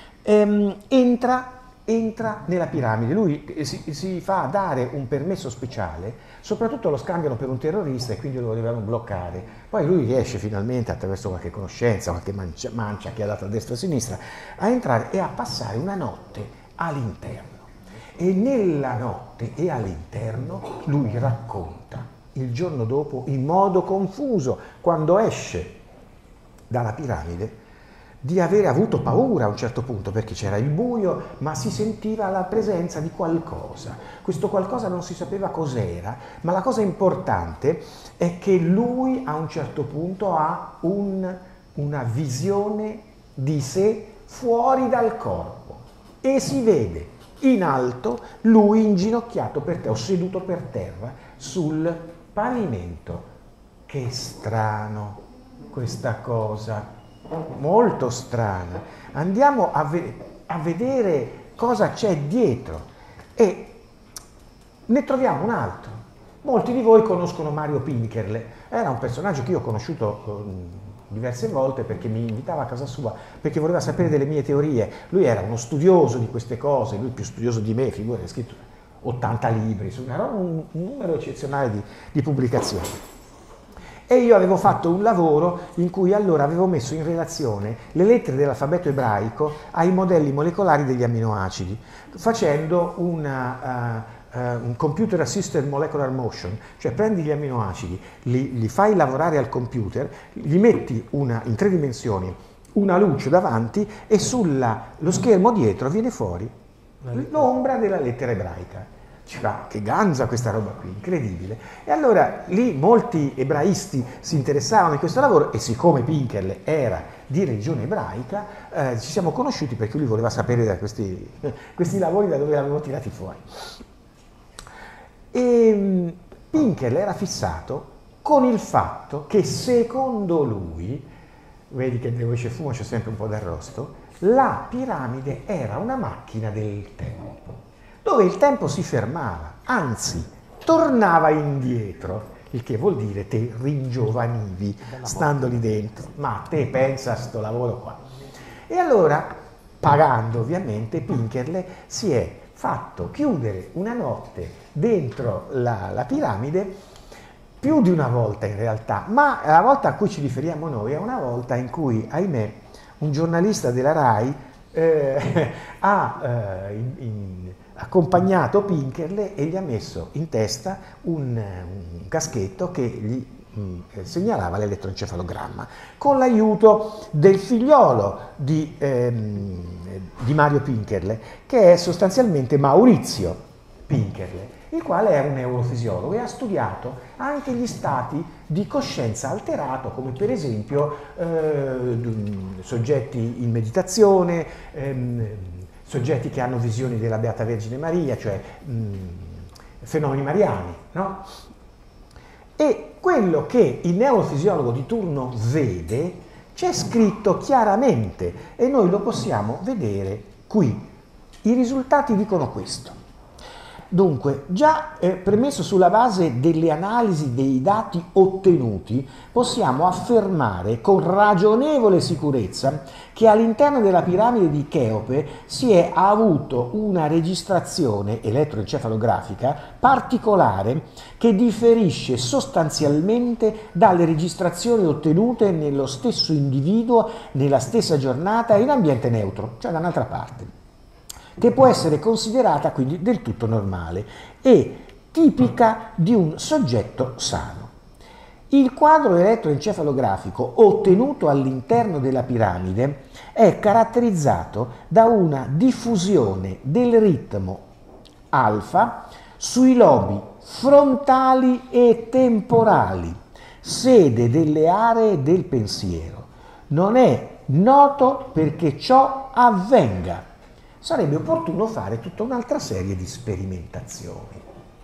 entra nella piramide. Lui si fa dare un permesso speciale, soprattutto lo scambiano per un terrorista e quindi lo volevano bloccare. Poi lui riesce finalmente, attraverso qualche conoscenza, qualche mancia che ha dato a destra e a sinistra, a entrare e a passare una notte all'interno. E nella notte e all'interno lui racconta il giorno dopo, in modo confuso, quando esce dalla piramide, di avere avuto paura a un certo punto, perché c'era il buio, ma si sentiva la presenza di qualcosa. Questo qualcosa non si sapeva cos'era, ma la cosa importante è che lui a un certo punto ha una visione di sé fuori dal corpo e si vede in alto lui inginocchiato per terra o seduto per terra sul pavimento. Che strano questa cosa, molto strana. Andiamo a vedere cosa c'è dietro e ne troviamo un altro. Molti di voi conoscono Mario Pinkerle, era un personaggio che io ho conosciuto diverse volte perché mi invitava a casa sua, perché voleva sapere delle mie teorie. Lui era uno studioso di queste cose, lui più studioso di me, figurati, ha scritto 80 libri, era un numero eccezionale di pubblicazioni. E io avevo fatto un lavoro in cui allora avevo messo in relazione le lettere dell'alfabeto ebraico ai modelli molecolari degli amminoacidi, facendo un computer assisted molecular motion, cioè prendi gli amminoacidi, li fai lavorare al computer, gli metti in 3 dimensioni una luce davanti e lo schermo dietro viene fuori l'ombra della lettera ebraica. Diceva, che ganza questa roba qui, incredibile. E allora lì molti ebraisti si interessavano di questo lavoro e siccome Pinkerle era di religione ebraica, ci siamo conosciuti perché lui voleva sapere da questi lavori da dove li avevo tirati fuori. E Pinkerle era fissato con il fatto che secondo lui, vedi che dove c'è fumo c'è sempre un po' d'arrosto, La piramide era una macchina del tempo, dove il tempo si fermava, anzi tornava indietro, il che vuol dire te ringiovanivi stando lì dentro. Ma te pensa a sto lavoro qua. E allora, pagando ovviamente, Pinkerle si è fatto chiudere una notte dentro la piramide, più di una volta in realtà, ma la volta a cui ci riferiamo noi è una volta in cui, ahimè, un giornalista della RAI ha accompagnato Pinkerle e gli ha messo in testa un caschetto che gli segnalava l'elettroencefalogramma, con l'aiuto del figliolo di Mario Pinkerle, che è sostanzialmente Maurizio Pinkerle, il quale è un neurofisiologo e ha studiato anche gli stati di coscienza alterato, come per esempio soggetti in meditazione, soggetti che hanno visioni della Beata Vergine Maria, cioè fenomeni mariani, no? E quello che il neurofisiologo di turno vede c'è scritto chiaramente e noi lo possiamo vedere qui. I risultati dicono questo. Dunque, già premesso sulla base delle analisi dei dati ottenuti, possiamo affermare con ragionevole sicurezza che all'interno della piramide di Cheope si è avuto una registrazione elettroencefalografica particolare che differisce sostanzialmente dalle registrazioni ottenute nello stesso individuo, nella stessa giornata in ambiente neutro, cioè da un'altra parte, che può essere considerata quindi del tutto normale e tipica di un soggetto sano. Il quadro elettroencefalografico ottenuto all'interno della piramide è caratterizzato da una diffusione del ritmo alfa sui lobi frontali e temporali, sede delle aree del pensiero. Non è noto perché ciò avvenga. Sarebbe opportuno fare tutta un'altra serie di sperimentazioni.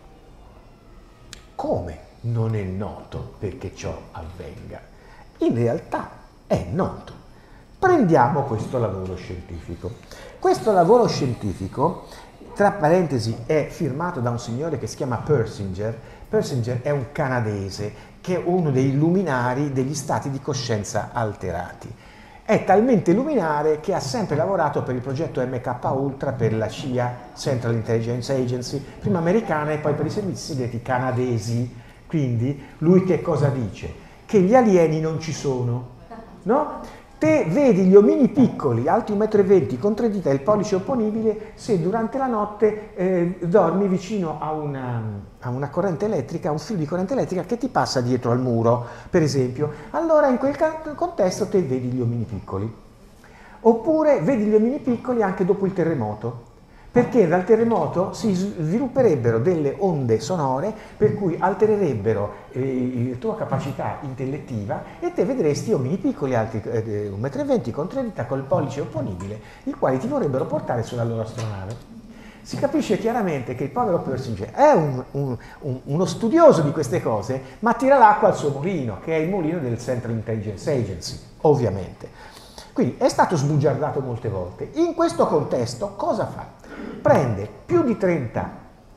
Come non è noto perché ciò avvenga? In realtà è noto. Prendiamo questo lavoro scientifico. Questo lavoro scientifico, tra parentesi, è firmato da un signore che si chiama Persinger. Persinger è un canadese che è uno dei luminari degli stati di coscienza alterati. È talmente luminare che ha sempre lavorato per il progetto MK Ultra per la CIA, Central Intelligence Agency, prima americana e poi per i servizi segreti canadesi. Quindi lui che cosa dice? Che gli alieni non ci sono, no? Te vedi gli omini piccoli, alti 1,20 m, con 3 dita e il pollice opponibile, se durante la notte dormi vicino a una corrente elettrica, a un filo di corrente elettrica che ti passa dietro al muro, per esempio. Allora in quel contesto te vedi gli omini piccoli. Oppure vedi gli omini piccoli anche dopo il terremoto, perché dal terremoto si sviluppererebero delle onde sonore per cui altererebbero la tua capacità intellettiva e te vedresti omini piccoli alti 1,20 m con 3 dita col pollice opponibile, i quali ti vorrebbero portare sulla loro astronave. Si capisce chiaramente che il povero Persinger è uno studioso di queste cose, ma tira l'acqua al suo mulino, che è il mulino del Central Intelligence Agency, ovviamente. Quindi è stato sbugiardato molte volte. In questo contesto cosa fa? Prende più di 30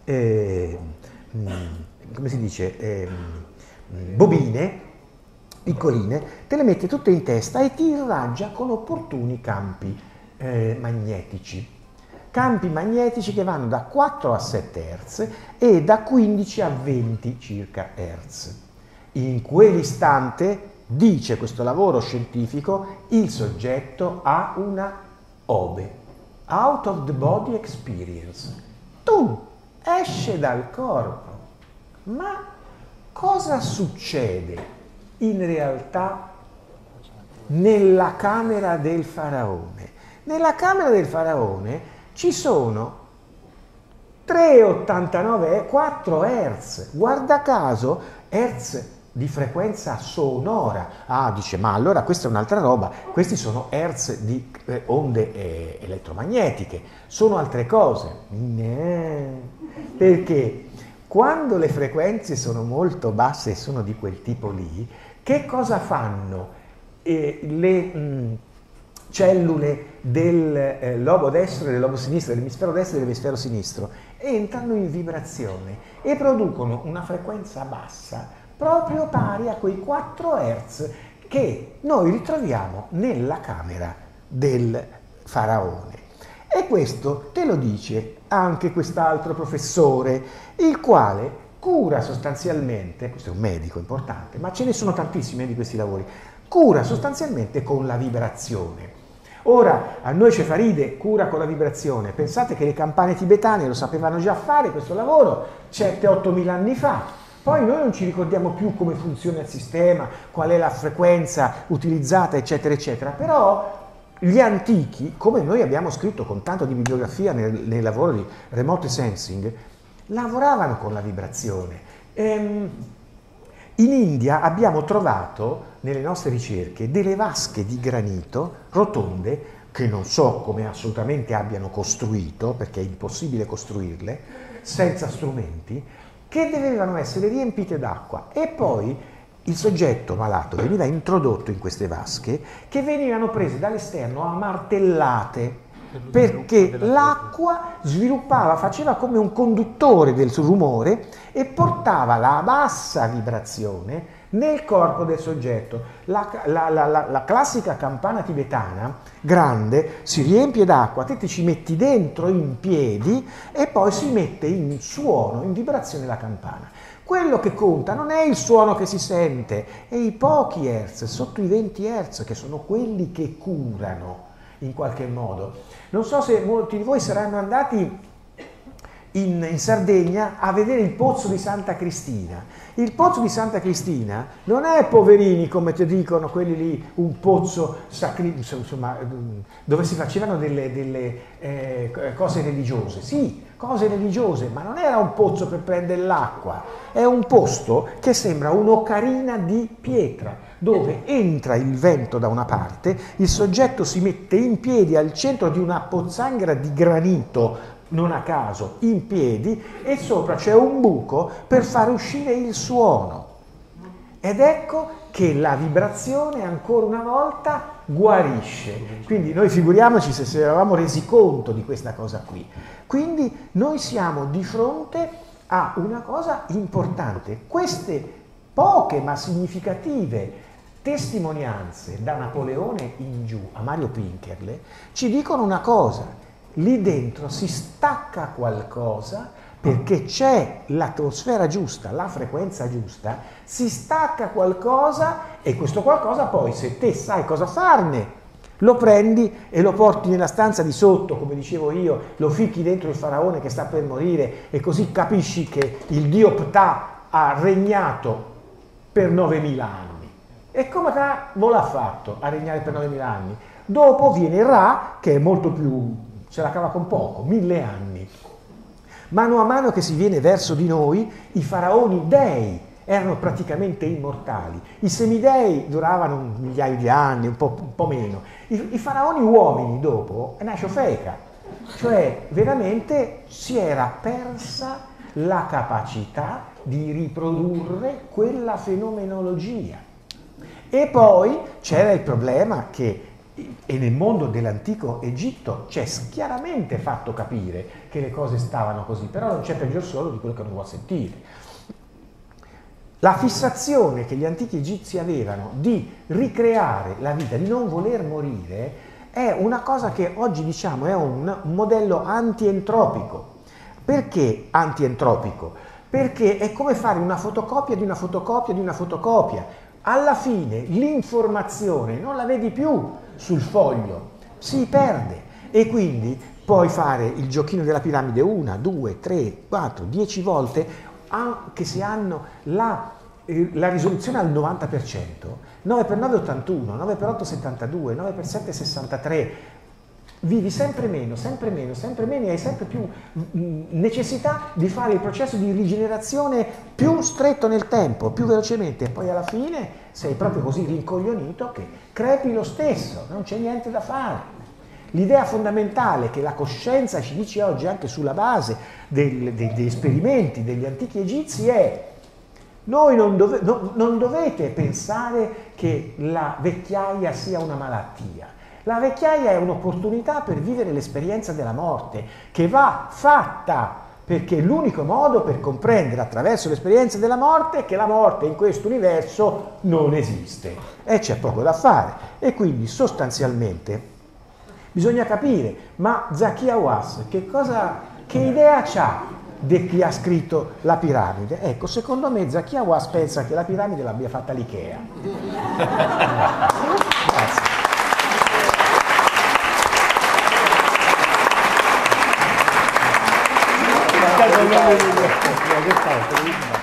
bobine piccoline, te le mette tutte in testa e ti irraggia con opportuni campi magnetici. Campi magnetici che vanno da 4 a 7 Hz e da 15 a 20 circa Hz. In quell'istante, dice questo lavoro scientifico, il soggetto ha una OBE, out of the body experience. Tu esce dal corpo. Ma cosa succede in realtà nella camera del faraone? Nella camera del faraone ci sono 3,89 4 Hz. Guarda caso, Hz di frequenza sonora. Ah, dice, ma allora questa è un'altra roba, questi sono hertz di onde elettromagnetiche, sono altre cose. Perché quando le frequenze sono molto basse e sono di quel tipo lì, che cosa fanno le cellule del lobo destro e del lobo sinistro, dell'emisfero destro e dell'emisfero sinistro, entrano in vibrazione e producono una frequenza bassa proprio pari a quei 4 Hz che noi ritroviamo nella camera del faraone. E questo te lo dice anche quest'altro professore, il quale cura sostanzialmente, questo è un medico importante, ma ce ne sono tantissimi di questi lavori, cura sostanzialmente con la vibrazione. Ora, a noi ci fa ride, cura con la vibrazione. Pensate che le campane tibetane lo sapevano già fare questo lavoro 7-8 mila anni fa. Poi noi non ci ricordiamo più come funziona il sistema, qual è la frequenza utilizzata, eccetera, eccetera. Però gli antichi, come noi abbiamo scritto con tanto di bibliografia nel lavoro di Remote Sensing, lavoravano con la vibrazione. In India abbiamo trovato nelle nostre ricerche delle vasche di granito rotonde che non so come assolutamente abbiano costruito, perché è impossibile costruirle, senza strumenti, che dovevano essere riempite d'acqua e poi il soggetto malato veniva introdotto in queste vasche che venivano prese dall'esterno a martellate perché l'acqua sviluppava, faceva come un conduttore del suo rumore e portava la bassa vibrazione nel corpo del soggetto. La classica campana tibetana grande si riempie d'acqua, te ci metti dentro in piedi e poi si mette in suono, in vibrazione la campana. Quello che conta non è il suono che si sente, è i pochi hertz, sotto i 20 hertz, che sono quelli che curano in qualche modo. Non so se molti di voi saranno andati in Sardegna a vedere il pozzo di Santa Cristina. Il pozzo di Santa Cristina non è, poverini, come ti dicono quelli lì, un pozzo insomma, dove si facevano delle cose religiose. Sì, cose religiose, ma non era un pozzo per prendere l'acqua, è un posto che sembra un'ocarina di pietra, dove entra il vento da una parte, il soggetto si mette in piedi al centro di una pozzanghera di granito, non a caso, in piedi, e sopra c'è un buco per far uscire il suono. Ed ecco che la vibrazione ancora una volta guarisce. Quindi noi figuriamoci se avevamo resi conto di questa cosa qui. Quindi noi siamo di fronte a una cosa importante. Queste poche ma significative testimonianze da Napoleone in giù a Mario Pinkerle ci dicono una cosa: lì dentro si stacca qualcosa perché c'è l'atmosfera giusta, la frequenza giusta, si stacca qualcosa e questo qualcosa poi, se te sai cosa farne, lo prendi e lo porti nella stanza di sotto, come dicevo io, lo ficchi dentro il faraone che sta per morire e così capisci che il dio Ptah ha regnato per 9.000 anni. E come ve l'ha fatto a regnare per 9.000 anni? Dopo viene Ra, che è molto più, se la cava con poco, 1.000 anni. Mano a mano che si viene verso di noi, i faraoni dei erano praticamente immortali. I semidei duravano un migliaio di anni, un po' meno. I faraoni uomini dopo è una ciofeca, cioè veramente si era persa la capacità di riprodurre quella fenomenologia. E poi c'era il problema che e nel mondo dell'antico Egitto c'è chiaramente fatto capire che le cose stavano così, però non c'è peggior solo di quello che non vuol sentire. La fissazione che gli antichi egizi avevano di ricreare la vita, di non voler morire, è una cosa che oggi diciamo è un modello antientropico. Perché antientropico? Perché è come fare una fotocopia di una fotocopia di una fotocopia. Alla fine l'informazione non la vedi più sul foglio, si perde e quindi puoi fare il giochino della piramide 1, 2, 3, 4, 10 volte, anche se hanno la risoluzione al 90%, 9 x 9 81, 9 x 8 72, 9 x 7 63, vivi sempre meno e hai sempre più necessità di fare il processo di rigenerazione più stretto nel tempo, più velocemente, e poi alla fine sei proprio così rincoglionito che crepi lo stesso, non c'è niente da fare. L'idea fondamentale che la coscienza ci dice oggi anche sulla base degli esperimenti degli antichi egizi è: noi non dovete pensare che la vecchiaia sia una malattia. La vecchiaia è un'opportunità per vivere l'esperienza della morte, che va fatta, perché è l'unico modo per comprendere attraverso l'esperienza della morte che la morte in questo universo non esiste e c'è poco da fare. E quindi sostanzialmente bisogna capire, ma Zachi Hawass che idea c'ha di chi ha scritto la piramide? Ecco, secondo me Zachi Hawass pensa che la piramide l'abbia fatta l'Ikea. Grazie.